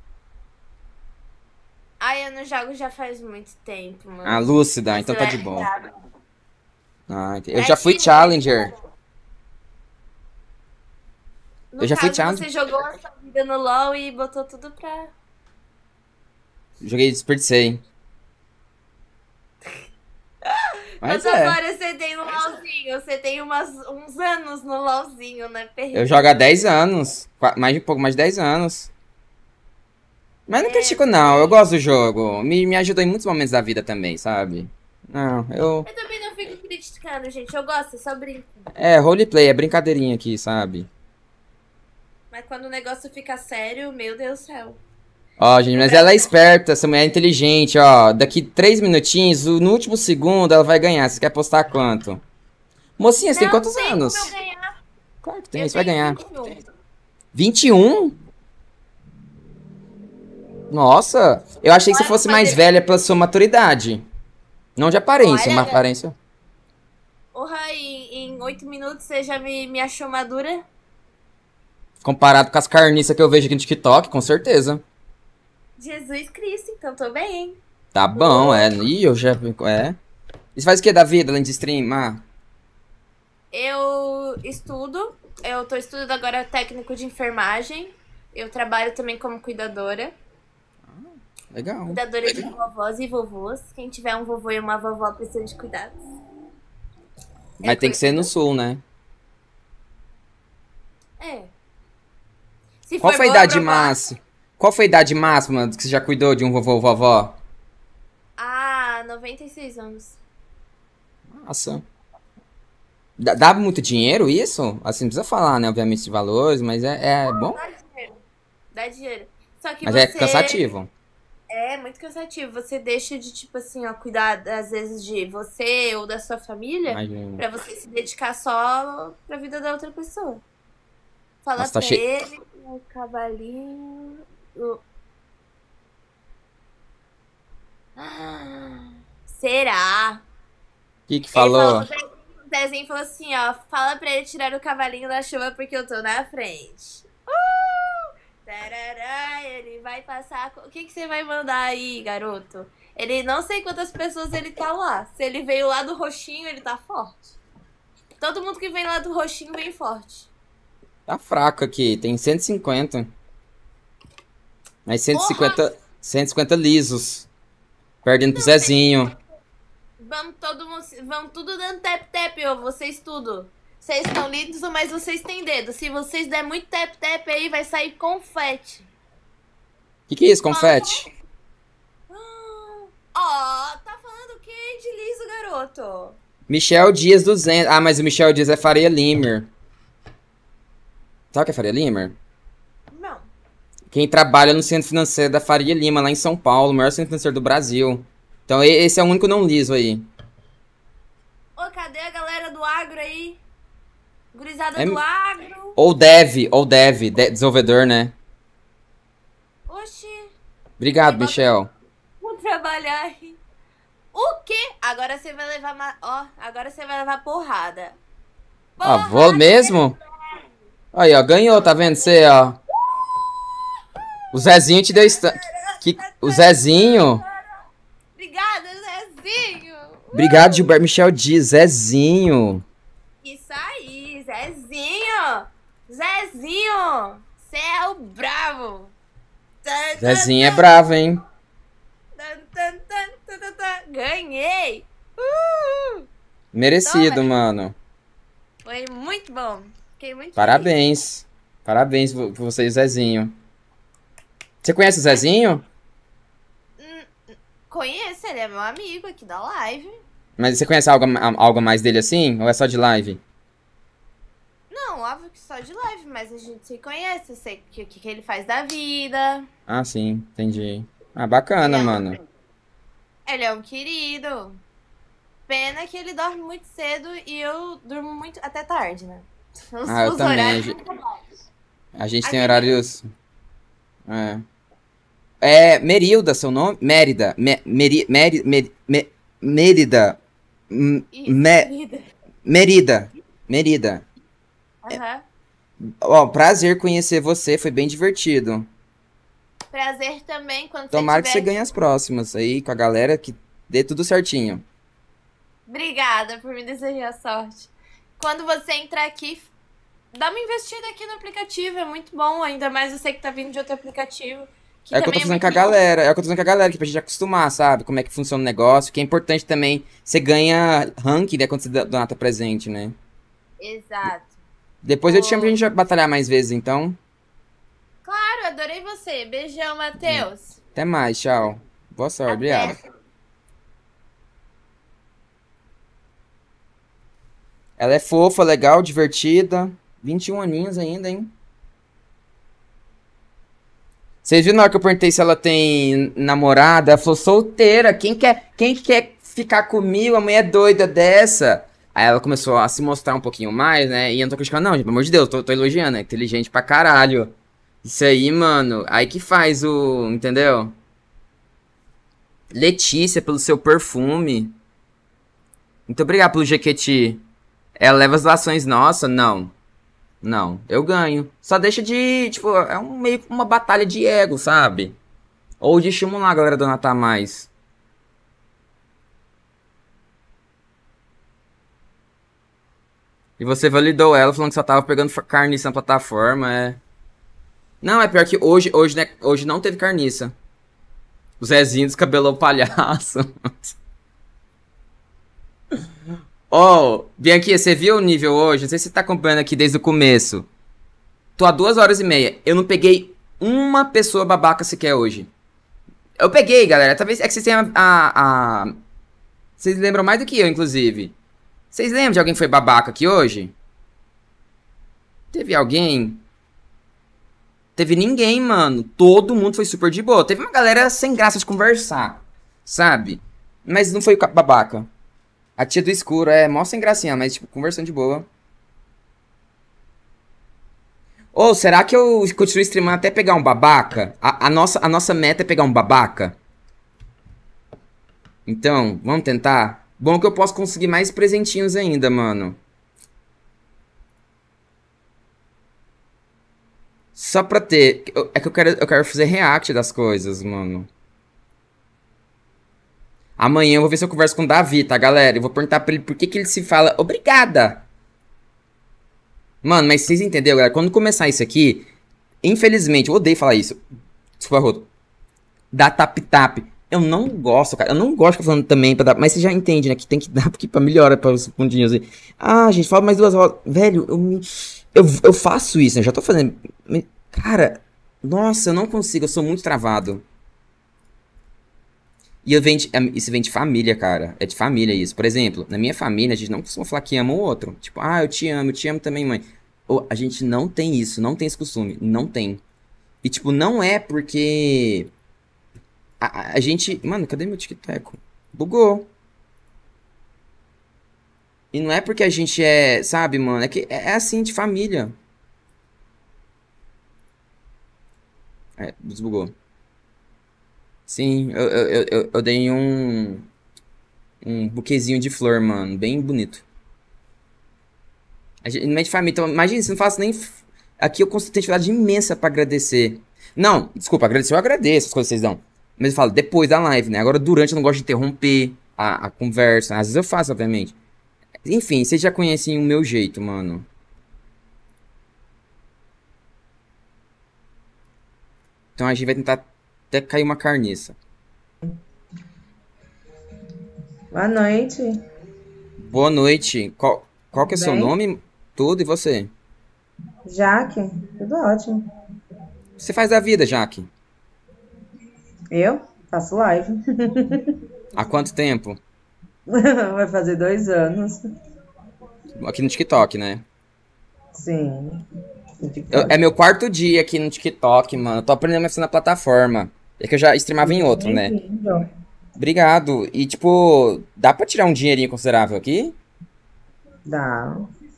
J: Ai, eu não jogo já faz muito tempo, mano.
A: Ah, Lúcida, então tá
J: Você
A: de
J: vai
A: boa.
J: errado.
A: Ah, entendi. Eu já fui Challenger.
J: No
A: Eu já fui
J: caso,
A: Challenger.
J: você jogou a sua vida no LoL e botou tudo pra...
A: Joguei e desperdicei. Mas
J: Quantas
A: é.
J: horas você tem no LoLzinho? Você tem umas, uns anos no LoLzinho, né? Perdido.
A: Eu jogo há dez anos. Qua- Mais de pouco, mais de dez anos. Mas não critico, não. Eu gosto do jogo. Me, me ajuda em muitos momentos da vida também, sabe? Não, eu.
J: Eu também não fico criticando, gente. Eu gosto, eu só brinco.
A: É, roleplay, é brincadeirinha aqui, sabe?
J: Mas quando o negócio fica sério, meu Deus do céu.
A: Ó, gente, mas ela é esperta, essa mulher é inteligente, ó. Daqui três minutinhos, o- no último segundo, ela vai ganhar. Você quer apostar quanto? Mocinha, você tem quantos
J: tem
A: anos?
J: como eu ganhar.
A: Claro que tem,
J: Eu
A: você vai
J: tenho
A: ganhar.
J: vinte e um.
A: vinte e um? Nossa, eu achei que você fosse mais velha pela sua maturidade. Não de aparência,
J: Olha,
A: uma aparência.
J: Porra, em, em oito minutos você já me, me achou madura?
A: Comparado com as carniças que eu vejo aqui no TikTok, com certeza.
J: Jesus Cristo, então tô bem, hein?
A: Tá bom, é. Ih, eu já. É. E você faz o que da vida além de streamar?
J: Eu estudo, eu tô estudando agora técnico de enfermagem. Eu trabalho também como cuidadora.
A: Legal.
J: Cuidadora de vovós e vovôs. Quem tiver um vovô e uma vovó precisa de cuidados.
A: Mas tem que ser no sul, né?
J: É. Se
A: Qual
J: for
A: foi a
J: boa,
A: idade
J: provar-
A: máxima? Qual foi a idade máxima que você já cuidou de um vovô ou vovó?
J: Ah, noventa e seis anos.
A: Nossa. Dá, dá muito dinheiro isso? Assim, não precisa falar, né? Obviamente de valores, mas é, é bom.
J: Dá dinheiro. Dá dinheiro. Só que
A: Mas
J: você...
A: é cansativo.
J: É muito cansativo. Você deixa de, tipo assim, ó, cuidar, às vezes, de você ou da sua família
A: Imagino.
J: pra você se dedicar só pra vida da outra pessoa. Fala
A: Nossa, tá
J: pra
A: cheio-
J: ele, o cavalinho... o- Ah, será?
A: O que que
J: Ele
A: falou?
J: falou, o Zezinho falou assim, ó, fala pra ele tirar o cavalinho da chuva porque eu tô na frente. Uh! Tarará, ele vai passar... co- O que que você vai mandar aí, garoto? Ele não sei quantas pessoas ele tá lá. Se ele veio lá do roxinho, ele tá forte. Todo mundo que vem lá do roxinho vem forte.
A: Tá fraco aqui, tem cento e cinquenta. Mas cento e cinquenta, cento e cinquenta lisos. Perdendo pro Zezinho.
J: Vamos todo mundo... Vamos tudo dando tap-tap, ô. Vocês tudo. Vocês estão lindos, mas vocês têm dedo. Se vocês der muito tap-tap aí, vai sair confete.
A: O que que é isso, confete?
J: Ó, tá falando o quê de liso, garoto?
A: Michel Dias duzentos. Ah, mas o Michel Dias é Faria Limer. Sabe o que é Faria Limer?
J: Não.
A: Quem trabalha no centro financeiro da Faria Lima, lá em São Paulo, o maior centro financeiro do Brasil. Então e- esse é o único não liso aí.
J: Ô, cadê a galera do agro aí? Gurizada
A: É-
J: do agro.
A: Ou dev, ou dev, de- desenvolvedor, né?
J: Oxi,
A: Obrigado, Michel.
J: vou trabalhar aí. O quê? Agora você vai levar... Ma... Ó, agora você vai levar porrada.
A: Ah, vou mesmo? Aí, ó, ganhou, tá vendo você, ó. O Zezinho te deu... Esta... Que... O Zezinho...
J: Obrigada, Zezinho.
A: Obrigado, Gilberto Michel Dias, Zezinho.
J: Isso aí, Zezinho. Zezinho, você é o bravo. Tan, tan,
A: Zezinho é
J: tan,
A: bravo, hein?
J: tan, tan, tan, tan, tan, tan. Ganhei. Uh!
A: Merecido,
J: Toma.
A: mano.
J: Foi muito bom. Fiquei muito feliz.
A: Parabéns. Parabéns por por você e o Zezinho. Você conhece o Zezinho?
J: Conheço, ele é meu amigo aqui da live.
A: Mas você conhece algo, a- algo a mais dele assim? Ou é só de live?
J: Não, óbvio que só de live, mas a gente se conhece. Eu sei o que, que, que ele faz da vida.
A: Ah, sim, entendi. Ah, bacana,
J: Ele é um-
A: mano.
J: Ele é um querido. Pena que ele dorme muito cedo e eu durmo muito até tarde, né? Os,
A: Ah, eu
J: os
A: também.
J: horários
A: A
J: são
A: gente-
J: bons.
A: A gente tem
J: Aquele-
A: horários... É. É Merilda, seu nome? Mérida. Me, Meri, Meri, Meri, Me- Mérida. M-
J: Isso,
A: Me-
J: querida.
A: Merida. Merida.
J: Aham.
A: Ó, prazer conhecer você, foi bem divertido.
J: Prazer também quando
A: Tomara
J: você
A: que você
J: tiver...
A: ganhe as próximas aí com a galera, que dê tudo certinho.
J: Obrigada por me desejar sorte. Quando você entrar aqui, dá uma investida aqui no aplicativo, é muito bom, ainda mais você que tá vindo de outro aplicativo. Que
A: É o que eu tô
J: também é
A: fazendo
J: muito
A: com a
J: bom.
A: galera, é o que eu tô fazendo com a galera, aqui pra gente acostumar, sabe? Como é que funciona o negócio, que é importante também, você ganha ranking, né, quando você donata presente, né?
J: Exato.
A: Depois eu te chamo pra gente batalhar mais vezes, então.
J: Claro, adorei você. Beijão, Matheus.
A: Até mais, tchau. Boa sorte, obrigado. Ela é fofa, legal, divertida. vinte e um aninhos ainda, hein? Vocês viram na hora que eu perguntei se ela tem namorada? Ela falou, solteira. Quem quer, quem quer ficar comigo? A mulher doida dessa. Aí ela começou a se mostrar um pouquinho mais, né? E eu não tô criticando, não, gente, pelo amor de Deus, tô, tô elogiando, é inteligente pra caralho. Isso aí, mano, aí que faz o... Entendeu? Letícia, pelo seu perfume. Muito obrigado pelo Jequiti. Ela leva as lações, nossa, não. Não, eu ganho. Só deixa de, tipo, é um, meio uma batalha de ego, sabe? Ou de estimular a galera a donatar mais. E você validou ela falando que só tava pegando carniça na plataforma, é... Não, é pior que hoje, hoje, né, hoje não teve carniça. O Zezinho descabelou o palhaço. Ó, oh, Bianchi, você viu o nível hoje? Não sei se você tá acompanhando aqui desde o começo. Tô há duas horas e meia. Eu não peguei uma pessoa babaca sequer hoje. Eu peguei, galera. Talvez é que vocês tenham a, a, a... Vocês lembram mais do que eu, inclusive. Vocês lembram de alguém que foi babaca aqui hoje? Teve alguém? Teve ninguém, mano. Todo mundo foi super de boa. Teve uma galera sem graça de conversar, sabe? Mas não foi babaca. A tia do escuro é mó sem gracinha, mas tipo, conversando de boa. Ou será que eu continuo streamando até pegar um babaca? A, a, nossa, a nossa meta é pegar um babaca. Então, vamos tentar? Bom que eu posso conseguir mais presentinhos ainda, mano. Só pra ter... É que eu quero, eu quero fazer react das coisas, mano. Amanhã eu vou ver se eu converso com o Davi, tá, galera? Eu vou perguntar pra ele por que que ele se fala obrigada. Mano, mas vocês entenderam, galera? Quando começar isso aqui... Infelizmente, eu odeio falar isso. Desculpa, Rodo. Dá tap-tap. Eu não gosto, cara. Eu não gosto de ficar falando também pra dar... Mas você já entende, né? Que tem que dar porque pra melhorar para os pontinhos aí. Ah, gente, fala mais duas horas. Velho, eu me... Eu, eu faço isso, né? Já tô fazendo... Cara, nossa, eu não consigo. Eu sou muito travado. E eu venho de, isso vem de família, cara. É de família isso. Por exemplo, na minha família, a gente não costuma falar que ama o outro. Tipo, ah, eu te amo, eu te amo também, mãe. Ou, a gente não tem isso, não tem esse costume. Não tem. E, tipo, não é porque... A, a gente... Mano, cadê meu tic-tac? Bugou. E não é porque a gente é... Sabe, mano? É que é, é assim, de família. É, desbugou. Sim, eu, eu, eu, eu dei um... Um buquezinho de flor, mano. Bem bonito. A gente, não é de família. Então, imagina, se não faço nem... Aqui eu tenho dificuldade imensa pra agradecer. Não, desculpa, agradecer eu agradeço as coisas que vocês dão. Mas eu falo, depois da live, né? Agora, durante, eu não gosto de interromper a, a conversa. Às vezes eu faço, obviamente. Enfim, vocês já conhecem o meu jeito, mano. Então a gente vai tentar até cair uma carniça.
O: Boa noite.
A: Boa noite. Qual, qual que é o seu
O: Bem?
A: nome? Tudo, e você?
O: Jaque, tudo ótimo.
A: O que você faz da vida, Jaque?
O: Eu faço live.
A: Há quanto tempo?
O: Vai fazer dois anos.
A: Aqui no TikTok, né?
O: Sim. no TikTok.
A: Eu- é meu quarto dia aqui no TikTok, mano. Eu tô aprendendo a fazer na plataforma. É que eu já streamava em outro, né?
O: Bem-vindo.
A: Obrigado. E, tipo, dá pra tirar um dinheirinho considerável aqui?
O: Dá.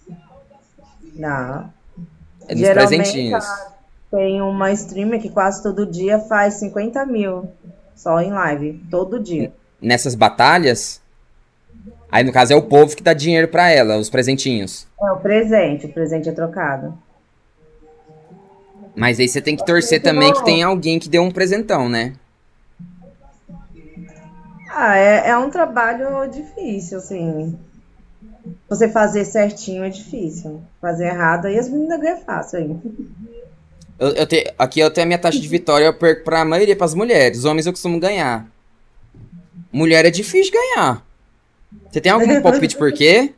O: Dá.
A: É nos
O: Geralmente
A: presentinhos.
O: a- tem uma streamer que quase todo dia faz cinquenta mil só em live. Todo dia.
A: Nessas batalhas. Aí, no caso, é o povo que dá dinheiro pra ela, os presentinhos.
O: É o presente, o presente é trocado.
A: Mas aí você tem que torcer também que tem alguém que deu um presentão, né?
O: Ah, é, é um trabalho difícil, assim. Você fazer certinho é difícil. Fazer errado, aí as meninas ganham fácil aí.
A: Eu, eu te, aqui eu tenho a minha taxa de vitória, eu perco pra maioria, pras mulheres. Os homens eu costumo ganhar. Mulher é difícil ganhar. Você tem algum palpite por quê?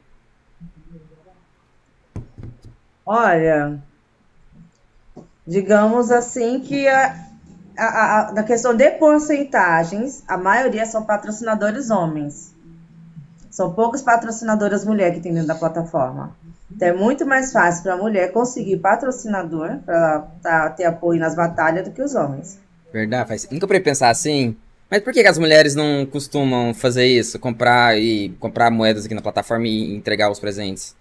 O: Olha, digamos assim que a, a, a, na questão de porcentagens, a maioria são patrocinadores homens. São poucas patrocinadoras mulheres que tem dentro da plataforma. Então é muito mais fácil para a mulher conseguir patrocinador para ter apoio nas batalhas do que os homens.
A: Verdade, faz... nunca parei pensar assim. Mas por que, que as mulheres não costumam fazer isso? Comprar e comprar moedas aqui na plataforma e entregar os presentes?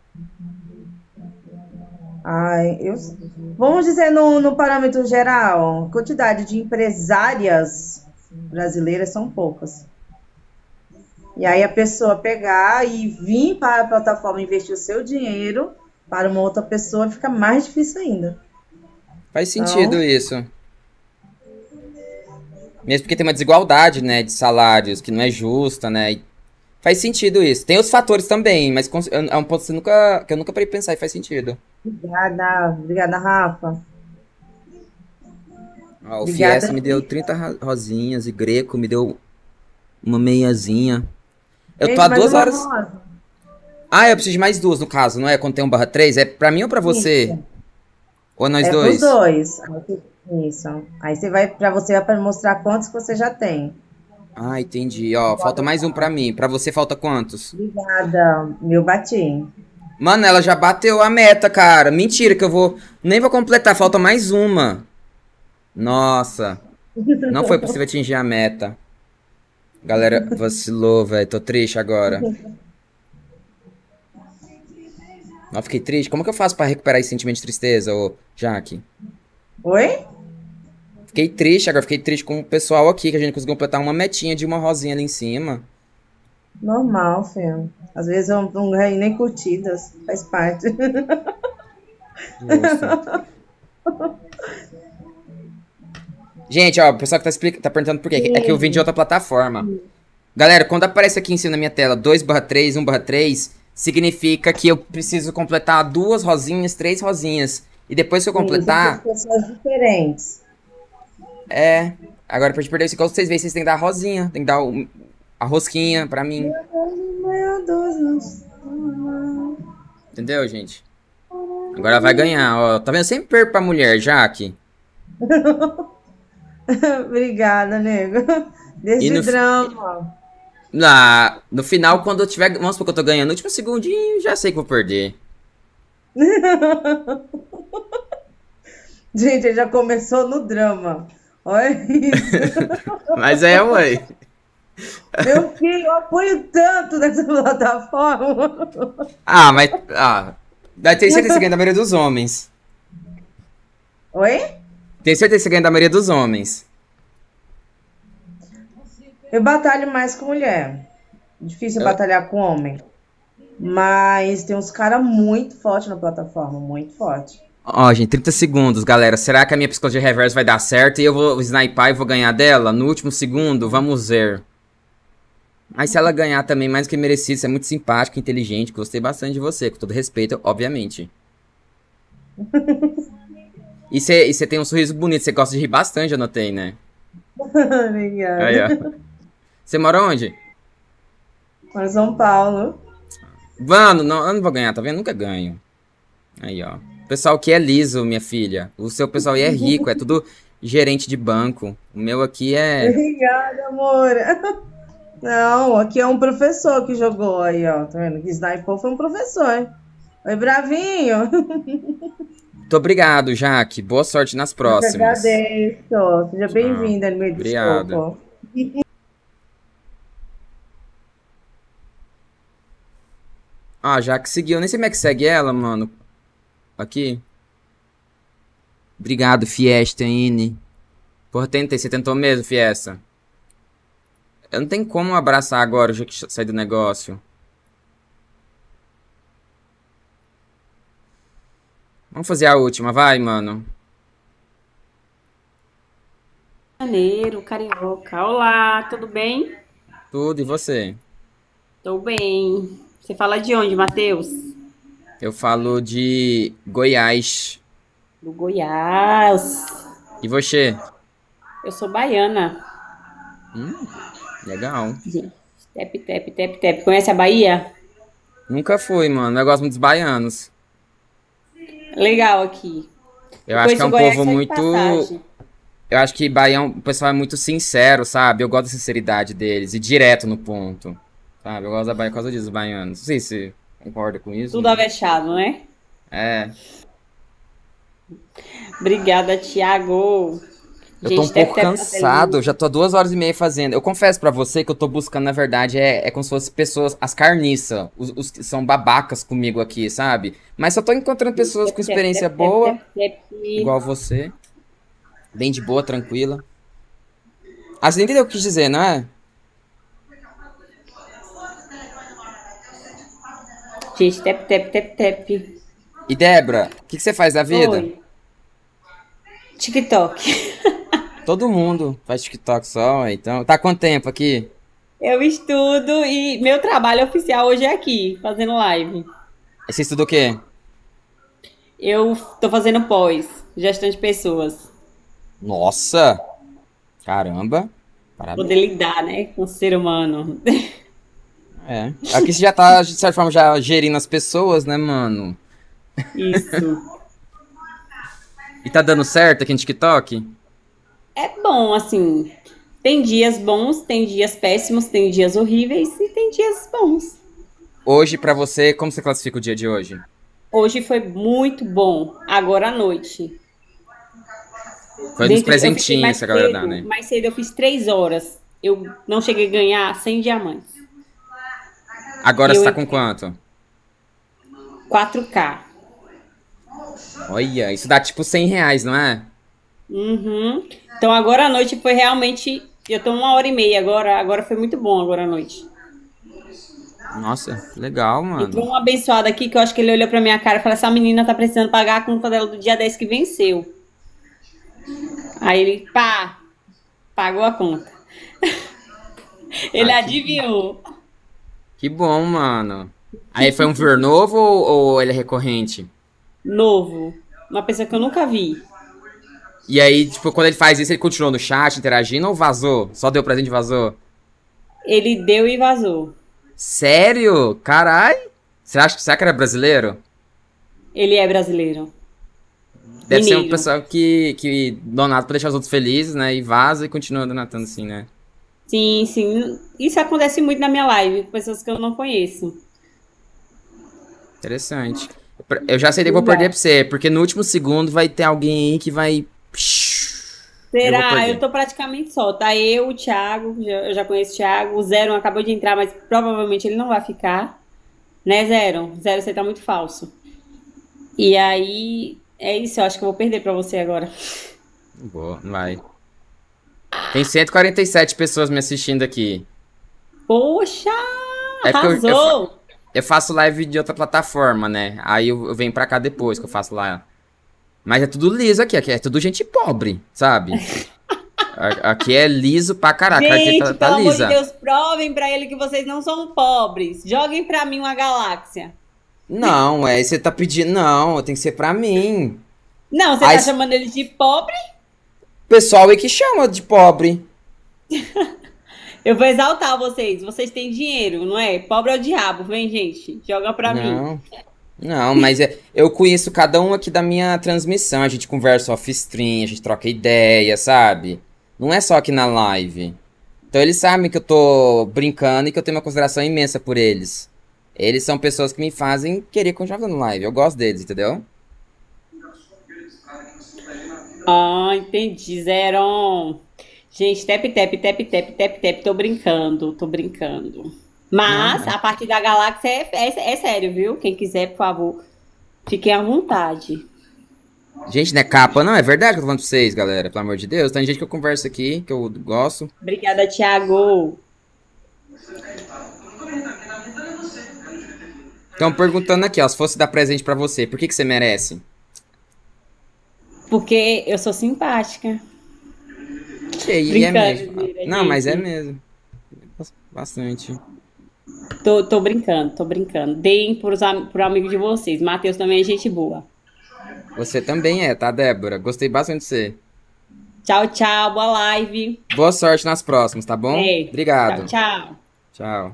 O: Ai, eu... Vamos dizer no, no parâmetro geral, a quantidade de empresárias brasileiras são poucas. E aí a pessoa pegar e vir para a plataforma investir o seu dinheiro para uma outra pessoa fica mais difícil ainda.
A: Faz sentido então... isso. Mesmo porque tem uma desigualdade, né, de salários, que não é justa, né? E faz sentido isso. Tem outros fatores também, mas é um ponto que, você nunca, que eu nunca parei de pensar e faz sentido.
O: Obrigada, obrigada, Rafa.
A: Ó, o Fiesta me deu trinta rosinhas e Greco me deu uma meiazinha. Eu
O: Gente,
A: tô há
O: mais
A: duas
O: uma
A: horas...
O: rosa.
A: Ah, eu preciso de mais duas, no caso, não é? Quando tem um barra três, é pra mim ou pra você?
O: Isso.
A: Ou nós
O: É
A: dois?
O: pros dois. Isso. Aí você vai, pra você, vai pra mostrar quantos que você já tem.
A: Ah, entendi. Ó, falta mais um pra mim. Pra você falta quantos?
O: Obrigada, meu bati.
A: Mano, ela já bateu a meta, cara. Mentira que eu vou... Nem vou completar, falta mais uma. Nossa. Não foi possível atingir a meta. Galera, vacilou, velho. Tô triste agora. Não, fiquei triste. Como que eu faço pra recuperar esse sentimento de tristeza, ô, Jaque?
O: Oi?
A: Fiquei triste, agora fiquei triste com o pessoal aqui, que a gente conseguiu completar uma metinha de uma rosinha ali em cima.
O: Normal, filho. Às vezes eu não ganho nem curtidas. Faz parte.
A: Justo. Gente, ó, o pessoal que tá, explica... tá perguntando por quê. É que eu vim de outra plataforma. Galera, quando aparece aqui em cima na minha tela dois barra três, um barra três, significa que eu preciso completar duas rosinhas, três rosinhas. E depois que eu completar...
O: Sim, pessoas diferentes.
A: É. Agora, pra gente perder esse gosto, vocês veem, vocês têm que dar a rosinha. Tem que dar o... a rosquinha pra mim.
O: Meu Deus.
A: Entendeu, gente? Agora vai ganhar, ó. Tá vendo? Eu sempre perco pra mulher, Jaque.
O: Obrigada, nego. Desde
A: no...
O: drama.
A: Na... No final, quando eu tiver... Vamos supor que eu tô ganhando no último segundinho, já sei que vou perder.
O: Gente, ele já começou no drama. Olha isso.
A: Mas é, ué.
O: Meu filho, eu apoio tanto nessa plataforma.
A: Ah, mas... Ah, tem certeza que você ganha da maioria dos homens.
O: Oi?
A: Tem certeza que você ganha da maioria dos homens.
O: Eu batalho mais com mulher. Difícil
A: Eu...
O: batalhar com homem. Mas tem uns caras muito fortes na plataforma, muito forte.
A: Ó, gente, trinta segundos, galera. Será que a minha psicologia reversa vai dar certo e eu vou snipar e vou ganhar dela no último segundo? Vamos ver. Mas se ela ganhar também, mais do que merecido, você é muito simpática, inteligente, gostei bastante de você, com todo respeito, obviamente. E você e você tem um sorriso bonito, você gosta de rir bastante, eu notei, né?
O: Obrigada.
A: Aí, ó. Você mora onde?
O: Moro em São Paulo.
A: Mano, não, eu não vou ganhar, tá vendo? Nunca ganho. Aí, ó. O pessoal aqui é liso, minha filha. O seu pessoal aí é rico, é tudo gerente de banco. O meu aqui é...
O: Obrigada, amor. Não, aqui é um professor que jogou aí, ó. Tá vendo? Que sniper foi um professor. Oi, bravinho.
A: Muito obrigado, Jaque. Boa sorte nas próximas.
O: Eu agradeço. Seja bem-vinda no meio do
A: Obrigado.
O: escopo.
A: Ah, Jaque seguiu. Nem sei como é que segue ela, mano. Aqui. Obrigado, Fiesta, N. Porra, tentei. Você tentou mesmo, Fiesta? Eu não tenho como abraçar agora, já que saí do negócio. Vamos fazer a última, vai, mano.
P: Janeiro, carioca. Olá, tudo bem?
A: Tudo, e você?
P: Tô bem. Você fala de onde, Matheus?
A: Eu falo de Goiás.
P: Do Goiás.
A: E você?
P: Eu sou baiana.
A: Hum, legal.
P: Tep, tep, tep, tep. Conhece a Bahia?
A: Nunca fui, mano. Eu gosto muito dos baianos.
P: Legal aqui.
A: Eu acho que é um
P: Goiás
A: povo
P: só de
A: muito...
P: passagem.
A: Eu acho que Baião, o pessoal é muito sincero, sabe? Eu gosto da sinceridade deles e direto no ponto. Sabe? Eu gosto da Bahia por causa disso, os baianos. Não sei se você concorda com isso.
P: Tudo
A: mas-
P: avexado, né?
A: É.
P: Obrigada, Thiago.
A: Eu tô um
P: Gente, tep,
A: pouco
P: tep,
A: cansado, eu já tô há duas horas e meia fazendo. Eu confesso pra você que eu tô buscando, na verdade, é, é como se fossem pessoas, as carniças, os, os que são babacas comigo aqui, sabe? Mas só tô encontrando pessoas com experiência
P: tep, tep,
A: boa,
P: tep, tep.
A: igual você. Bem de boa, tranquila. Ah, você entendeu o que eu quis dizer, não é?
P: Gente, tep, tep, tep, tep.
A: E Débora, o que, que você faz da vida?
P: Oi. TikTok.
A: Todo mundo faz TikTok só, então. Tá há quanto tempo aqui?
P: Eu estudo e meu trabalho oficial hoje é aqui, fazendo live.
A: E você estuda o quê?
P: Eu tô fazendo pós, gestão de pessoas.
A: Nossa! Caramba! Parabéns.
P: Poder lidar, né, com o ser humano.
A: É. Aqui você já tá, de certa forma, já gerindo as pessoas, né, mano?
P: Isso.
A: E tá dando certo aqui no TikTok?
P: É bom, assim. Tem dias bons, tem dias péssimos, tem dias horríveis e tem dias bons.
A: Hoje, pra você, como você classifica o dia de hoje?
P: Hoje foi muito bom. Agora à noite.
A: Foi
P: Dentro-
A: dos
P: eu
A: presentinhos
P: fiquei mais
A: que a galera
P: cedo,
A: dá, né?
P: Mais cedo eu fiz três horas. Eu não cheguei a ganhar cem diamantes.
A: Agora
P: E
A: você
P: eu
A: tá
P: entrei-
A: com quanto?
P: quatro K.
A: Olha, isso dá tipo cem reais, não é?
P: Uhum. Então agora à noite foi realmente. Eu tô uma hora e meia agora. Agora foi muito bom agora à noite.
A: Nossa, legal,
P: Entrou
A: mano.
P: um abençoado aqui que eu acho que ele olhou pra minha cara e falou: essa menina tá precisando pagar a conta dela do dia dez que venceu. Aí ele, pá, pagou a conta. Ele
A: Ah, que-
P: adivinhou.
A: Que bom, mano. Aí foi um viewer novo ou, ou ele é recorrente?
P: Novo. Uma pessoa que eu nunca vi.
A: E aí, tipo, quando ele faz isso, ele continuou no chat, interagindo ou vazou? Só deu presente e vazou?
P: Ele deu e vazou.
A: Sério? Carai! Você acha que será que era brasileiro?
P: Ele é brasileiro.
A: Deve ser um
P: Mineiro.
A: pessoal que, que donata pra deixar os outros felizes, né? E vaza e continua donatando assim, né?
P: Sim, sim. Isso acontece muito na minha live, com pessoas que eu não conheço.
A: Interessante. Eu já sei que eu vou
P: Legal.
A: perder pra você, porque no último segundo vai ter alguém aí que vai. Eu vou
P: Será?
A: perder.
P: Eu tô praticamente só. Tá eu, o Thiago, já- eu já conheço o Thiago. O Zero acabou de entrar, mas provavelmente ele não vai ficar. Né, Zero? Zero, você tá muito falso. E aí, é isso, eu acho que eu vou perder pra você agora.
A: Boa, vai. Tem cento e quarenta e sete pessoas me assistindo aqui.
P: Poxa!
A: É porque eu- eu,
P: Arrasou!
A: fa- eu faço live de outra plataforma, né? Aí eu, eu venho pra cá depois que eu faço lá. Mas é tudo liso aqui, aqui é tudo gente pobre, sabe? A- Aqui é liso pra caraca, aqui
P: Gente,
A: tá, tá
P: pelo amor de
A: lisa.
P: Deus, provem pra ele que vocês não são pobres. Joguem pra mim uma galáxia.
A: Não, é, você tá pedindo. Não, tem que ser pra mim.
P: Não, você
A: Aí
P: tá
A: s-
P: chamando ele de pobre?
A: Pessoal aí que chama de pobre.
P: Eu vou exaltar vocês. Vocês têm dinheiro, não é? Pobre é o diabo. Vem, gente. Joga pra mim.
A: Não. Não, mas é, eu conheço cada um aqui da minha transmissão. A gente conversa off-stream, a gente troca ideia, sabe? Não é só aqui na live. Então eles sabem que eu tô brincando e que eu tenho uma consideração imensa por eles. Eles são pessoas que me fazem querer continuar fazendo live. Eu gosto deles, entendeu?
P: Ah, entendi. Zero. Gente, tep, tep, tep, tep, tep, tep. Tô brincando, tô brincando. Mas
A: Não,
P: a parte da galáxia é, é, é sério, viu? Quem quiser, por favor, fiquem à vontade.
A: Gente, não é capa, não. É verdade que eu tô falando pra vocês, galera. Pelo amor de Deus. Tem gente que eu converso aqui, que eu gosto.
P: Obrigada, Thiago.
A: Estão perguntando aqui, ó. Se fosse dar presente pra você, por que que você merece?
P: Porque eu sou simpática.
A: achei, e é
P: Brincando,
A: mesmo.
P: Zira,
A: Não, mas é
P: gente.
A: mesmo. Bastante.
P: Tô, tô brincando, tô brincando. Deem pros, am- pro amigo de vocês. Matheus também é gente boa.
A: Você também é, tá, Débora? Gostei bastante de você.
P: Tchau, tchau. Boa live.
A: Boa sorte nas próximas, tá bom?
P: É. Tchau,
A: Obrigado.
P: tchau.
A: Tchau.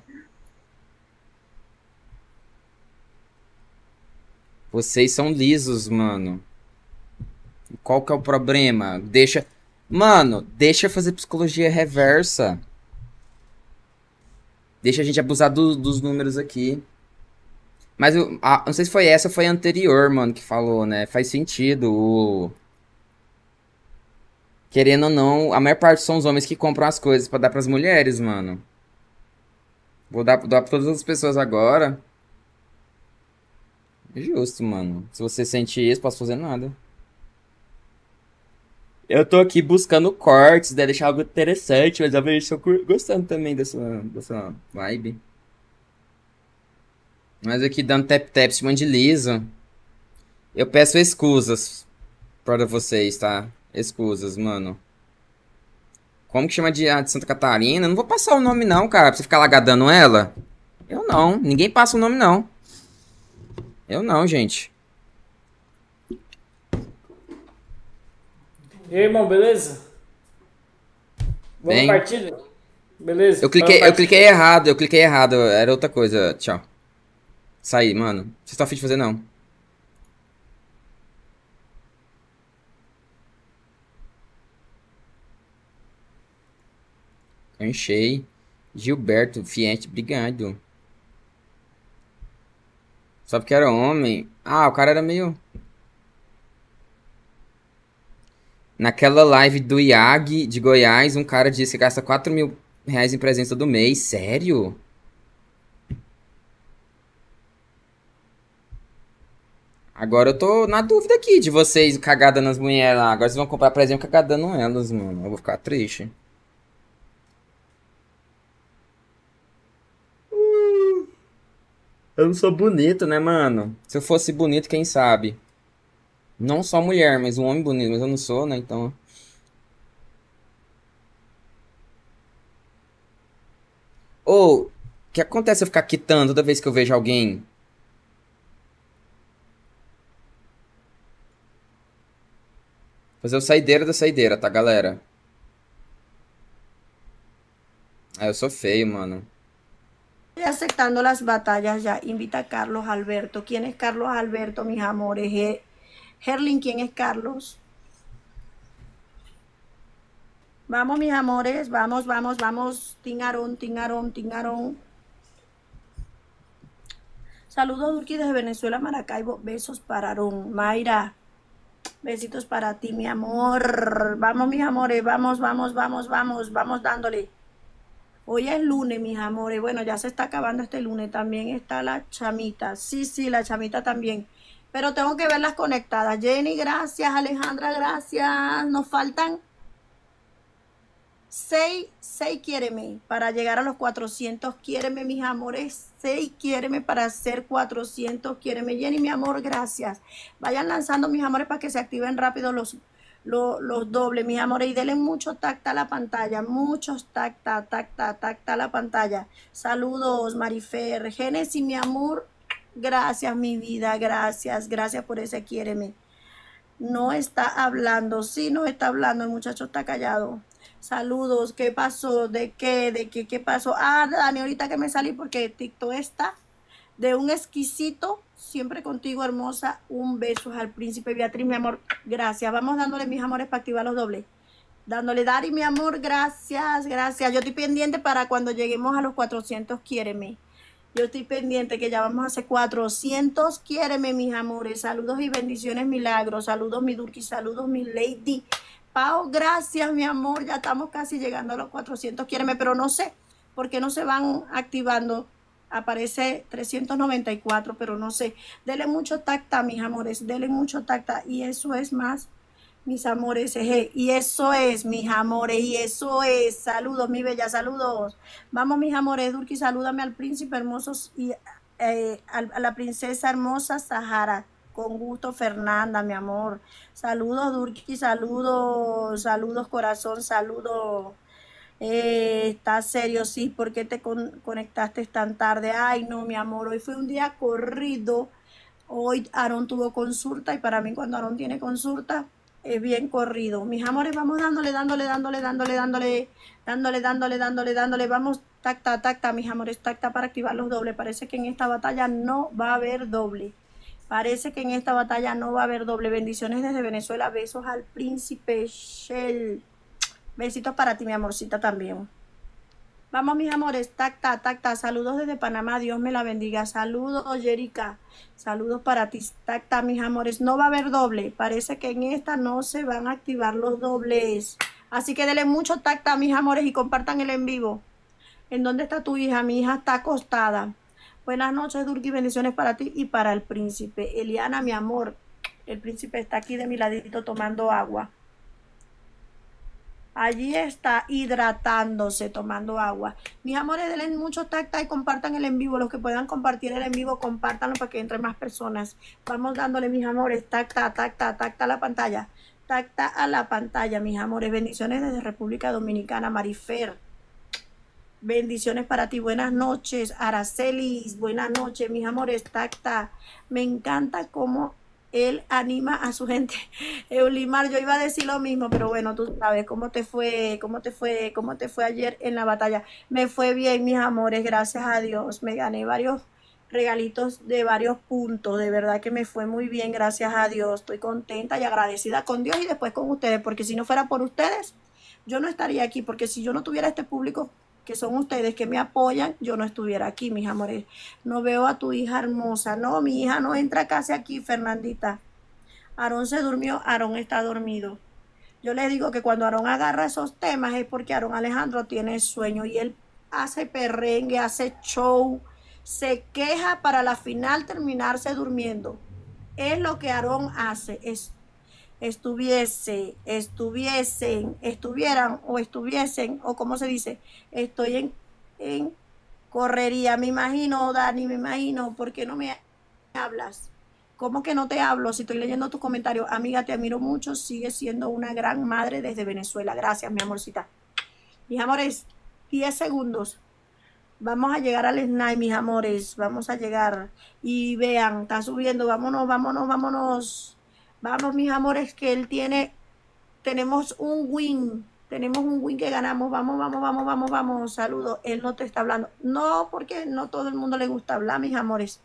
A: Vocês são lisos, mano. Qual que é o problema? Deixa. Mano, deixa eu fazer psicologia reversa. Deixa a gente abusar do- dos números aqui. Mas eu, a- não sei se foi essa ou foi a anterior, mano, que falou, né? Faz sentido. O... Querendo ou não, a maior parte são os homens que compram as coisas pra dar pras mulheres, mano. Vou dar, dar pra todas as pessoas agora. É justo, mano. Se você sente isso, posso fazer nada. Eu tô aqui buscando cortes, né? Deixar algo interessante, mas eu vejo tô cur- gostando também dessa, dessa vibe. Mas aqui dando tap-tap, chamando de liso. Eu peço escusas para vocês, tá? Escusas, mano. Como que chama de, ah, de Santa Catarina? Não vou passar o nome não, cara, pra você ficar lagadando ela. Eu não, ninguém passa o nome não. Eu não, gente.
Q: E aí, irmão, beleza? Vamos
A: Bem.
Q: partida? Beleza?
A: Eu cliquei,
Q: Vamos
A: eu cliquei errado, eu cliquei errado, era outra coisa. Tchau. Saí, mano. Vocês estão afim de fazer não? Enchei. Gilberto, Fiente, obrigado. Só porque era homem. Ah, o cara era meio. Naquela live do I A G de Goiás, um cara disse que gasta quatro mil reais em presente todo mês. Sério? Agora eu tô na dúvida aqui de vocês cagada nas mulheres lá. Agora vocês vão comprar presente cagada nelas, mano. Eu vou ficar triste. Eu não sou bonito, né, mano? Se eu fosse bonito, quem sabe? Não só mulher, mas um homem bonito. Mas eu não sou, né? Então. Ou, o que acontece se eu ficar quitando toda vez que eu vejo alguém? Fazer o saideira da saideira, tá, galera? Ah, eu sou feio, mano.
R: Estoy aceptando las batallas ya. Invita a Carlos Alberto. ¿Quién es Carlos Alberto, mis amores? He- Herlin, ¿quién es Carlos? Vamos, mis amores. Vamos, vamos, vamos. Tingarón, tingarón, tingarón. Saludos, Durki, desde Venezuela, Maracaibo. Besos para Aarón. Mayra, besitos para ti, mi amor. Vamos, mis amores. Vamos, vamos, vamos, vamos. Vamos dándole. Hoy es lunes, mis amores. Bueno, ya se está acabando este lunes. También está la chamita. Sí, sí, la chamita también. Pero tengo que verlas conectadas. Jenny, gracias. Alejandra, gracias. Nos faltan seis, seis quiéreme para llegar a los cuatrocientos. Quiéreme, mis amores. seis quiéreme para hacer cuatrocientos. Quiéreme, Jenny, mi amor, gracias. Vayan lanzando, mis amores, para que se activen rápido los Los, los dobles, mis amores, y denle mucho tacta a la pantalla, muchos tacta, tacta, tacta a la pantalla. Saludos, Marifer, Génesis, mi amor, gracias, mi vida, gracias, gracias por ese quiéreme. No está hablando, sí, no está hablando, el muchacho está callado. Saludos, ¿qué pasó? ¿De qué? ¿De qué? ¿Qué pasó? Ah, Dani, ahorita que me salí porque TikTok está de un exquisito, siempre contigo, hermosa. Un beso al príncipe Beatriz, mi amor. Gracias. Vamos dándole, mis amores, para activar los dobles. Dándole, Dari, mi amor. Gracias, gracias. Yo estoy pendiente para cuando lleguemos a los cuatrocientos, quiéreme. Yo estoy pendiente que ya vamos a hacer cuatrocientos, quiéreme, mis amores. Saludos y bendiciones, milagros. Saludos, mi Durki. Saludos, mi Lady. Pau, gracias, mi amor. Ya estamos casi llegando a los cuatrocientos, quiéreme, pero no sé por qué no se van activando. Aparece trescientos noventa y cuatro, pero no sé. Dele mucho tacta, mis amores. Dele mucho tacta. Y eso es más, mis amores. Eje. Y eso es, mis amores. Y eso es. Saludos, mi bella. Saludos. Vamos, mis amores. Durki, salúdame al príncipe hermoso y eh, a, a la princesa hermosa Sahara. Con gusto, Fernanda, mi amor. Saludos, Durki, saludos, saludos, corazón, saludos. Eh, ¿estás serio? Sí, ¿por qué te con- conectaste tan tarde? Ay, no, mi amor, hoy fue un día corrido. Hoy Aarón tuvo consulta y para mí cuando Aarón tiene consulta es bien corrido. Mis amores, vamos dándole, dándole, dándole, dándole, dándole, dándole, dándole, dándole, dándole. Vamos, tacta, tacta, mis amores, tacta para activar los dobles. Parece que en esta batalla no va a haber doble. Parece que en esta batalla no va a haber doble. Bendiciones desde Venezuela. Besos al príncipe Shell. Besitos para ti, mi amorcita, también. Vamos, mis amores. Tacta, tacta. Saludos desde Panamá. Dios me la bendiga. Saludos, Jerica. Saludos para ti. Tacta, mis amores. No va a haber doble. Parece que en esta no se van a activar los dobles. Así que denle mucho tacta, mis amores, y compartan el en vivo. ¿En dónde está tu hija? Mi hija está acostada. Buenas noches, Durki. Bendiciones para ti y para el príncipe. Eliana, mi amor. El príncipe está aquí de mi ladito tomando agua. Allí está hidratándose, tomando agua. Mis amores, denle mucho tacta y compartan el en vivo. Los que puedan compartir el en vivo, compártanlo para que entre más personas. Vamos dándole, mis amores, tacta, tacta, tacta a la pantalla. Tacta a la pantalla, mis amores. Bendiciones desde República Dominicana, Marifer. Bendiciones para ti. Buenas noches, Aracelis. Buenas noches, mis amores. Tacta. Me encanta cómo él anima a su gente. Eulimar, yo iba a decir lo mismo, pero bueno, tú sabes cómo te fue, cómo te fue, cómo te fue ayer en la batalla. Me fue bien, mis amores, gracias a Dios. Me gané varios regalitos de varios puntos. De verdad que me fue muy bien, gracias a Dios. Estoy contenta y agradecida con Dios y después con ustedes, porque si no fuera por ustedes, yo no estaría aquí, porque si yo no tuviera este público que son ustedes que me apoyan, yo no estuviera aquí, mis amores. No veo a tu hija hermosa. No, mi hija no entra casi aquí, Fernandita. Aarón se durmió, Aarón está dormido. Yo les digo que cuando Aarón agarra esos temas es porque Aarón Alejandro tiene sueño y él hace perrengue, hace show, se queja para la final terminarse durmiendo. Es lo que Aarón hace, es estuviese, estuviesen, estuvieran o estuviesen, o como se dice, estoy en, en correría, me imagino, Dani, me imagino, ¿por qué no me hablas? ¿Cómo que no te hablo? Si estoy leyendo tus comentarios, amiga, te admiro mucho, sigue siendo una gran madre desde Venezuela, gracias, mi amorcita. Mis amores, diez segundos, vamos a llegar al snipe, mis amores, vamos a llegar, y vean, está subiendo, vámonos, vámonos, vámonos. Vamos, mis amores, que él tiene, tenemos un win, tenemos un win que ganamos, vamos, vamos, vamos, vamos, vamos, saludos, él no te está hablando, no, porque no todo el mundo le gusta hablar, mis amores,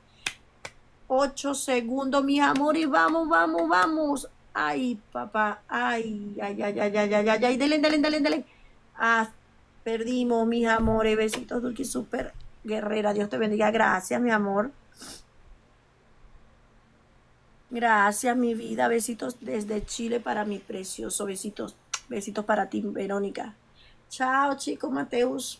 R: ocho segundos, mis amores, vamos, vamos, vamos, ay, papá, ay, ay, ay, ay, ay, ay, ay, ay, denle, denle, denle, denle, ah, perdimos, mis amores, besitos, Dulce, súper guerrera, Dios te bendiga, gracias, mi amor. Gracias, mi vida. Besitos desde Chile para mi precioso. Besitos. Besitos para ti, Verónica. Chao, chico Mateus.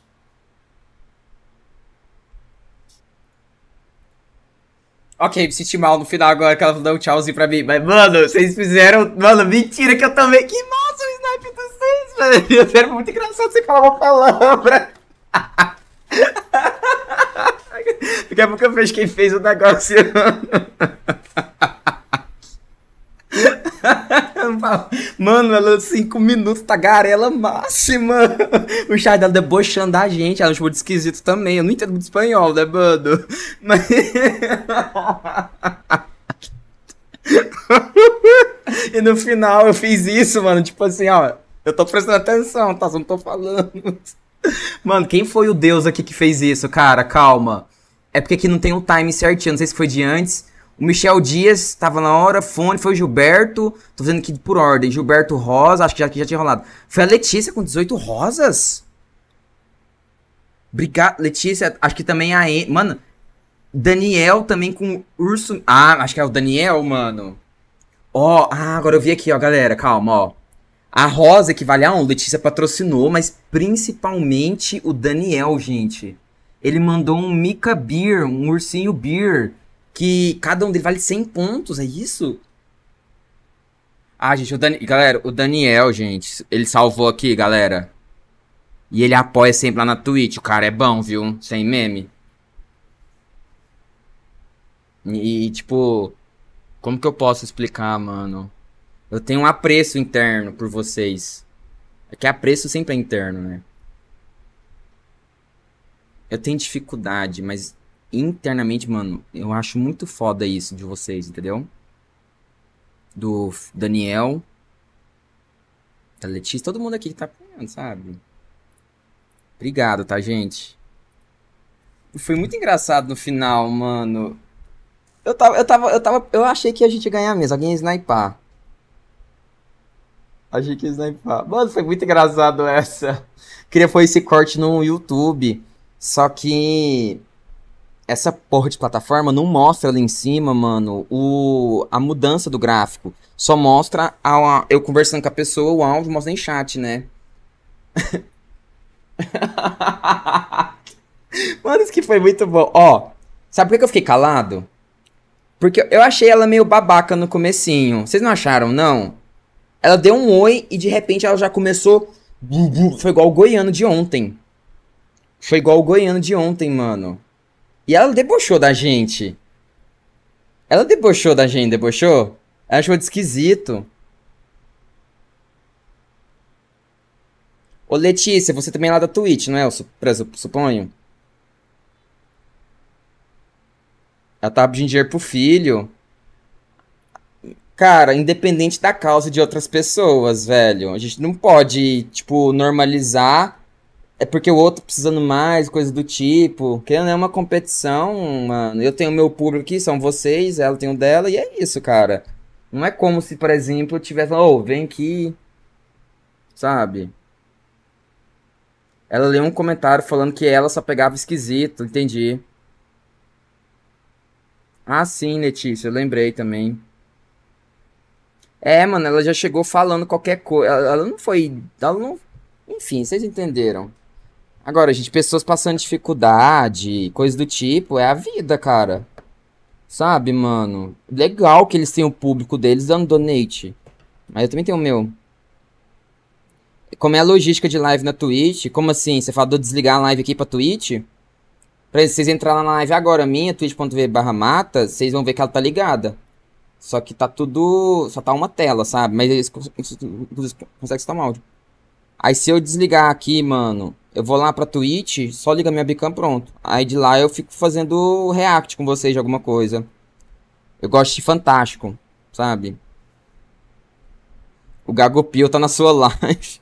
A: Ok, me senti mal no final agora que ela deu um tchauzinho pra mim. Mas, mano, vocês fizeram... Mano, mentira que eu também... Que massa o snipe dos vocês, velho. Era muito engraçado você falar uma palavra. Daqui a pouco eu vejo quem fez o negócio. Mano, ela cinco minutos, tagarela máxima. O chat dela debochando da gente. Ela é um tipo de esquisito também. Eu não entendo muito espanhol, né, mano? Mas... E no final eu fiz isso, mano. Tipo assim, ó. Eu tô prestando atenção, tá? Só não tô falando. Mano, quem foi o deus aqui que fez isso, cara? Calma. É porque aqui não tem o time certinho. Não sei se foi de antes. O Michel Dias tava na hora, Fone, foi o Gilberto. Tô vendo aqui por ordem. Gilberto Rosa, acho que já, que já tinha rolado. Foi a Letícia com dezoito rosas? Obrigado, Letícia. Acho que também a... En... Mano, Daniel também com urso... Ah, acho que é o Daniel, mano. Ó, ah, agora eu vi aqui, ó, galera. Calma, ó. A Rosa equivale a um. Letícia patrocinou, mas principalmente o Daniel, gente. Ele mandou um Mika Beer, um ursinho Beer. Que cada um dele vale cem pontos, é isso? Ah, gente, o Dan... galera, o Daniel, gente, ele salvou aqui, galera. E ele apoia sempre lá na Twitch. O cara é bom, viu? Sem meme. E, tipo... Como que eu posso explicar, mano? Eu tenho um apreço interno por vocês. É que apreço sempre é interno, né? Eu tenho dificuldade, mas internamente, mano, eu acho muito foda isso de vocês, entendeu? Do Daniel, da Letícia, todo mundo aqui que tá apoiando, sabe? Obrigado, tá, gente? Foi muito engraçado no final, mano. Eu tava, eu tava, eu tava, eu achei que a gente ia ganhar mesmo, alguém ia snipar. Achei que ia snipar. Mano, foi muito engraçado essa. Queria pôr esse corte no YouTube, só que essa porra de plataforma não mostra ali em cima, mano, o, a mudança do gráfico. Só mostra a, eu conversando com a pessoa, o áudio mostra em chat, né? Mano, isso que foi muito bom. Ó, sabe por que eu fiquei calado? Porque eu achei ela meio babaca no comecinho. Vocês não acharam, não? Ela deu um oi e de repente ela já começou... Foi igual o goiano de ontem. Foi igual o goiano de ontem, mano. E ela debochou da gente. Ela debochou da gente, debochou? Ela achou de esquisito. Ô Letícia, você também é lá da Twitch, não é? Eu suponho. Ela tá pedindo dinheiro pro filho. Cara, independente da causa de outras pessoas, velho. A gente não pode, tipo, normalizar. É porque o outro precisando mais, coisa do tipo. Que não é uma competição, mano. Eu tenho o meu público aqui, são vocês, ela tem o dela, e é isso, cara. Não é como se, por exemplo, eu tivesse... Ô, oh, vem aqui. Sabe? Ela leu um comentário falando que ela só pegava esquisito, entendi. Ah, sim, Letícia, eu lembrei também. É, mano, ela já chegou falando qualquer coisa. Ela, ela não foi... Ela não... Enfim, vocês entenderam. Agora, gente, pessoas passando dificuldade, coisa do tipo, é a vida, cara. Sabe, mano? Legal que eles têm o público deles dando donate. Mas eu também tenho o meu. Como é a logística de live na Twitch? Como assim? Você falou de desligar a live aqui pra Twitch? Pra vocês entrarem na live agora, minha, twitch ponto tv barra mata, vocês vão ver que ela tá ligada. Só que tá tudo... Só tá uma tela, sabe? Mas eles conseguem escutar um áudio. Aí se eu desligar aqui, mano, eu vou lá pra Twitch, só liga minha webcam, pronto. Aí de lá eu fico fazendo react com vocês de alguma coisa. Eu gosto de Fantástico, sabe? O Gagopio tá na sua live.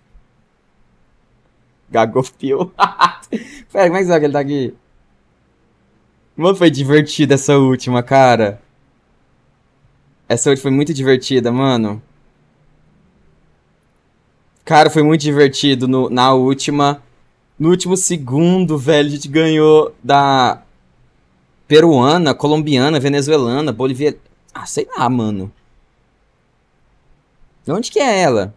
A: Gagopio. Pera, como é que sabe que ele tá aqui? Mano, foi divertida essa última, cara. Essa última foi muito divertida, mano. Cara, foi muito divertido no, na última. No último segundo, velho, a gente ganhou da peruana, colombiana, venezuelana, boliviana. Ah, sei lá, mano. De onde que é ela?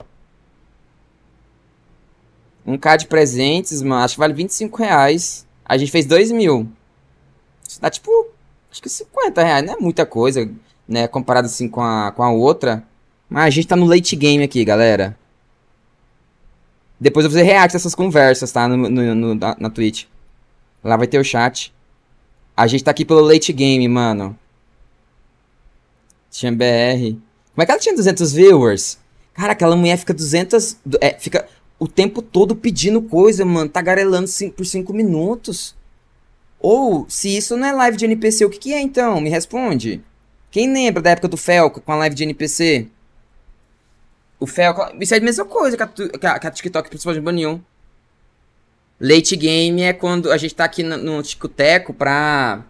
A: Um K de presentes, mano. Acho que vale vinte e cinco reais. A gente fez dois mil. Isso dá tipo, acho que cinquenta reais. Não é muita coisa, né? Comparado assim com a, com a outra. Mas a gente tá no late game aqui, galera. Depois eu vou fazer react dessas conversas, tá? No, no, no, na, na Twitch. Lá vai ter o chat. A gente tá aqui pelo late game, mano. Tinha B R. Como é que ela tinha duzentos viewers? Cara, aquela mulher fica duzentos... É, fica o tempo todo pedindo coisa, mano. Tagarelando por cinco minutos. Ou, se isso não é live de N P C, o que que é então? Me responde. Quem lembra da época do Felco com a live de N P C? O Felco... Isso é a mesma coisa que a, que a, que a TikTok principalmente baniu. Late game é quando a gente tá aqui no, no Ticoteco pra...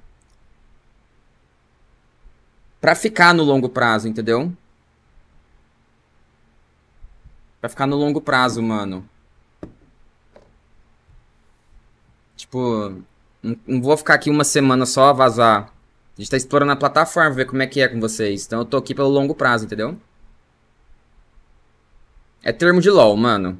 A: Pra ficar no longo prazo, entendeu? Pra ficar no longo prazo, mano. Tipo... Não, não vou ficar aqui uma semana só a vazar. A gente tá explorando a plataforma, ver como é que é com vocês. Então eu tô aqui pelo longo prazo, entendeu? É termo de LoL, mano.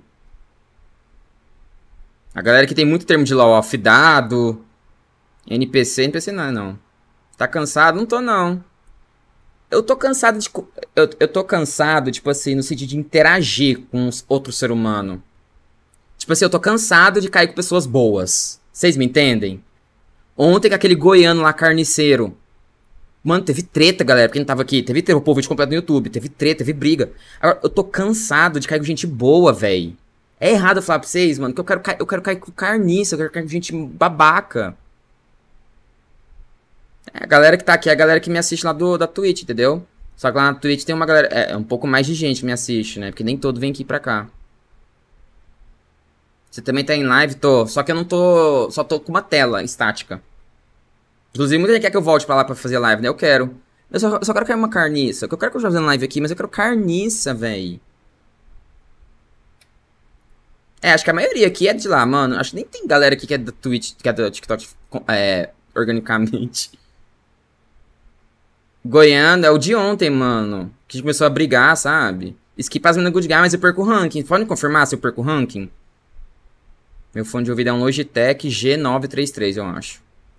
A: A galera que tem muito termo de LoL, ó, fidado, N P C, N P C não, não. Tá cansado? Não tô, não. Eu tô cansado de... Eu, eu tô cansado, tipo assim, no sentido de interagir com outro ser humano. Tipo assim, eu tô cansado de cair com pessoas boas. Vocês me entendem? Ontem com aquele goiano lá, carniceiro. Mano, teve treta, galera, pra quem não tava aqui. Teve treta, o povo vídeo completo no YouTube. Teve treta, teve briga. Agora, eu tô cansado de cair com gente boa, velho. É errado eu falar pra vocês, mano, que eu quero, cair, eu quero cair com carniça, eu quero cair com gente babaca. É, a galera que tá aqui é a galera que me assiste lá do, da Twitch, entendeu? Só que lá na Twitch tem uma galera... É, um pouco mais de gente que me assiste, né? Porque nem todo vem aqui pra cá. Você também tá em live? Tô. Só que eu não tô... Só tô com uma tela estática. Inclusive, muita gente quer que eu volte pra lá pra fazer live, né? Eu quero. Eu só, eu só quero cair uma carniça. Eu quero que eu esteja fazendo live aqui, mas eu quero carniça, véi. É, acho que a maioria aqui é de lá, mano. Acho que nem tem galera aqui que é da Twitch, que é do TikTok, é, organicamente. Goiânia é o de ontem, mano. Que a gente começou a brigar, sabe? Skip as meninas good guy, mas eu perco o ranking. Pode me confirmar se eu perco o ranking? Meu fone de ouvido é um Logitech G novecentos e trinta e três, eu acho.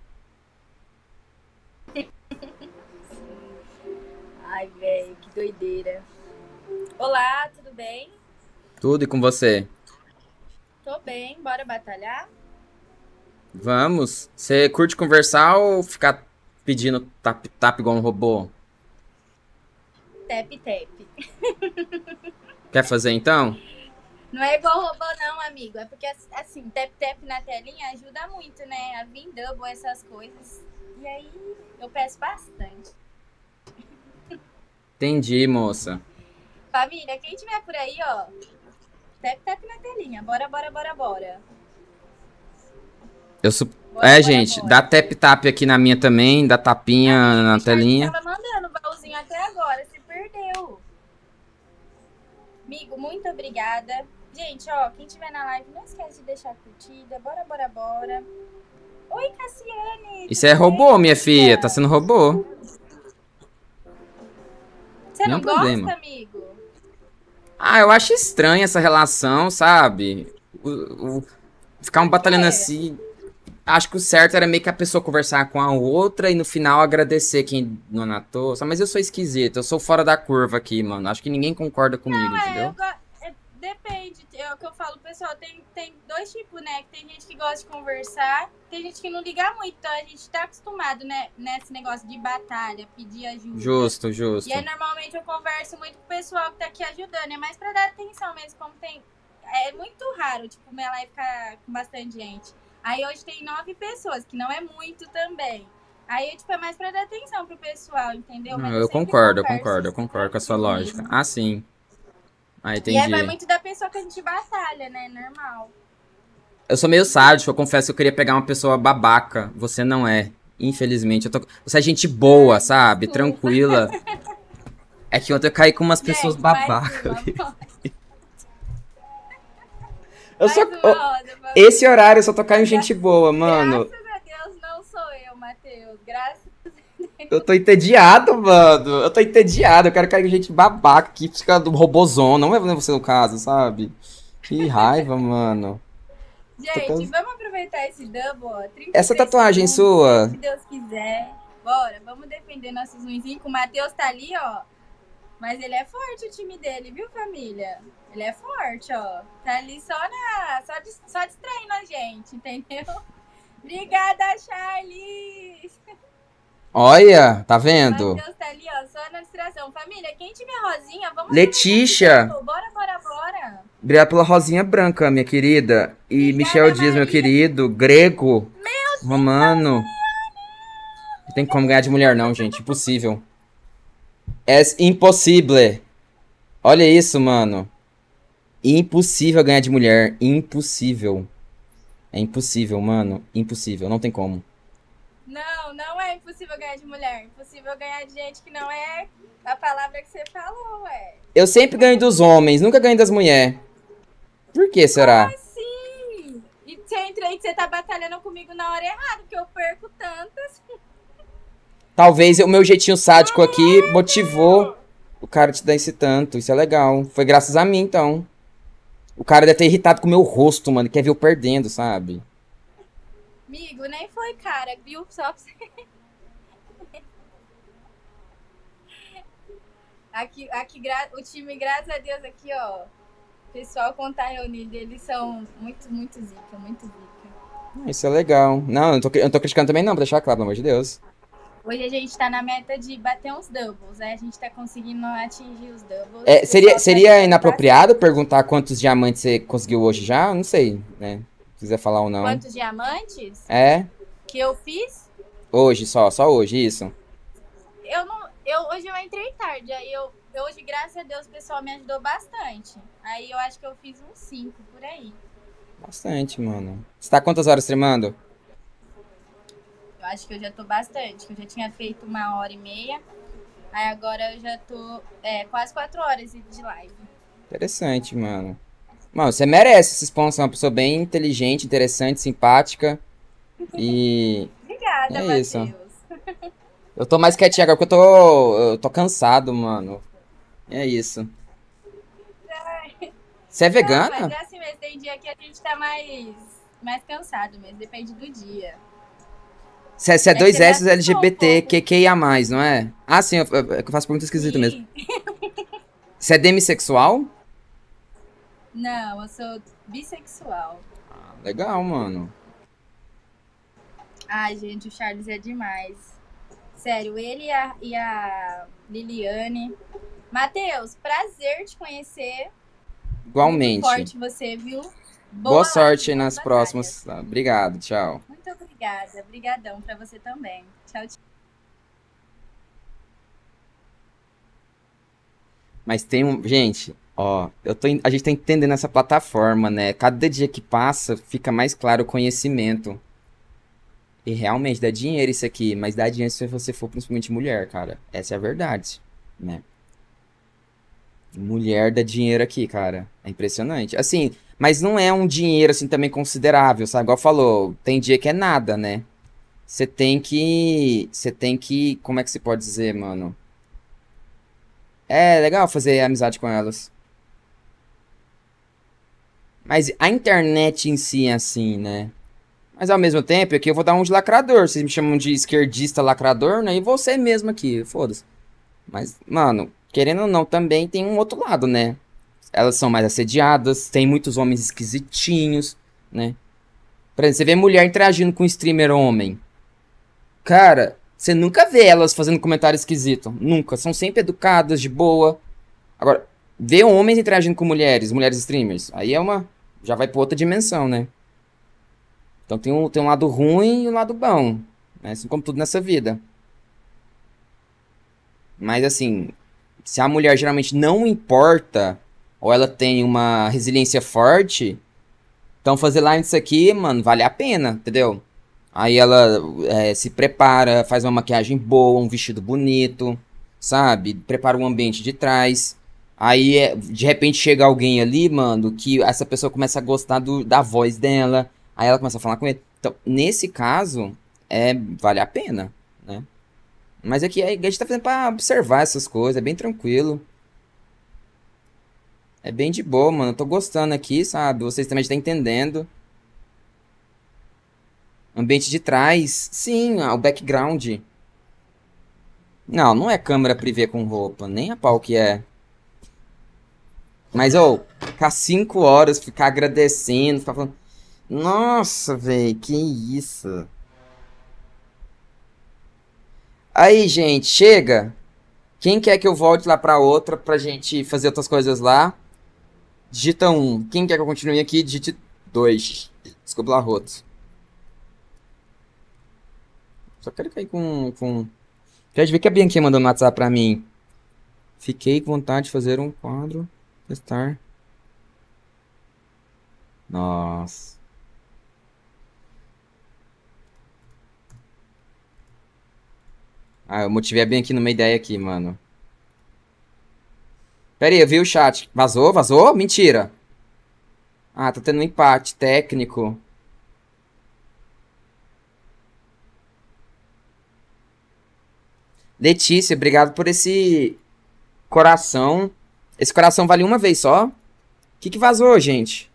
S: Ai, velho, que doideira. Olá, tudo bem?
A: Tudo e com você?
S: Tô bem, bora batalhar?
A: Vamos. Você curte conversar ou ficar pedindo tap-tap igual um robô?
S: Tap-tap.
A: Quer fazer então?
S: Não é igual robô não, amigo. É porque, assim, tap-tap na telinha ajuda muito, né? A vir double, essas coisas. E aí, eu peço bastante.
A: Entendi, moça.
S: Família, quem tiver por aí, ó, tap-tap na telinha. Bora, bora, bora, bora.
A: Eu su...
S: Bora,
A: é,
S: bora,
A: gente,
S: bora.
A: dá tap-tap aqui na minha também, dá tapinha na telinha.
S: Tava mandando o baúzinho até agora, se perdeu. Amigo, muito obrigada. Gente, ó, quem tiver na live, não esquece de deixar a curtida. Bora, bora, bora. Oi, Cassiane.
A: Isso é robô, minha filha, tá sendo robô.
S: Você não
A: Nenhum problema.
S: gosta, amigo?
A: Ah, eu acho estranha essa relação, sabe? O, o- ficar um batalhando assim. Acho que o certo era meio que a pessoa conversar com a outra e no final agradecer quem não natou. Mas eu sou esquisito, eu sou fora da curva aqui, mano. Acho que ninguém concorda comigo,
S: Não, é, eu
A: entendeu?
S: go- é, depende. É o que eu falo, pessoal. Tem, tem dois tipos, né? Que tem gente que gosta de conversar, tem gente que não liga muito. Então a gente tá acostumado, né? Nesse negócio de batalha, pedir ajuda.
A: Justo, justo.
S: E aí, normalmente, eu converso muito com o pessoal que tá aqui ajudando. É mais pra dar atenção mesmo, como tem... É muito raro, tipo, minha live ficar com bastante gente. Aí hoje tem nove pessoas, que não é muito também. Aí, tipo, é mais pra dar atenção pro pessoal, entendeu?
A: Não,
S: Mas
A: eu
S: sempre
A: concordo, eu
S: converso,
A: concordo, eu concordo com a sua lógica. Ah, sim. Ah, entendi.
S: E aí vai muito da pessoa que a gente batalha, né? Normal.
A: Eu sou meio sádico, eu confesso que eu queria pegar uma pessoa babaca. Você não é. Infelizmente. Eu tô... Você é gente boa, sabe? Tranquila. É que ontem eu caí com umas pessoas babacas. Eu só... eu- Esse horário eu só tô caindo gente boa, mano.
S: Graças a Deus não sou eu, Matheus. Graças a Deus.
A: Eu tô entediado, mano. Eu tô entediado. Eu quero cair com gente babaca aqui, fica do robozão. Não é você no caso, sabe? Que raiva, mano.
S: Gente,
A: Tô-
S: vamos aproveitar esse double, ó. trinta e
A: Essa
S: três
A: tatuagem
S: segundos,
A: sua?
S: Se Deus quiser. Bora, vamos defender nossos ruinzinhos. O Matheus tá ali, ó. Mas ele é forte, o time dele, viu, família? Ele é forte, ó. Tá ali só na. Só, dis- só distraindo a gente, entendeu? Obrigada, Charles!
A: Olha, tá vendo?
S: Matheus tá ali, ó, só na distração. Família, quem tiver rosinha, vamos
A: Letícia.
S: aproveitar esse double. Bora, bora, bora.
A: Obrigado pela rosinha branca, minha querida. E Michel Dias, meu querido. Grego. Romano. Não tem como ganhar de mulher, não, gente. Impossível. É impossível. Olha isso, mano. Impossível ganhar de mulher. Impossível. É impossível, mano. Impossível. Não tem como.
S: Não, não é impossível ganhar de mulher. Impossível ganhar de gente que não é a palavra que você falou, ué.
A: Eu sempre ganho dos homens, nunca ganho das mulheres. Por que será?
S: Sim! E você entra aí que você tá batalhando comigo na hora errada, porque eu perco tantas.
A: Talvez o meu jeitinho sádico aqui motivou o cara te dar esse tanto. Isso é legal. Foi graças a mim, então. O cara deve ter irritado com o meu rosto, mano. Quer ver eu perdendo, sabe?
S: Amigo, nem foi cara, viu? Só pra você. Aqui, aqui gra- o time, graças a Deus, aqui, ó. O pessoal, quando tá reunido, eles são muito, muito zica, muito zica.
A: Isso é legal. Não, eu não tô, eu não tô criticando também, não, pra deixar claro, pelo amor de Deus.
S: Hoje a gente tá na meta de bater uns doubles, né? A gente tá conseguindo atingir os doubles.
A: É,
S: O
A: seria,
S: pessoal tá
A: seria
S: gostando
A: inapropriado perguntar quantos diamantes você conseguiu hoje já? Não sei, né? Se quiser falar ou não.
S: Quantos diamantes
A: É?
S: que eu fiz?
A: Hoje só, só hoje, isso.
S: Eu não, eu, hoje eu entrei tarde, aí eu, eu hoje, graças a Deus, o pessoal me ajudou bastante. Aí eu acho que eu fiz uns cinco por aí.
A: Bastante, mano. Você tá quantas horas streamando?
S: Eu acho que eu já tô bastante, que eu já tinha feito uma hora e meia. Aí agora eu já tô é, quase quatro horas de live.
A: Interessante, mano. Mano, você merece esses pontos. Você é uma pessoa bem inteligente, interessante, simpática. E...
S: Obrigada,
A: é isso.
S: Matheus.
A: Eu tô mais quietinho agora porque eu tô, eu tô cansado, mano. É isso. Você é
S: Não,
A: vegana?
S: mas é assim mesmo, tem dia que a gente tá mais, mais cansado mesmo, depende do dia.
A: Você é, você é
S: É
A: dois
S: que
A: S
S: ele
A: L G B T Q Q I A mais, não é? Ah, sim, eu, eu, eu faço pergunta esquisita mesmo. Você é demissexual?
S: Não, eu sou bissexual.
A: Legal, mano.
S: Ai, gente, o Charles é demais. Sério, ele e a, e a Liliane. Matheus, prazer te conhecer.
A: Igualmente.
S: Muito forte você, viu?
A: Boa
S: Boa
A: sorte aí
S: boas
A: nas
S: batalhas.
A: próximas. Tá, obrigado, tchau.
S: Muito obrigada. Obrigadão pra você também. Tchau, tchau.
A: Mas tem um. Gente, ó, eu tô, en- a gente tá entendendo essa plataforma, né? Cada dia que passa, fica mais claro o conhecimento. E realmente dá dinheiro isso aqui, mas dá dinheiro se você for principalmente mulher, cara. Essa é a verdade, né? Mulher dá dinheiro aqui, cara. É impressionante. Assim, mas não é um dinheiro assim também considerável, sabe? Igual falou, tem dia que é nada, né? Você tem que. Você tem que. Como é que se pode dizer, mano? É legal fazer amizade com elas. Mas a internet em si é assim, né? Mas ao mesmo tempo, aqui eu vou dar um de lacrador. Vocês me chamam de esquerdista lacrador, né? E você mesmo aqui, foda-se. Mas, mano, querendo ou não, também tem um outro lado, né? Elas são mais assediadas, tem muitos homens esquisitinhos, né? Por exemplo, você vê mulher interagindo com streamer homem. Cara, você nunca vê elas fazendo comentário esquisito. Nunca. São sempre educadas, de boa. Agora, vê homens interagindo com mulheres, mulheres streamers. Aí é uma. Já vai pra outra dimensão, né? Então tem um, tem um lado ruim e um lado bom. Né? Assim como tudo nessa vida. Mas assim, se a mulher geralmente não importa, ou ela tem uma resiliência forte, então fazer live disso aqui, mano, vale a pena, entendeu? Aí ela é, se prepara, faz uma maquiagem boa, um vestido bonito, sabe? Prepara o ambiente de trás. Aí, é, de repente, chega alguém ali, mano, que essa pessoa começa a gostar do, da voz dela. Aí ela começa a falar com ele. Então, nesse caso, é, vale a pena, né? Mas aqui a gente tá fazendo pra observar essas coisas, é bem tranquilo. É bem de boa, mano. Eu tô gostando aqui, sabe? Vocês também estão entendendo. Ambiente de trás. Sim, ah, o background. Não, não é câmera privê com roupa. Nem a pau que é. Mas, ô, ficar cinco horas, ficar agradecendo, ficar falando... Nossa, velho, que isso. Aí, gente, chega. Quem quer que eu volte lá pra outra pra gente fazer outras coisas lá? Digita um. Quem quer que eu continue aqui? Digite dois. Desculpa lá, roto. Só quero cair com... com... Já vi que a Bianquinha mandou no WhatsApp pra mim. Fiquei com vontade de fazer um quadro. Testar. Nossa. Ah, eu motivei bem aqui numa ideia aqui, mano. Pera aí, eu vi o chat. Vazou? Vazou? Mentira. Ah, tá tendo um empate técnico. Letícia, obrigado por esse coração. Esse coração vale uma vez só? O que que vazou, gente?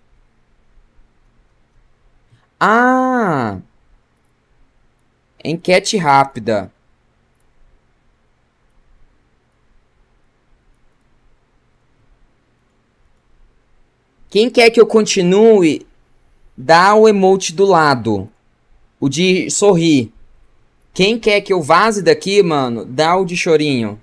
A: Ah! Enquete rápida. Quem quer que eu continue, dá o emote do lado. O de sorrir. Quem quer que eu vaze daqui, mano, dá o de chorinho.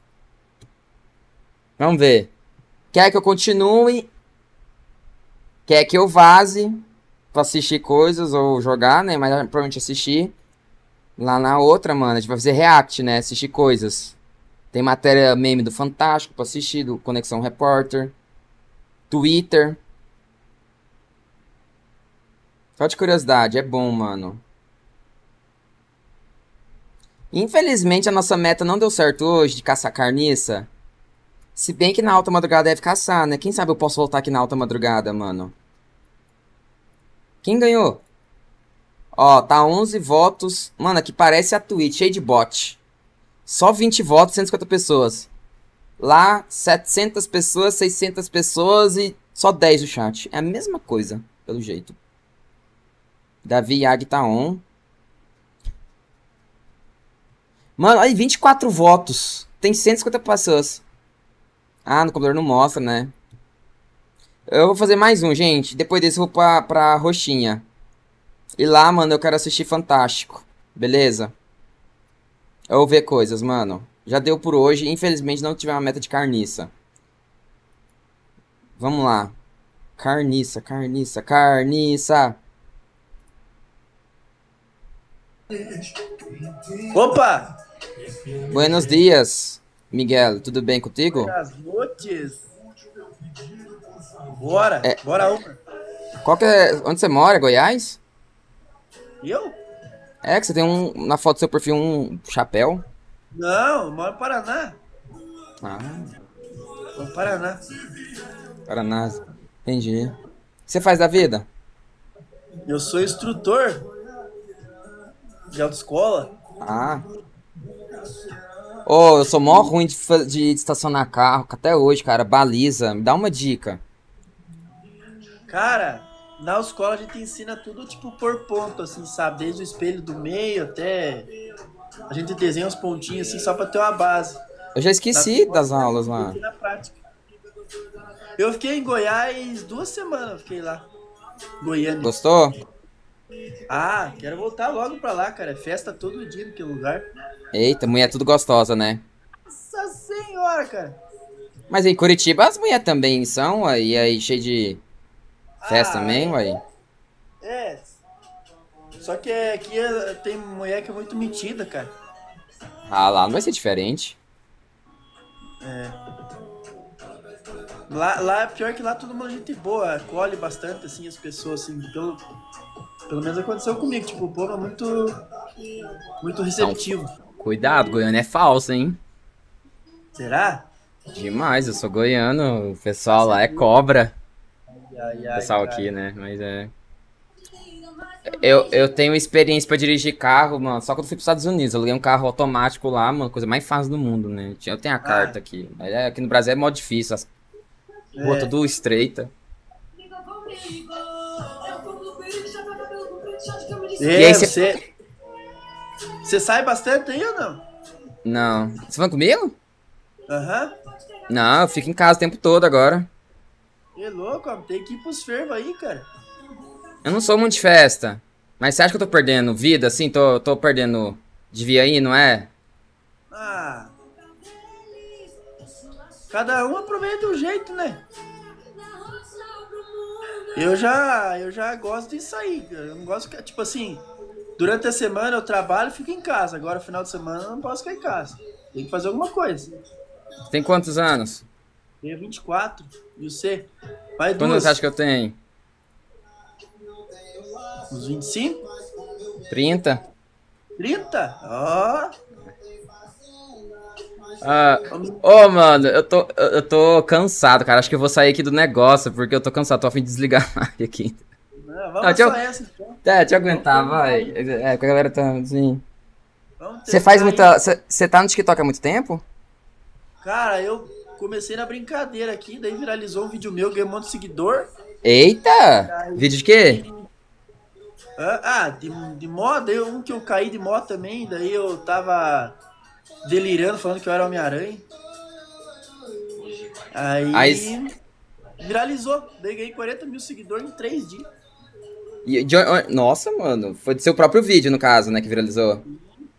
A: Vamos ver. Quer que eu continue? Quer que eu vaze pra assistir coisas ou jogar, né? Mas provavelmente assistir. Lá na outra, mano, a gente vai fazer react, né? Assistir coisas. Tem matéria meme do Fantástico pra assistir, do Conexão Repórter. Twitter. Só de curiosidade, é bom, mano. Infelizmente a nossa meta não deu certo hoje de caçar carniça. Se bem que na alta madrugada deve caçar, né? Quem sabe eu posso voltar aqui na alta madrugada, mano. Quem ganhou? Ó, tá onze votos. Mano, aqui parece a Twitch, cheio de bot. Só vinte votos, cento e cinquenta pessoas. Lá, setecentas pessoas, seiscentas pessoas e só dez no chat. É a mesma coisa, pelo jeito. Davi Yag tá on. Mano, aí vinte e quatro votos. Tem cento e cinquenta pessoas. Ah, no computador não mostra, né? Eu vou fazer mais um, gente. Depois desse eu vou pra, pra roxinha. E lá, mano, eu quero assistir Fantástico. Beleza? Eu vou ver coisas, mano. Já deu por hoje. Infelizmente não tive uma meta de carniça. Vamos lá. Carniça, carniça, carniça.
T: Opa!
A: Buenos dias, Miguel. Tudo bem contigo?
T: Buenas noches. Bora,
A: É.
T: bora uma.
A: Qual que é... Onde você mora? Goiás?
T: Eu?
A: É que você tem um... Na foto do seu perfil um chapéu.
T: Não, eu moro no Paraná.
A: Ah,
T: Moro no Paraná.
A: Paraná. Entendi. O que você faz da vida?
T: Eu sou instrutor de autoescola.
A: Ah. Ô, eu sou mó ruim de, fa- de estacionar carro até hoje, cara. Baliza. Me dá uma dica.
T: Cara, na autoescola a gente ensina tudo tipo por ponto, assim, sabe? Desde o espelho do meio até... A gente desenha uns pontinhos assim só pra ter uma base.
A: Eu já esqueci
T: Na-
A: das aulas lá.
T: Na prática. Eu fiquei em Goiás duas semanas, eu fiquei lá. Goiânia.
A: Gostou?
T: Ah, quero voltar logo pra lá, cara. É festa todo dia naquele lugar.
A: Eita, mulher tudo gostosa, né?
T: Nossa senhora, cara.
A: Mas em Curitiba as mulheres também são, ué, e aí cheio de festa
T: Ah,
A: também,
T: é.
A: ué.
T: É. Só que aqui é- tem mulher que é muito metida, cara.
A: Ah, lá não vai ser diferente.
T: É. Lá, lá, pior que lá todo mundo é gente boa, acolhe bastante, assim, as pessoas, assim, pelo, pelo menos aconteceu comigo, tipo, o povo é muito, muito receptivo.
A: Cuidado, Goiânia é falso, hein?
T: Será?
A: Demais, eu sou goiano, o pessoal lá é cobra.
T: Ai,
A: O
T: ai,
A: pessoal
T: cara.
A: aqui, né? Mas é. Eu, eu tenho experiência pra dirigir carro, mano. Só quando eu fui pros Estados Unidos. Eu aluguei um carro automático lá, mano. Coisa mais fácil do mundo, né? Eu tenho a carta aqui. Mas é, aqui no Brasil é mó difícil. As rua
T: É.
A: tudo estreita.
T: É,
A: E aí, cê-
T: você... Você sai bastante aí ou não?
A: Não. Você vai comigo?
T: Aham.
A: Não, eu fico em casa o tempo todo agora.
T: É louco, ó, tem que ir pros fervos aí, cara.
A: Eu não sou muito de festa. Mas você acha que eu tô perdendo vida, assim? Tô, tô perdendo... Devia ir, não é?
T: Ah. Cada um aproveita do jeito, né? Eu já, eu já gosto de sair, cara. Eu não gosto que, tipo assim, durante a semana eu trabalho e fico em casa. Agora, final de semana, eu não posso ficar em casa. Tem que fazer alguma coisa.
A: Você tem quantos anos?
T: Tenho vinte e quatro. E você? Vai
A: Quantos
T: duas.
A: você acha que eu tenho?
T: Uns vinte e cinco?
A: trinta?
T: trinta? Ó.
A: Ah, ô, mano, eu tô, eu eu tô cansado, cara. Acho que eu vou sair aqui do negócio, porque eu tô cansado. Tô a fim de desligar a live aqui.
T: Não, vamos
A: Não, deixa eu-
T: só essa, então.
A: É, deixa eu aguentar, vai. É, porque a galera tá assim.
T: Vamos
A: Você faz
T: tentar
A: muita.
T: aí.
A: Você você tá no TikTok há muito tempo?
T: Cara, eu comecei na brincadeira aqui, daí viralizou um vídeo meu, ganhei um monte de seguidor.
A: Eita! Vídeo de quê?
T: Ah, ah, de, de moto, daí um que eu caí de moto também, daí eu tava delirando, falando que eu era Homem-Aranha. Aí,
A: Aí-
T: viralizou, daí ganhei quarenta mil seguidores em três dias.
A: E de on- on- Nossa, mano. Foi do seu próprio vídeo, no caso, né, que viralizou.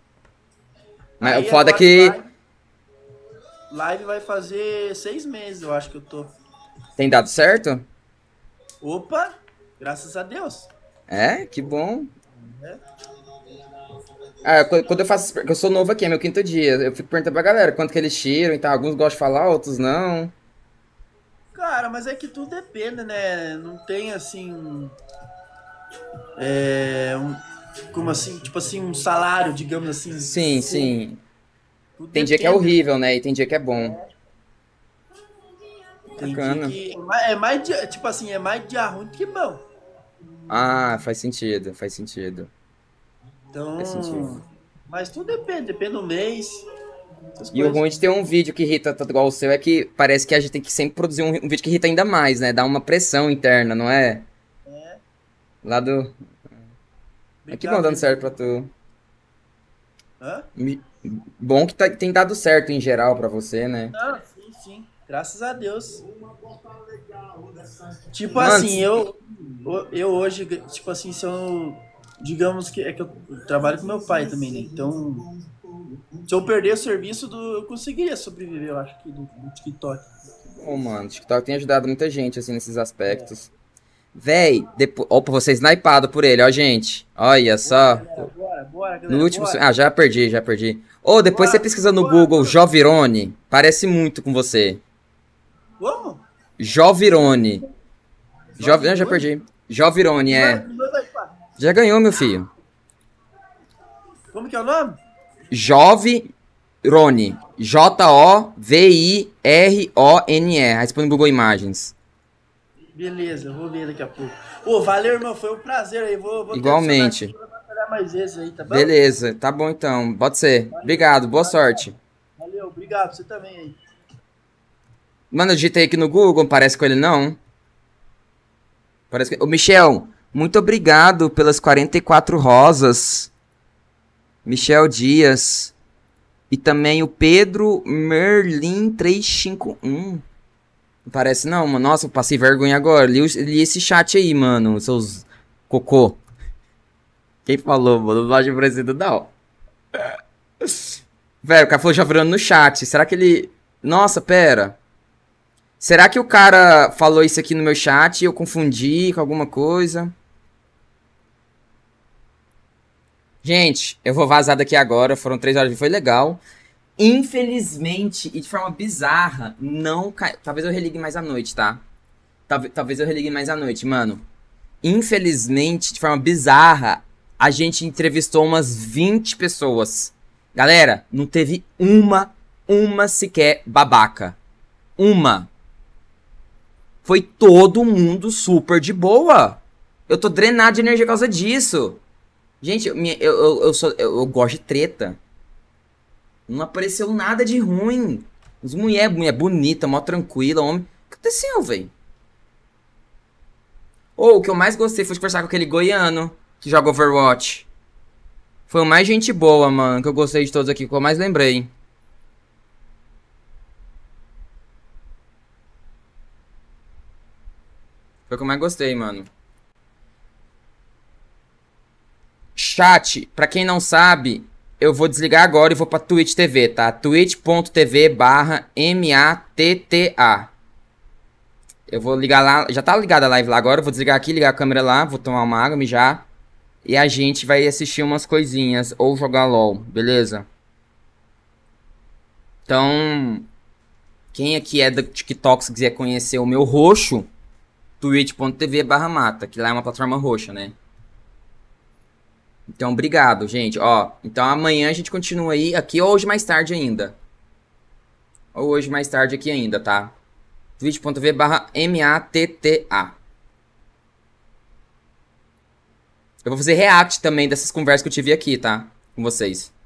A: Mas
T: Aí
A: o foda é
T: agora
A: que
T: Live, live vai fazer seis meses, eu acho que eu tô.
A: tem dado certo.
T: Opa, graças a Deus.
A: É, que bom.
T: É.
A: Ah, qu- quando eu faço. Eu sou novo aqui, é meu quinto dia. Eu fico perguntando pra galera quanto que eles tiram e tal. Alguns gostam de falar, outros não.
T: Cara, mas é que tudo depende, né? Não tem assim. É. Um, como assim? Tipo assim, um salário, digamos assim.
A: Sim, sim.
T: Tudo
A: Tem dia que é
T: depende.
A: horrível, né? E tem dia que é bom.
T: Tem
A: Bacana.
T: dia que. É mais, é mais dia, tipo assim, é mais dia ruim do que bom.
A: Ah, faz sentido, faz sentido.
T: Então.
A: Faz sentido.
T: Mas tudo depende, depende do mês. essas
A: E o
T: coisas.
A: ruim de ter um vídeo que irrita tanto igual o seu é que parece que a gente tem que sempre produzir um, um vídeo que irrita ainda mais, né? Dá uma pressão interna, não é?
T: É.
A: Lá do. É que bom dando certo pra tu.
T: Hã?
A: Me- Bom que tá- tem dado certo em geral pra você, né?
T: Não, sim, sim. Graças a Deus. Tipo
A: Mano,
T: assim, eu, eu hoje, tipo assim, se eu. Digamos que é que eu trabalho com meu pai também, né? Então, se eu perder o serviço, do, eu conseguiria sobreviver, eu acho que, do, do TikTok.
A: Ô, mano, o TikTok tem ajudado muita gente, assim, nesses aspectos. Véi, depois... Opa, você é snipado por ele, ó, gente. Olha só.
T: Bora, bora, galera.
A: No último...
T: bora.
A: Ah, já perdi, já perdi. Ô, depois você pesquisa no Google Jovirone. Parece muito com você.
T: Como?
A: Jovirone. Jov... Não, já perdi. Jovirone, é. Já ganhou, meu filho.
T: Como que é o nome?
A: Jovirone. J O V I R O N E. Aí você põe no Google Imagens.
T: Beleza, eu vou ver daqui a pouco. Ô, valeu, irmão, foi um prazer aí. Vou, vou te
A: Igualmente.
T: adicionar aqui pra trabalhar mais vezes aí, tá bom?
A: Beleza, tá bom então. Pode ser. Obrigado, boa sorte.
T: Valeu, obrigado, você também aí.
A: Mano, eu digitei aqui no Google, não parece com ele não. Parece que... Ô, Michel, muito obrigado pelas quarenta e quatro rosas. Michel Dias. E também o Pedro Merlin trezentos e cinquenta e um. Não parece não, mano. Nossa, eu passei vergonha agora. Li, o- li esse chat aí, mano. Seus cocô. Quem falou, mano? Não acho parecido, não. Velho, o cara falou já virando no chat. Será que ele... Nossa, pera. Será que o cara falou isso aqui no meu chat e eu confundi com alguma coisa? Gente, eu vou vazar daqui agora. Foram três horas, foi legal. Infelizmente, e de forma bizarra, não cai... Talvez eu religue mais à noite, tá? Talvez, talvez eu religue mais à noite, mano. Infelizmente, de forma bizarra, a gente entrevistou umas vinte pessoas. Galera, não teve uma, uma sequer babaca. Uma. Foi todo mundo super de boa. Eu tô drenado de energia por causa disso. Gente, eu, minha- eu, eu, eu, sou, eu, eu gosto de treta. Não apareceu nada de ruim. As mulher, mulher bonita, mó tranquila, homem. O que aconteceu, velho? Ou o que eu mais gostei foi de conversar com aquele goiano que joga Overwatch. Foi o mais gente boa, mano, que eu gostei de todos aqui, que eu mais lembrei. Foi o que eu mais gostei, mano. Chat, pra quem não sabe, eu vou desligar agora e vou pra Twitch T V, tá? twitch.tv barra M-A-T-T-A. Eu vou ligar lá, já tá ligada a live lá agora, eu vou desligar aqui, ligar a câmera lá, vou tomar uma água, mijar. E a gente vai assistir umas coisinhas, ou jogar LOL, beleza? Então, quem aqui é do TikTok, se quiser conhecer o meu roxo, twitch.tv barra mata, que lá é uma plataforma roxa, né? Então, obrigado, gente. Ó, então amanhã a gente continua aí, aqui, ou hoje mais tarde ainda. Ou hoje mais tarde aqui ainda, tá? twitch.tv barra M-A-T-T-A. Eu vou fazer react também dessas conversas que eu tive aqui, tá? Com vocês.